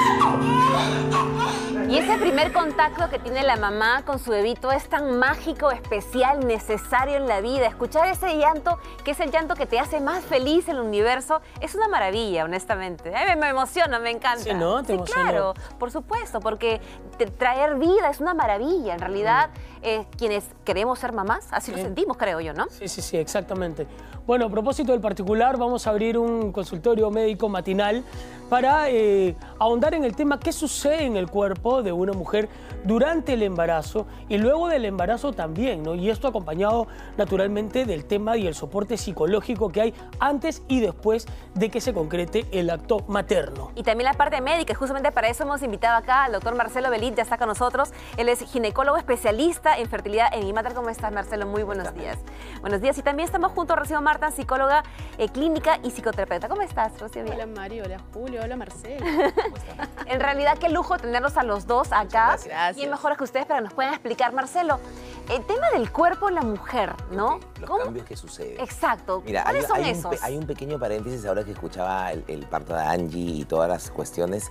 Y ese primer contacto que tiene la mamá con su bebito es tan mágico, especial, necesario en la vida. Escuchar ese llanto, que es el llanto que te hace más feliz en el universo, es una maravilla, honestamente. Me emociona, me encanta. Sí, ¿no? ¿Te emociona? Claro, por supuesto, porque traer vida es una maravilla. En realidad, quienes queremos ser mamás, así lo sentimos, creo yo, ¿no? Sí, exactamente. Bueno, a propósito del particular, vamos a abrir un consultorio médico matinal para ahondar en el tema qué sucede en el cuerpo de una mujer durante el embarazo y luego del embarazo también, ¿no? Y esto acompañado naturalmente del tema y el soporte psicológico que hay antes y después de que se concrete el acto materno. Y también la parte médica, justamente para eso hemos invitado acá al doctor Marcelo Belit, ya está con nosotros. Él es ginecólogo especialista en fertilidad en IMATER. ¿Cómo estás, Marcelo? Muy buenos días. Buenos días. Y también estamos junto a Rocío Marta, psicóloga clínica y psicoterapeuta. ¿Cómo estás, Rocío? Hola, Mari. Hola, Julio. Hola, Marcelo. En realidad, qué lujo tenerlos a los dos acá. Gracias. ¿Quién mejor que ustedes para que nos puedan explicar, Marcelo, el tema del cuerpo en la mujer, ¿no? Los ¿Cómo? cambios que suceden. Exacto. Mira, ¿Cuáles son esos? hay un pequeño paréntesis ahora que escuchaba el parto de Angie y todas las cuestiones.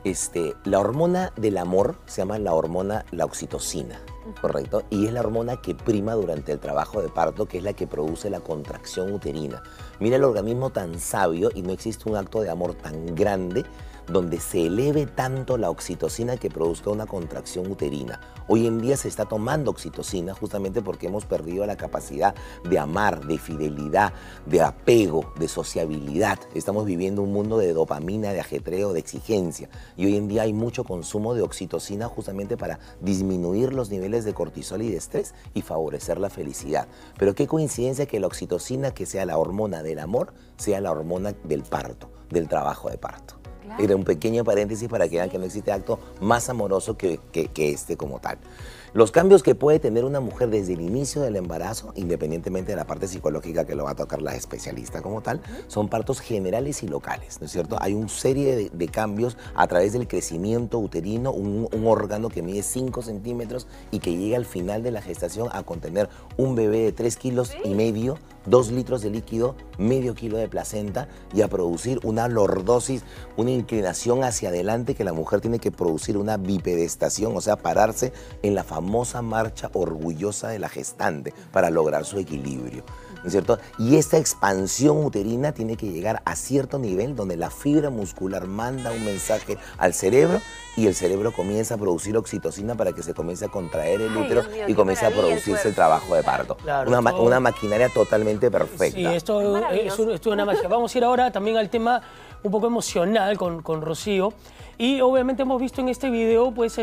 La hormona del amor se llama la oxitocina, ¿correcto? Y es la hormona que prima durante el trabajo de parto, que es la que produce la contracción uterina. Mira el organismo tan sabio y no existe un acto de amor tan grande donde se eleve tanto la oxitocina que produzca una contracción uterina. Hoy en día se está tomando oxitocina justamente porque hemos perdido la capacidad de amar, de fidelidad, de apego, de sociabilidad. Estamos viviendo un mundo de dopamina, de ajetreo, de exigencia. Y hoy en día hay mucho consumo de oxitocina justamente para disminuir los niveles de cortisol y de estrés y favorecer la felicidad. Pero qué coincidencia que la oxitocina, que sea la hormona del amor, sea la hormona del parto, del trabajo de parto. Claro. Era un pequeño paréntesis para que vean que no existe acto más amoroso que este como tal. Los cambios que puede tener una mujer desde el inicio del embarazo, independientemente de la parte psicológica que lo va a tocar la especialista como tal, son partos generales y locales, ¿no es cierto? Hay una serie de cambios a través del crecimiento uterino, un órgano que mide 5 centímetros y que llega al final de la gestación a contener un bebé de 3,5 kilos, 2 litros de líquido, medio kilo de placenta y a producir una lordosis, una inclinación hacia adelante que la mujer tiene que producir una bipedestación, o sea, pararse en la famosa marcha orgullosa de la gestante para lograr su equilibrio, ¿no es cierto? Y esta expansión uterina tiene que llegar a cierto nivel donde la fibra muscular manda un mensaje al cerebro y el cerebro comienza a producir oxitocina para que se comience a contraer el útero y comience a producirse el trabajo de parto. Claro, una maquinaria totalmente perfecta. Sí, esto es una magia. Vamos a ir ahora también al tema un poco emocional con Rocío. Y obviamente hemos visto en este video pues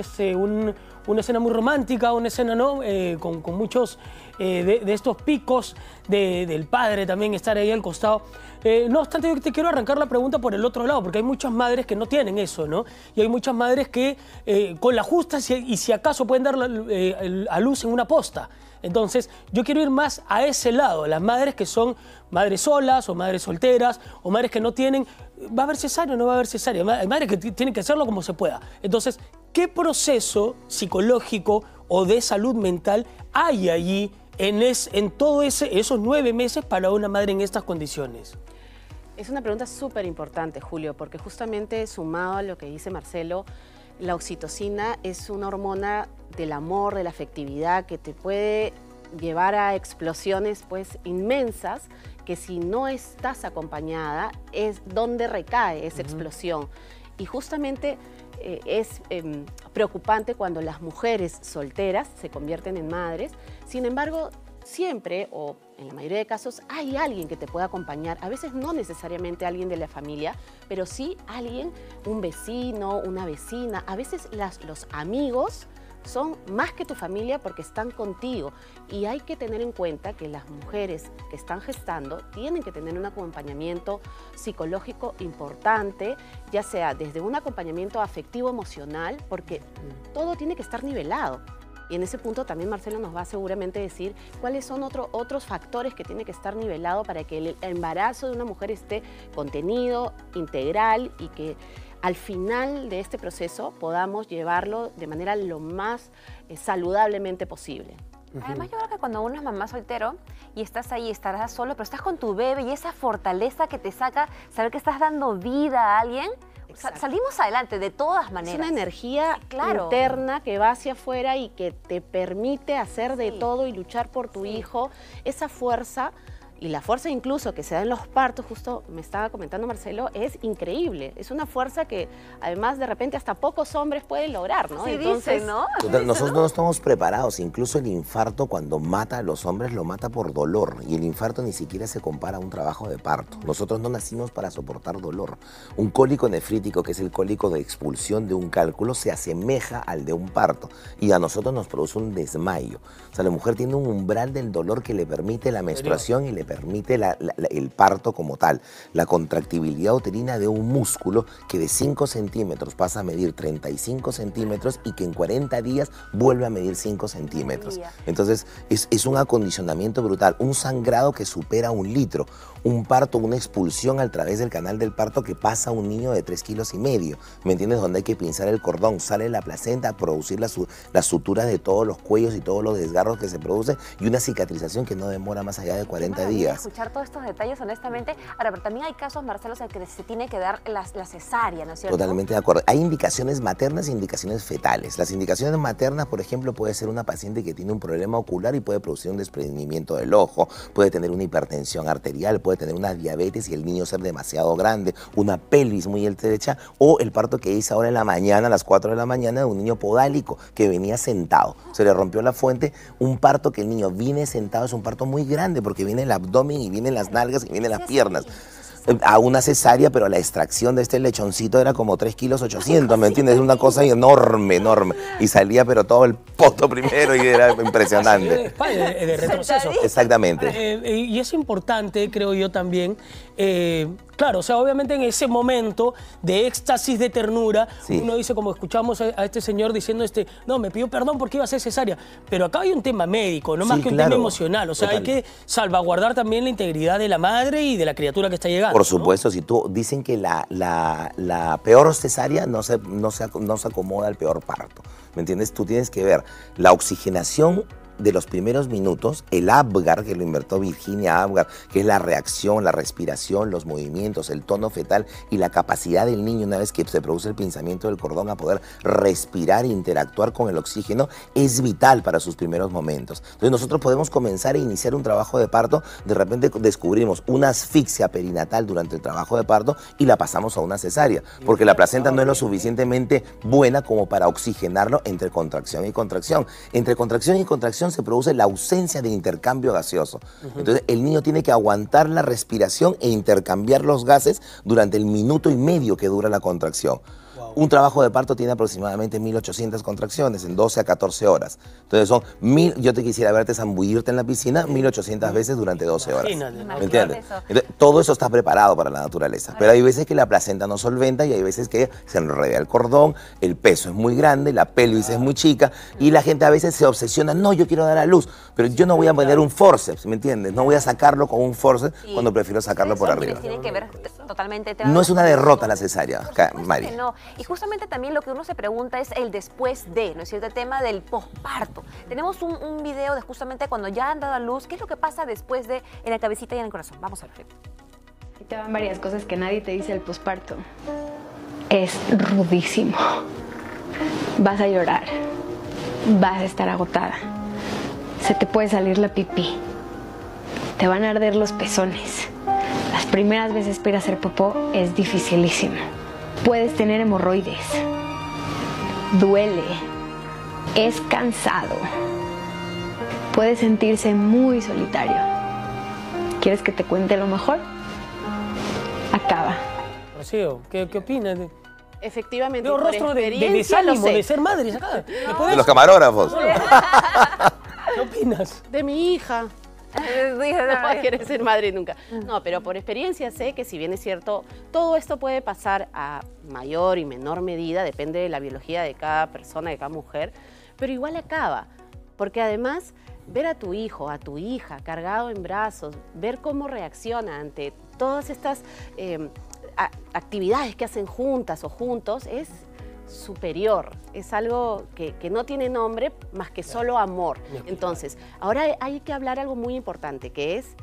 una escena muy romántica, una escena ¿no? con muchos de estos picos del padre también estar ahí al costado. No obstante, yo te quiero arrancar la pregunta por el otro lado, porque hay muchas madres que no tienen eso, ¿no? Y hay muchas madres que con la justa y si acaso pueden dar a luz en una posta. Entonces, yo quiero ir más a ese lado, las madres que son madres solas o madres solteras o madres que no tienen, ¿va a haber cesárea o no va a haber cesárea? Hay madres que tienen que hacerlo como se pueda. Entonces, ¿qué proceso psicológico o de salud mental hay allí en todos esos 9 meses para una madre en estas condiciones? Es una pregunta súper importante, Julio, porque justamente sumado a lo que dice Marcelo, la oxitocina es una hormona del amor, de la afectividad, que te puede llevar a explosiones pues inmensas, que si no estás acompañada es donde recae esa explosión. Y justamente es preocupante cuando las mujeres solteras se convierten en madres. Sin embargo, siempre, o en la mayoría de casos, hay alguien que te pueda acompañar. A veces no necesariamente alguien de la familia, pero sí alguien, un vecino, una vecina. A veces los amigos son más que tu familia porque están contigo. Y hay que tener en cuenta que las mujeres que están gestando tienen que tener un acompañamiento psicológico importante, ya sea desde un acompañamiento afectivo-emocional, porque todo tiene que estar nivelado. Y en ese punto también Marcelo nos va a seguramente decir cuáles son otros factores que tiene que estar nivelado para que el embarazo de una mujer esté contenido, integral y que al final de este proceso podamos llevarlo de manera lo más saludablemente posible. Además, yo creo que cuando uno es mamá soltero y estás ahí, estarás solo, pero estás con tu bebé y esa fortaleza que te saca, saber que estás dando vida a alguien, salimos adelante de todas maneras. Es una energía interna que va hacia afuera y que te permite hacer de todo y luchar por tu hijo. Esa fuerza... Y la fuerza incluso que se da en los partos, justo me estaba comentando Marcelo, es increíble. Es una fuerza que además de repente hasta pocos hombres pueden lograr, ¿no? Sí, entonces, dicen, ¿no? Nosotros no estamos preparados. Incluso el infarto cuando mata a los hombres lo mata por dolor. Y el infarto ni siquiera se compara a un trabajo de parto. Nosotros no nacimos para soportar dolor. Un cólico nefrítico, que es el cólico de expulsión de un cálculo, se asemeja al de un parto. Y a nosotros nos produce un desmayo. O sea, la mujer tiene un umbral del dolor que le permite la menstruación y le permite el parto como tal. La contractibilidad uterina de un músculo que de 5 centímetros pasa a medir 35 centímetros y que en 40 días vuelve a medir 5 centímetros. Entonces es un acondicionamiento brutal, un sangrado que supera 1 litro, un parto, una expulsión a través del canal del parto que pasa a un niño de 3,5 kilos, ¿me entiendes? Donde hay que pinzar el cordón, sale la placenta, producir las suturas de todos los cuellos y todos los desgarros que se producen y una cicatrización que no demora más allá de 40 días. Escuchar todos estos detalles, honestamente. Ahora, pero también hay casos, Marcelo, en que se tiene que dar la cesárea, ¿no es cierto? Totalmente de acuerdo. Hay indicaciones maternas e indicaciones fetales. Las indicaciones maternas, por ejemplo, puede ser una paciente que tiene un problema ocular y puede producir un desprendimiento del ojo, puede tener una hipertensión arterial, puede tener una diabetes y el niño ser demasiado grande, una pelvis muy estrecha, o el parto que hice ahora en la mañana, a las 4 de la mañana, de un niño podálico que venía sentado. Se le rompió la fuente. Un parto que el niño viene sentado es un parto muy grande porque viene el abdomen y vienen las nalgas y vienen las piernas. A una cesárea, pero la extracción de este lechoncito era como 3,8 kilos, ¿me entiendes? Una cosa enorme, enorme. Y salía pero todo el poto primero y era impresionante. De retroceso. Exactamente. Y es importante, creo yo también, claro, o sea, obviamente en ese momento de éxtasis, de ternura, uno dice, como escuchamos a este señor diciendo, no, me pidió perdón porque iba a ser cesárea. Pero acá hay un tema médico, no más que un tema emocional. O sea, hay que salvaguardar también la integridad de la madre y de la criatura que está llegando. Por supuesto, si tú dicen que la peor cesárea no se acomoda al peor parto. ¿Me entiendes? Tú tienes que ver la oxigenación de los primeros minutos, el Apgar, que lo inventó Virginia Apgar, que es la reacción, la respiración, los movimientos, el tono fetal y la capacidad del niño, una vez que se produce el pinzamiento del cordón, a poder respirar e interactuar con el oxígeno, es vital para sus primeros momentos. Entonces nosotros podemos comenzar a iniciar un trabajo de parto, de repente descubrimos una asfixia perinatal durante el trabajo de parto y la pasamos a una cesárea, porque la placenta no es lo suficientemente buena como para oxigenarlo entre contracción y contracción. Entre contracción y contracción se produce la ausencia de intercambio gaseoso. Entonces el niño tiene que aguantar la respiración e intercambiar los gases durante el 1,5 minutos que dura la contracción. Un trabajo de parto tiene aproximadamente 1.800 contracciones en 12 a 14 horas. Entonces son 1.000, yo te quisiera verte zambullirte en la piscina 1.800 veces durante 12 horas. ¿Me entiendes? Entonces, todo eso está preparado para la naturaleza. Pero hay veces que la placenta no solventa y hay veces que se enreda el cordón, el peso es muy grande, la pelvis es muy chica y la gente a veces se obsesiona, no, yo quiero dar a luz, pero yo no voy a poner un forceps, ¿me entiendes? No voy a sacarlo con un forceps cuando prefiero sacarlo por arriba. Tienen que ver totalmente. No es una derrota la cesárea, Mari. No. Y justamente también lo que uno se pregunta es el después de, ¿no es cierto? El tema del posparto. Tenemos un video de justamente cuando ya han dado a luz, ¿qué es lo que pasa después de en la cabecita y en el corazón? Vamos a ver. Aquí te van varias cosas que nadie te dice del posparto. Es rudísimo. Vas a llorar. Vas a estar agotada. Se te puede salir la pipí. Te van a arder los pezones. Las primeras veces para ir a hacer popó es dificilísimo. Puedes tener hemorroides. Duele. Es cansado. Puede sentirse muy solitario. ¿Quieres que te cuente lo mejor? Acaba. Rocío, ¿qué opinas? Efectivamente, veo rostro de desánimo de ser madre acá. De los camarógrafos. ¿Qué opinas? De mi hija. No va a querer ser madre nunca. No, pero por experiencia sé que si bien es cierto, todo esto puede pasar a mayor y menor medida, depende de la biología de cada persona, de cada mujer, pero igual acaba, porque además ver a tu hijo, a tu hija cargado en brazos, ver cómo reacciona ante todas estas actividades que hacen juntas o juntos es superior, es algo que no tiene nombre más que solo amor. Entonces, ahora hay que hablar algo muy importante, que es,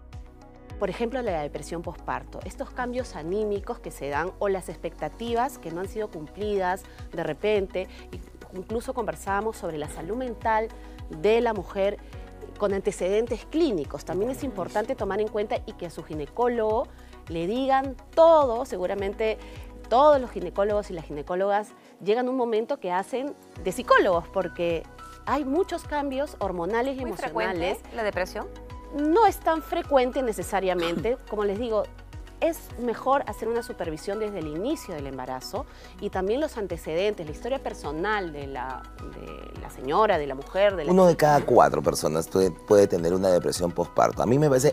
por ejemplo, la depresión posparto, estos cambios anímicos que se dan o las expectativas que no han sido cumplidas de repente. Incluso conversábamos sobre la salud mental de la mujer con antecedentes clínicos. También es importante tomar en cuenta y que a su ginecólogo le digan todo. Seguramente todos los ginecólogos y las ginecólogas llegan a un momento que hacen de psicólogos, porque hay muchos cambios hormonales y emocionales. ¿Frecuente la depresión? No es tan frecuente necesariamente, como les digo, es mejor hacer una supervisión desde el inicio del embarazo y también los antecedentes, la historia personal de la señora, de la mujer. Uno de cada 4 personas puede tener una depresión postparto. A mí me parece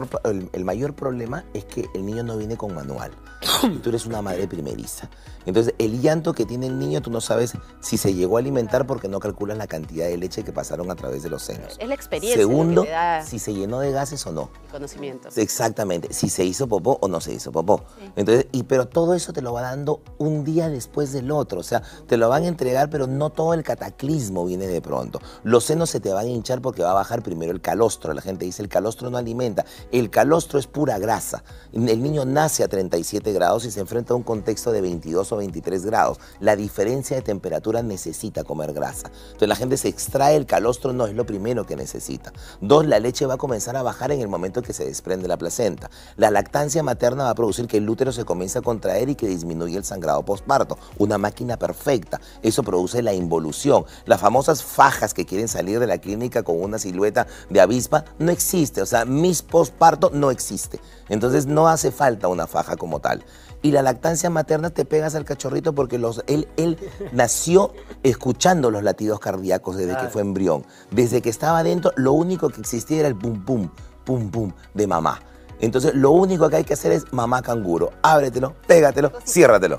el mayor problema es que el niño no viene con manual. Y tú eres una madre primeriza. Entonces, el llanto que tiene el niño, tú no sabes si se llegó a alimentar porque no calculas la cantidad de leche que pasaron a través de los senos. Es la experiencia. Segundo, que te da si se llenó de gases o no. Conocimiento. Exactamente, si se hizo popó o no se hizo popó. Sí. Entonces, pero todo eso te lo va dando un día después del otro. O sea, te lo van a entregar, pero no todo el cataclismo viene de pronto. Los senos se te van a hinchar porque va a bajar primero el calostro. La gente dice, el calostro no alimenta. El calostro es pura grasa. El niño nace a 37 grados y se enfrenta a un contexto de 22 o 23 grados. La diferencia de temperatura necesita comer grasa. Entonces la gente se extrae el calostro, no es lo primero que necesita. 2, la leche va a comenzar a bajar en el momento que se desprende la placenta. La lactancia materna va a producir que el útero se comience a contraer y que disminuya el sangrado postparto. Una máquina perfecta. Eso produce la involución. Las famosas fajas que quieren salir de la clínica con una silueta de avispa no existe. O sea, Miss postparto no existe. Entonces no hace falta una faja como tal. Y la lactancia materna te pegas al cachorrito porque él nació escuchando los latidos cardíacos desde que fue embrión. Desde que estaba dentro, lo único que existía era el pum pum, pum pum de mamá. Entonces, lo único que hay que hacer es mamá canguro. Ábretelo, pégatelo, ciérratelo.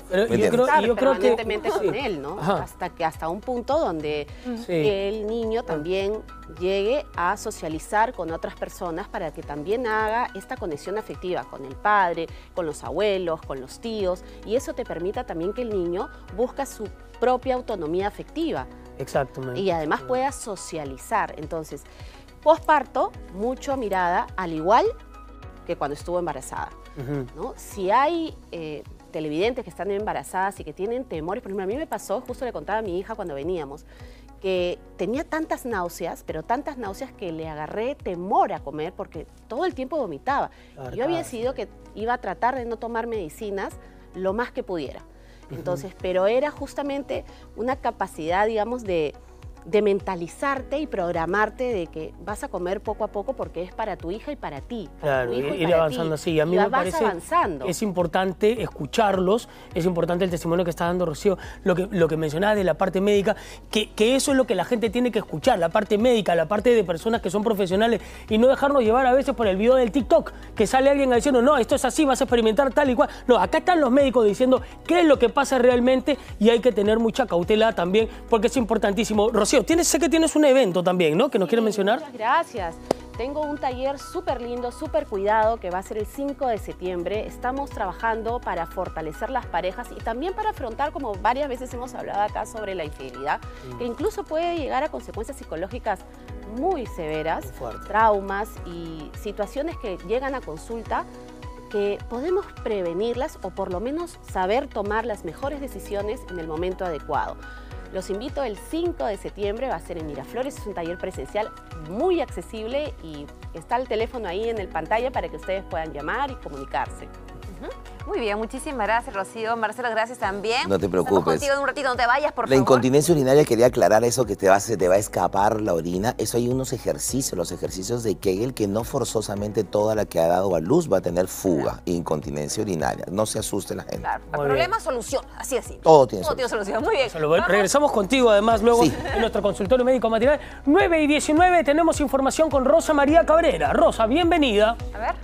Yo creo permanentemente con él, ¿no? Hasta un punto donde el niño también llegue a socializar con otras personas para que también haga esta conexión afectiva con el padre, con los abuelos, con los tíos, y eso te permita también que el niño busque su propia autonomía afectiva. Exactamente. Y además pueda socializar. Entonces, posparto, mucho mirada, al igual que cuando estuvo embarazada, ¿no? Si hay televidentes que están embarazadas y que tienen temores, por ejemplo, a mí me pasó, justo le contaba a mi hija cuando veníamos, que tenía tantas náuseas, pero tantas náuseas que le agarré temor a comer porque todo el tiempo vomitaba. Yo había decidido que iba a tratar de no tomar medicinas lo más que pudiera. Entonces, pero era justamente una capacidad, digamos, de mentalizarte y programarte de que vas a comer poco a poco porque es para tu hija y para ti. Claro, ir avanzando así. A mí me parece es importante escucharlos, es importante el testimonio que está dando Rocío, lo que mencionaba de la parte médica, que eso es lo que la gente tiene que escuchar, la parte médica, la parte de personas que son profesionales y no dejarnos llevar a veces por el video del TikTok, que sale alguien diciendo, no, esto es así, vas a experimentar tal y cual. No, acá están los médicos diciendo qué es lo que pasa realmente y hay que tener mucha cautela también porque es importantísimo. Rocío, sé que tienes un evento también, ¿no? Que nos quieres mencionar. Muchas gracias. Tengo un taller súper lindo, súper cuidado, que va a ser el 5 de septiembre. Estamos trabajando para fortalecer las parejas y también para afrontar, como varias veces hemos hablado acá, sobre la infidelidad, que incluso puede llegar a consecuencias psicológicas muy severas, traumas y situaciones que llegan a consulta que podemos prevenirlas o por lo menos saber tomar las mejores decisiones en el momento adecuado. Los invito el 5 de septiembre, va a ser en Miraflores, es un taller presencial muy accesible y está el teléfono ahí en el pantalla para que ustedes puedan llamar y comunicarse. Muy bien, muchísimas gracias, Rocío. Marcelo, gracias también. No te preocupes. Estamos contigo en un ratito, no te vayas, por favor. La incontinencia urinaria, quería aclarar eso, que se te va a escapar la orina. Eso hay unos ejercicios, los ejercicios de Kegel, que no forzosamente toda la que ha dado a luz va a tener fuga, incontinencia urinaria. No se asuste la gente. Claro, el problema, solución, así es. Todo tiene solución. Muy bien. Regresamos contigo, además, luego en nuestro consultorio médico matinal. 9:19, tenemos información con Rosa María Cabrera. Rosa, bienvenida. A ver.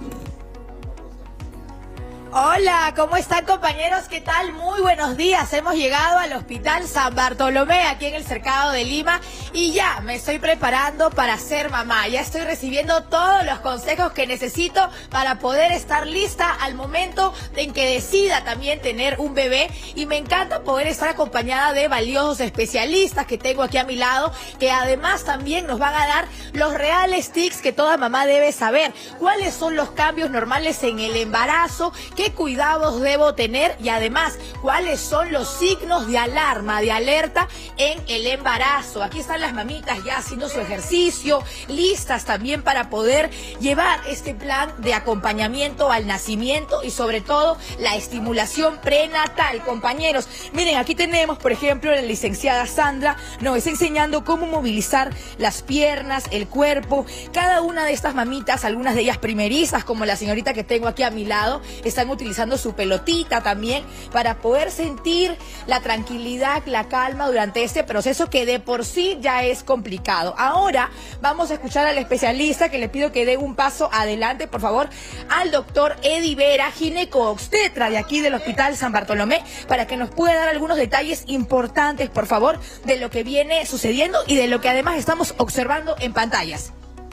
Hola, ¿cómo están, compañeros? ¿Qué tal? Muy buenos días. Hemos llegado al Hospital San Bartolomé, aquí en el Cercado de Lima, y ya me estoy preparando para ser mamá. Ya estoy recibiendo todos los consejos que necesito para poder estar lista al momento en que decida también tener un bebé, y me encanta poder estar acompañada de valiosos especialistas que tengo aquí a mi lado, que además también nos van a dar los reales tips que toda mamá debe saber. ¿Cuáles son los cambios normales en el embarazo? ¿Qué cuidados debo tener? Y además, ¿cuáles son los signos de alarma, de alerta en el embarazo? Aquí están las mamitas ya haciendo su ejercicio, listas también para poder llevar este plan de acompañamiento al nacimiento y sobre todo la estimulación prenatal. Compañeros, miren, aquí tenemos, por ejemplo, la licenciada Sandra nos está enseñando cómo movilizar las piernas, el cuerpo. Cada una de estas mamitas, algunas de ellas primerizas, como la señorita que tengo aquí a mi lado, están utilizando su pelotita también para poder sentir la tranquilidad, la calma durante este proceso que de por sí ya es complicado. Ahora vamos a escuchar al especialista, que le pido que dé un paso adelante, por favor, al doctor Eddie Vera, gineco-obstetra de aquí del Hospital San Bartolomé, para que nos pueda dar algunos detalles importantes, por favor, de lo que viene sucediendo y de lo que además estamos observando en pantallas.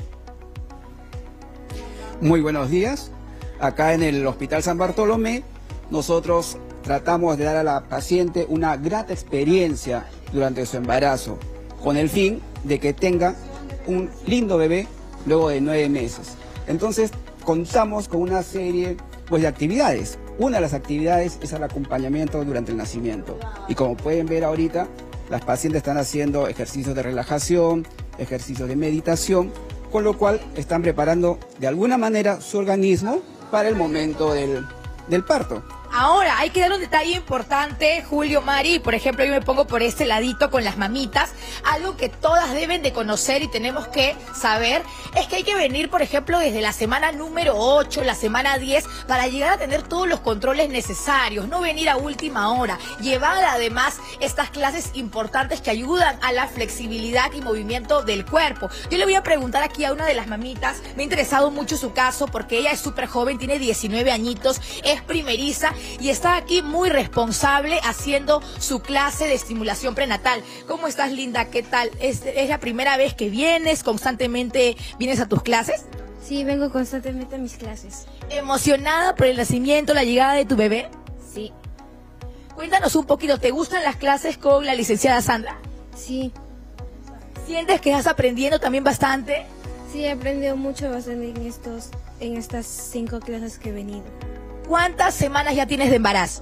Muy buenos días. Acá en el Hospital San Bartolomé, nosotros tratamos de dar a la paciente una grata experiencia durante su embarazo, con el fin de que tenga un lindo bebé luego de 9 meses. Entonces, contamos con una serie de actividades. Una de las actividades es el acompañamiento durante el nacimiento. Y como pueden ver ahorita, las pacientes están haciendo ejercicios de relajación, ejercicios de meditación, con lo cual están preparando de alguna manera su organismo para el momento del parto. Ahora, hay que dar un detalle importante, Julio, Mari. Por ejemplo, yo me pongo por este ladito con las mamitas. Algo que todas deben de conocer y tenemos que saber es que hay que venir, por ejemplo, desde la semana número 8, la semana 10, para llegar a tener todos los controles necesarios. No venir a última hora. Llevar además estas clases importantes que ayudan a la flexibilidad y movimiento del cuerpo. Yo le voy a preguntar aquí a una de las mamitas. Me ha interesado mucho su caso porque ella es súper joven, tiene 19 añitos, es primeriza y está aquí muy responsable haciendo su clase de estimulación prenatal. ¿Cómo estás, Linda? ¿Qué tal? ¿Es la primera vez que vienes? ¿Constantemente vienes a tus clases? Sí, vengo constantemente a mis clases. ¿Emocionada por el nacimiento, la llegada de tu bebé? Sí. Cuéntanos un poquito, ¿te gustan las clases con la licenciada Sandra? Sí. ¿Sientes que estás aprendiendo también bastante? Sí, he aprendido mucho bastante en estas 5 clases que he venido. ¿Cuántas semanas ya tienes de embarazo?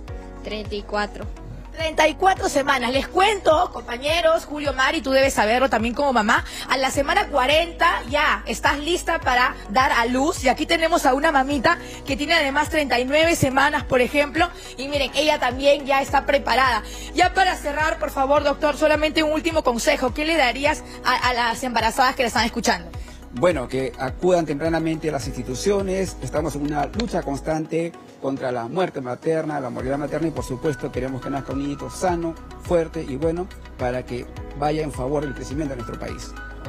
34. 34 semanas. Les cuento, compañeros, Julio, Mari, tú debes saberlo también como mamá. A la semana 40 ya estás lista para dar a luz. Y aquí tenemos a una mamita que tiene además 39 semanas, por ejemplo. Y miren, ella también ya está preparada. Ya para cerrar, por favor, doctor, solamente un último consejo. ¿Qué le darías a las embarazadas que la están escuchando? Bueno, que acudan tempranamente a las instituciones. Estamos en una lucha constante contra la muerte materna, la mortalidad materna, y por supuesto queremos que nazca un niñito sano, fuerte y bueno para que vaya en favor del crecimiento de nuestro país.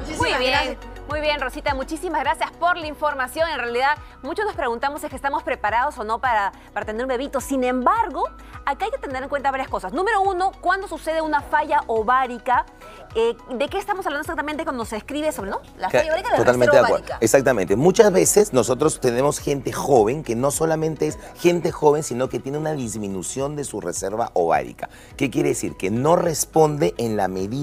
Muy bien, Rosita, muchísimas gracias por la información. En realidad, muchos nos preguntamos si es que estamos preparados o no para tener un bebito. Sin embargo, acá hay que tener en cuenta varias cosas. Número 1, ¿cuándo sucede una falla ovárica? ¿De qué estamos hablando exactamente cuando se escribe sobre la falla ovárica? Totalmente de acuerdo. Exactamente. Muchas veces nosotros tenemos gente joven que no solamente es gente joven, sino que tiene una disminución de su reserva ovárica. ¿Qué quiere decir? Que no responde en la medida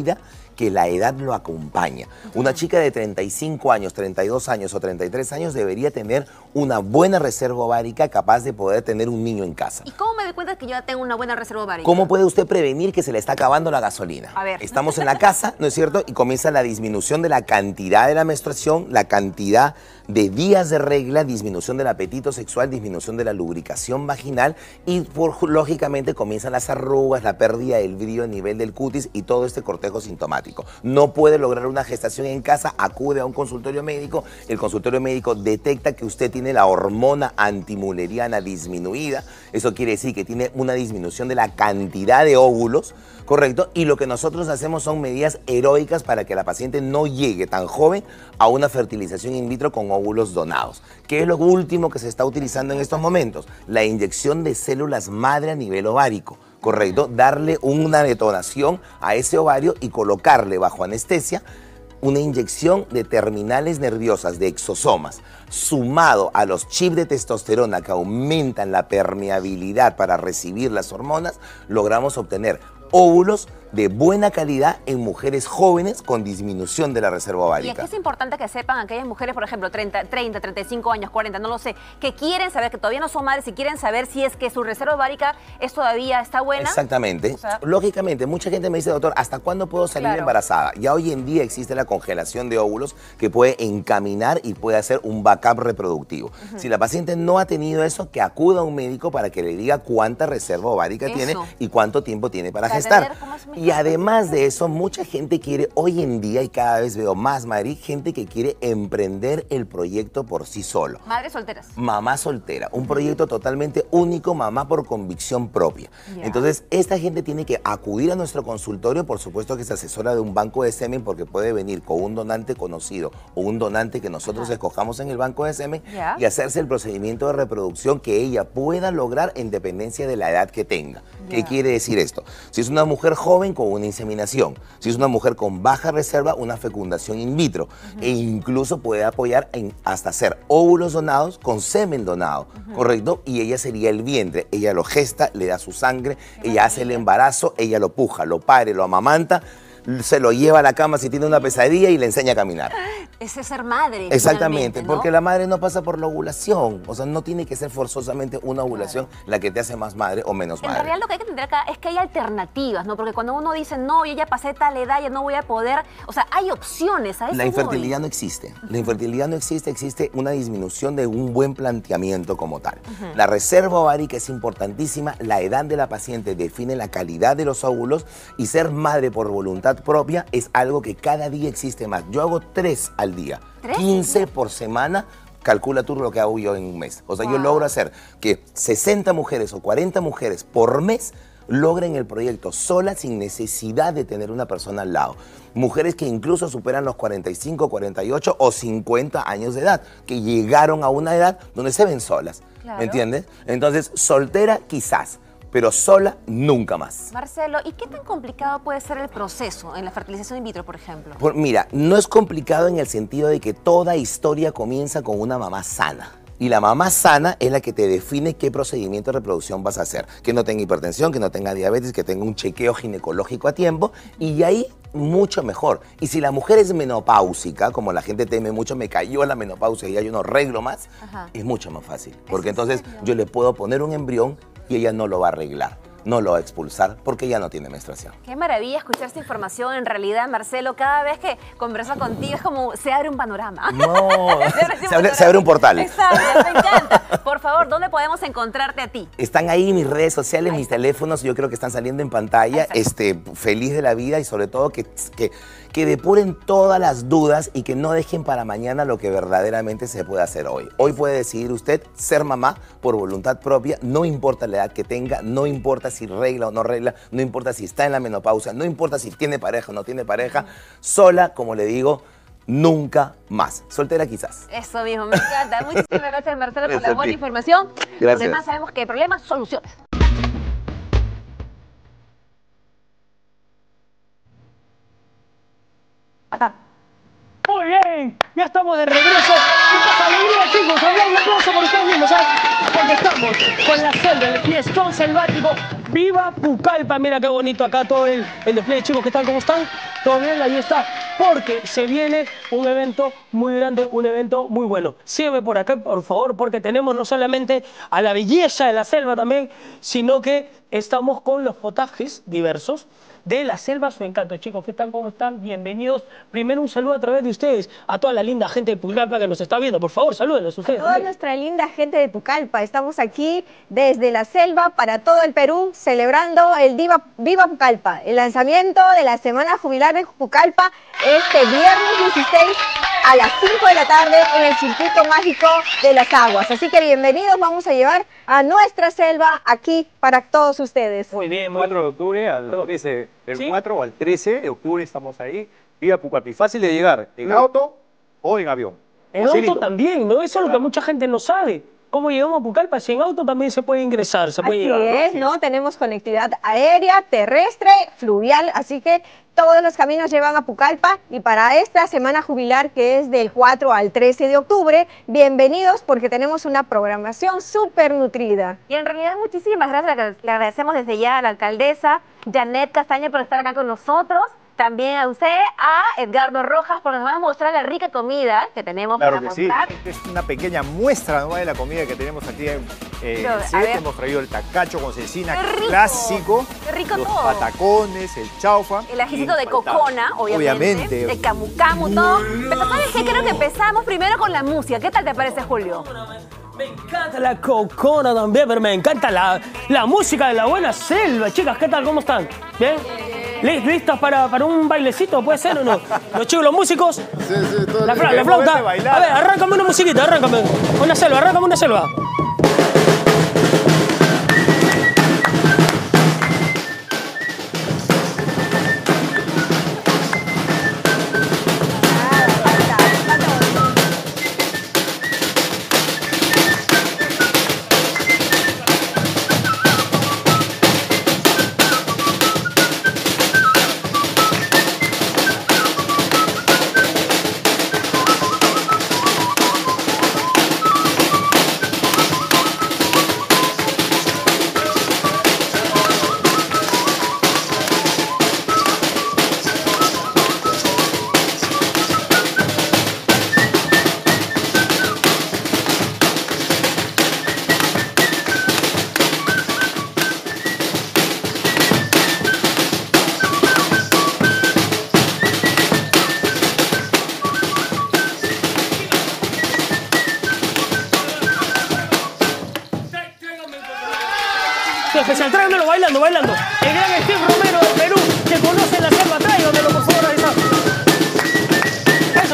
que la edad lo acompaña. Una chica de 35 años, 32 años o 33 años debería tener una buena reserva ovárica capaz de poder tener un niño en casa. ¿Y cómo me doy cuenta que yo ya tengo una buena reserva ovárica? ¿Cómo puede usted prevenir que se le está acabando la gasolina? A ver. Estamos en la casa, ¿no es cierto? Y comienza la disminución de la cantidad de la menstruación, la cantidad de días de regla, disminución del apetito sexual, disminución de la lubricación vaginal y lógicamente comienzan las arrugas, la pérdida del brillo a nivel del cutis y todo este cortejo sintomático. No puede lograr una gestación en casa, acude a un consultorio médico, el consultorio médico detecta que usted tiene la hormona antimuleriana disminuida, eso quiere decir que tiene una disminución de la cantidad de óvulos, ¿correcto? Y lo que nosotros hacemos son medidas heroicas para que la paciente no llegue tan joven a una fertilización in vitro con óvulos donados. ¿Qué es lo último que se está utilizando en estos momentos? La inyección de células madre a nivel ovárico. Correcto, darle una detonación a ese ovario y colocarle bajo anestesia una inyección de terminales nerviosas, de exosomas, sumado a los chips de testosterona que aumentan la permeabilidad para recibir las hormonas, logramos obtener óvulos de buena calidad en mujeres jóvenes con disminución de la reserva ovárica. Y aquí es importante que sepan aquellas mujeres, por ejemplo, 30, 35 años, 40, no lo sé, que quieren saber, que todavía no son madres y quieren saber si es que su reserva ovárica todavía está buena. Exactamente. O sea, lógicamente, mucha gente me dice, doctor, ¿hasta cuándo puedo salir embarazada? Ya hoy en día existe la congelación de óvulos que puede encaminar y puede hacer un backup reproductivo. Si la paciente no ha tenido eso, que acuda a un médico para que le diga cuánta reserva ovárica tiene y cuánto tiempo tiene para gestar. Y además de eso, mucha gente quiere, hoy en día, y cada vez veo más, Mari, gente que quiere emprender el proyecto por sí solo. Madres solteras. Mamá soltera, un proyecto totalmente único, mamá por convicción propia. Entonces, esta gente tiene que acudir a nuestro consultorio, por supuesto que se asesora de un banco de semen, porque puede venir con un donante conocido o un donante que nosotros escojamos en el banco de semen y hacerse el procedimiento de reproducción que ella pueda lograr en dependencia de la edad que tenga. ¿Qué quiere decir esto? Si es una mujer joven, con una inseminación. Si es una mujer con baja reserva, una fecundación in vitro. E incluso puede apoyar en hasta hacer óvulos donados con semen donado, ¿correcto? Y ella sería el vientre. Ella lo gesta, le da su sangre, ella hace el embarazo, ella lo puja, lo pare, lo amamanta, se lo lleva a la cama si tiene una pesadilla y le enseña a caminar. Ese es ser madre. Exactamente, ¿no? porque la madre no pasa por la ovulación. O sea, no tiene que ser forzosamente una ovulación la que te hace más madre o menos madre. En realidad lo que hay que entender acá es que hay alternativas, ¿no? Porque cuando uno dice, no, yo ya pasé tal edad, ya no voy a poder... O sea, hay opciones. A eso la infertilidad no existe. La infertilidad no existe, existe una disminución de un buen planteamiento como tal. La reserva ovárica es importantísima, la edad de la paciente define la calidad de los óvulos y ser madre por voluntad propia es algo que cada día existe más. Yo hago 3 al día, 15 por semana. Calcula tú lo que hago yo en un mes. O sea, yo logro hacer que 60 mujeres o 40 mujeres por mes logren el proyecto solas sin necesidad de tener una persona al lado. Mujeres que incluso superan los 45, 48 o 50 años de edad, que llegaron a una edad donde se ven solas. ¿Me entiendes? Entonces, soltera quizás, pero sola nunca más. Marcelo, ¿y qué tan complicado puede ser el proceso en la fertilización in vitro, por ejemplo? Mira, no es complicado en el sentido de que toda historia comienza con una mamá sana. Y la mamá sana es la que te define qué procedimiento de reproducción vas a hacer. Que no tenga hipertensión, que no tenga diabetes, que tenga un chequeo ginecológico a tiempo. Y ahí mucho mejor. Y si la mujer es menopáusica, como la gente teme mucho, me cayó la menopausia y ya yo no arreglo más, es mucho más fácil. Porque entonces yo le puedo poner un embrión y ella no lo va a arreglar, no lo va a expulsar porque ya no tiene menstruación. Qué maravilla escuchar esta información. En realidad, Marcelo, cada vez que converso contigo es como se abre un panorama. No, se abre un portal. Exacto, me encanta. Por favor, ¿dónde podemos encontrarte a ti? Están ahí mis redes sociales, mis teléfonos, yo creo que están saliendo en pantalla. Feliz de la vida y sobre todo que depuren todas las dudas y que no dejen para mañana lo que verdaderamente se puede hacer hoy. Hoy puede decidir usted ser mamá por voluntad propia, no importa la edad que tenga, no importa si regla o no regla, no importa si está en la menopausia, no importa si tiene pareja o no tiene pareja, sola, como le digo, nunca más. Soltera quizás. Eso mismo, me encanta. Muchísimas gracias, Marcelo, por la buena información. Gracias. Además sabemos que problemas, soluciones. Muy bien, ya estamos de regreso. ¡Mucha alegría, chicos! Un aplauso por ustedes mismos, ¿sabes? Porque estamos con la selva, el fiestón selvático. ¡Viva Pucallpa! Mira qué bonito acá todo el despliegue, chicos. ¿Qué tal? ¿Cómo están? ¿Todo bien? Ahí está. Porque se viene un evento muy grande, un evento muy bueno. Sígueme por acá, por favor, porque tenemos no solamente a la belleza de la selva también, sino que estamos con los potajes diversos de la selva Su Encanto. Chicos, ¿qué tal? ¿Cómo están? Bienvenidos. Primero un saludo a través de ustedes a toda la linda gente de Pucallpa que nos está viendo. Por favor, salúdenlos ustedes. Toda nuestra linda gente de Pucallpa. Estamos aquí desde la selva para todo el Perú celebrando el Viva Pucallpa, el lanzamiento de la Semana Jubilar en Pucallpa este viernes 16 a las 5 de la tarde en el Circuito Mágico de las Aguas. Así que bienvenidos, vamos a llevar a nuestra selva aquí para todos ustedes. Muy bien, 4 de octubre al 13, del 4 al 13 de octubre estamos ahí. Viva Pucallpa, fácil de llegar, en auto o en avión. En auto también, ¿no? Eso es lo que mucha gente no sabe. ¿Cómo llegamos a Pucallpa? Si en auto también se puede ingresar, se puede llegar. Así es, ¿no? Tenemos conectividad aérea, terrestre, fluvial, así que todos los caminos llevan a Pucallpa. Y para esta semana jubilar, que es del 4 al 13 de octubre, bienvenidos porque tenemos una programación súper nutrida. Y en realidad muchísimas gracias, le agradecemos desde ya a la alcaldesa Janet Castaña por estar acá con nosotros. También a usted, a Edgardo Rojas, porque nos va a mostrar la rica comida que tenemos claro para que mostrar. sí, es una pequeña muestra ¿no? de la comida que tenemos aquí en el set. Hemos traído el tacacho con cecina clásico, qué rico los todo. patacones, el chaufa. El ajicito de cocona, obviamente, de camu camu, todo. Pero ¿sabes qué? Creo que empezamos primero con la música. ¿Qué tal te parece, Julio? Me encanta la cocona también, pero me encanta la música de la buena selva. Chicas, ¿qué tal? ¿Cómo están? ¿Bien? ¿Listas para un bailecito? ¿Puede ser o no? Los chicos, los músicos. Sí, todo la flauta. A ver, arráncame una musiquita, arráncame. Una selva, arráncame una selva. Especial, tráigamelo bailando. El gran Steve Romero de Perú, que conoce la selva, tráigamelo por favor, ahí está. Eso.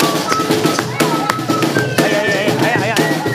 Ahí.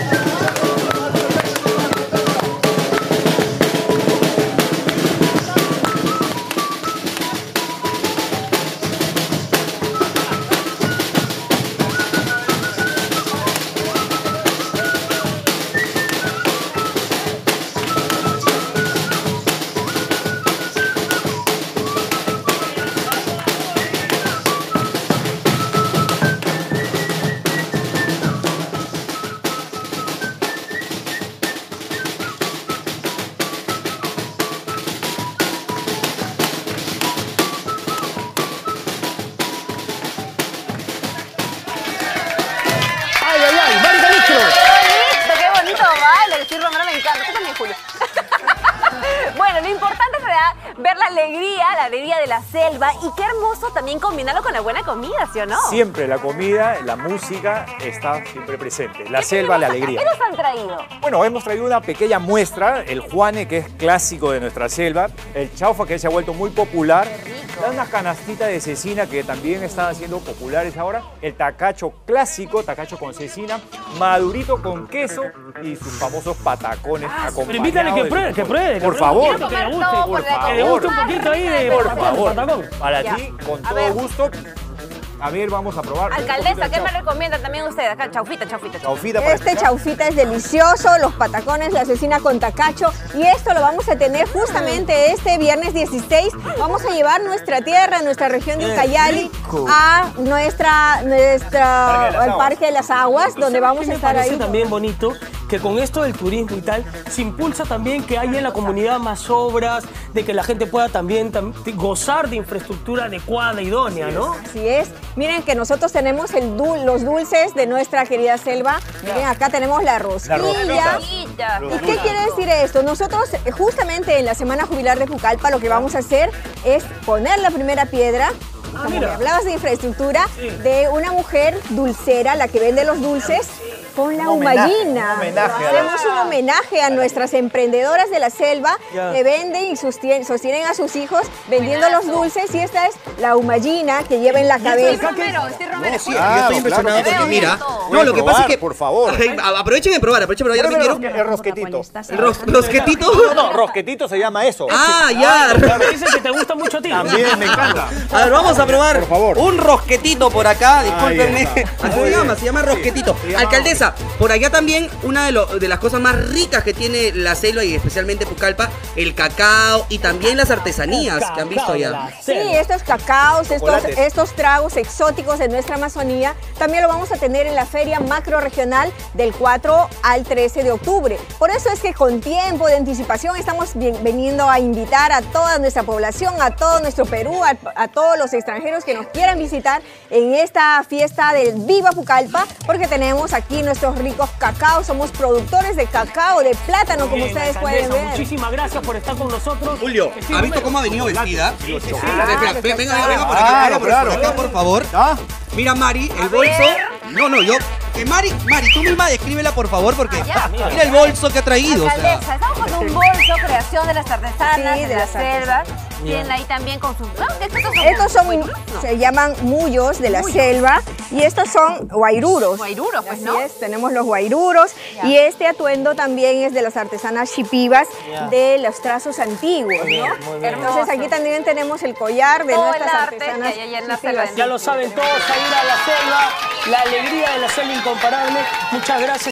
Bueno, lo importante es ver la alegría de la selva y qué hermoso también combinarlo con la buena comida, ¿sí o no? Siempre la comida, la música está siempre presente. La selva, la alegría. ¿Qué nos han traído? Bueno, hemos traído una pequeña muestra, el juane, que es clásico de nuestra selva, el chaufa, que se ha vuelto muy popular, una canastita de cecina que también están haciendo populares ahora, el tacacho clásico, tacacho con cecina, madurito con queso y sus famosos patacones acompañados. Pero invítale que pruebe. Por favor. Que le guste un poquito ahí de patacón. Para ti, con todo gusto. A ver, vamos a probar. Alcaldesa, ¿qué me recomienda también usted? Acá, chaufita. Este chaufita es delicioso, los patacones, la cecina con tacacho. Y esto lo vamos a tener justamente este viernes 16. Vamos a llevar nuestra tierra, nuestra región de Ucayali, a al Parque de las Aguas, donde vamos a estar ahí. También bonito que con esto del turismo y tal, se impulsa también que haya en la comunidad más obras, de que la gente pueda también gozar de infraestructura adecuada, idónea, ¿no? Así es. Miren que nosotros tenemos los dulces de nuestra querida selva. Miren, acá tenemos la rosquilla. ¿Qué quiere decir esto? Nosotros justamente en la Semana Jubilar de Pucallpa lo que vamos a hacer es poner la primera piedra, como me hablabas de infraestructura, de una mujer dulcera, la que vende los dulces, con la humallina. Hacemos un homenaje a nuestras emprendedoras de la selva que venden y sostienen a sus hijos vendiendo los dulces, y esta es la humallina que lleva en la cabeza. Estoy Romero. Sí, yo estoy impresionado porque mira, no, lo que pasa es que, por favor, aprovechen de probar, yo también quiero. El rosquetito. ¿El rosquetito? No, rosquetito se llama eso. Ah, ya. Dice que te gusta mucho a ti. También me encanta. A ver, vamos a probar, por favor, un rosquetito por acá, discúlpenme. Así se llama rosquetito. Alcaldesa, por allá también una de las cosas más ricas que tiene la selva y especialmente Pucallpa, el cacao y también las artesanías que han visto allá. Sí, estos cacaos, estos tragos exóticos de nuestra Amazonía, también lo vamos a tener en la Feria Macro Regional del 4 al 13 de octubre. Por eso es que con tiempo de anticipación estamos veniendo a invitar a toda nuestra población, a todo nuestro Perú, a todos los extranjeros que nos quieran visitar en esta fiesta del Viva Pucallpa, porque tenemos aquí nuestros ricos cacao, somos productores de cacao, de plátano, como ustedes pueden ver. Muchísimas gracias por estar con nosotros. Julio, ¿ha visto cómo ha venido vestida? Venga por acá, por favor. Mira, Mari, el bolso. Mari, tú misma descríbela, por favor, porque mira el bolso que ha traído. Alcaldesa, estamos con un bolso, creación de las artesanas, de la selva. Tienen ahí también con sus... Estos se llaman mullos de la selva, y estos son guairuros. Guairuros, pues, Así ¿no? es, tenemos los guairuros, y este atuendo también es de las artesanas chipivas de los trazos antiguos, ¿no? Entonces aquí también tenemos el collar de nuestras artesanas chipivas. Ya lo saben todos, a ir a la selva, la alegría de la selva incomparable. Muchas gracias.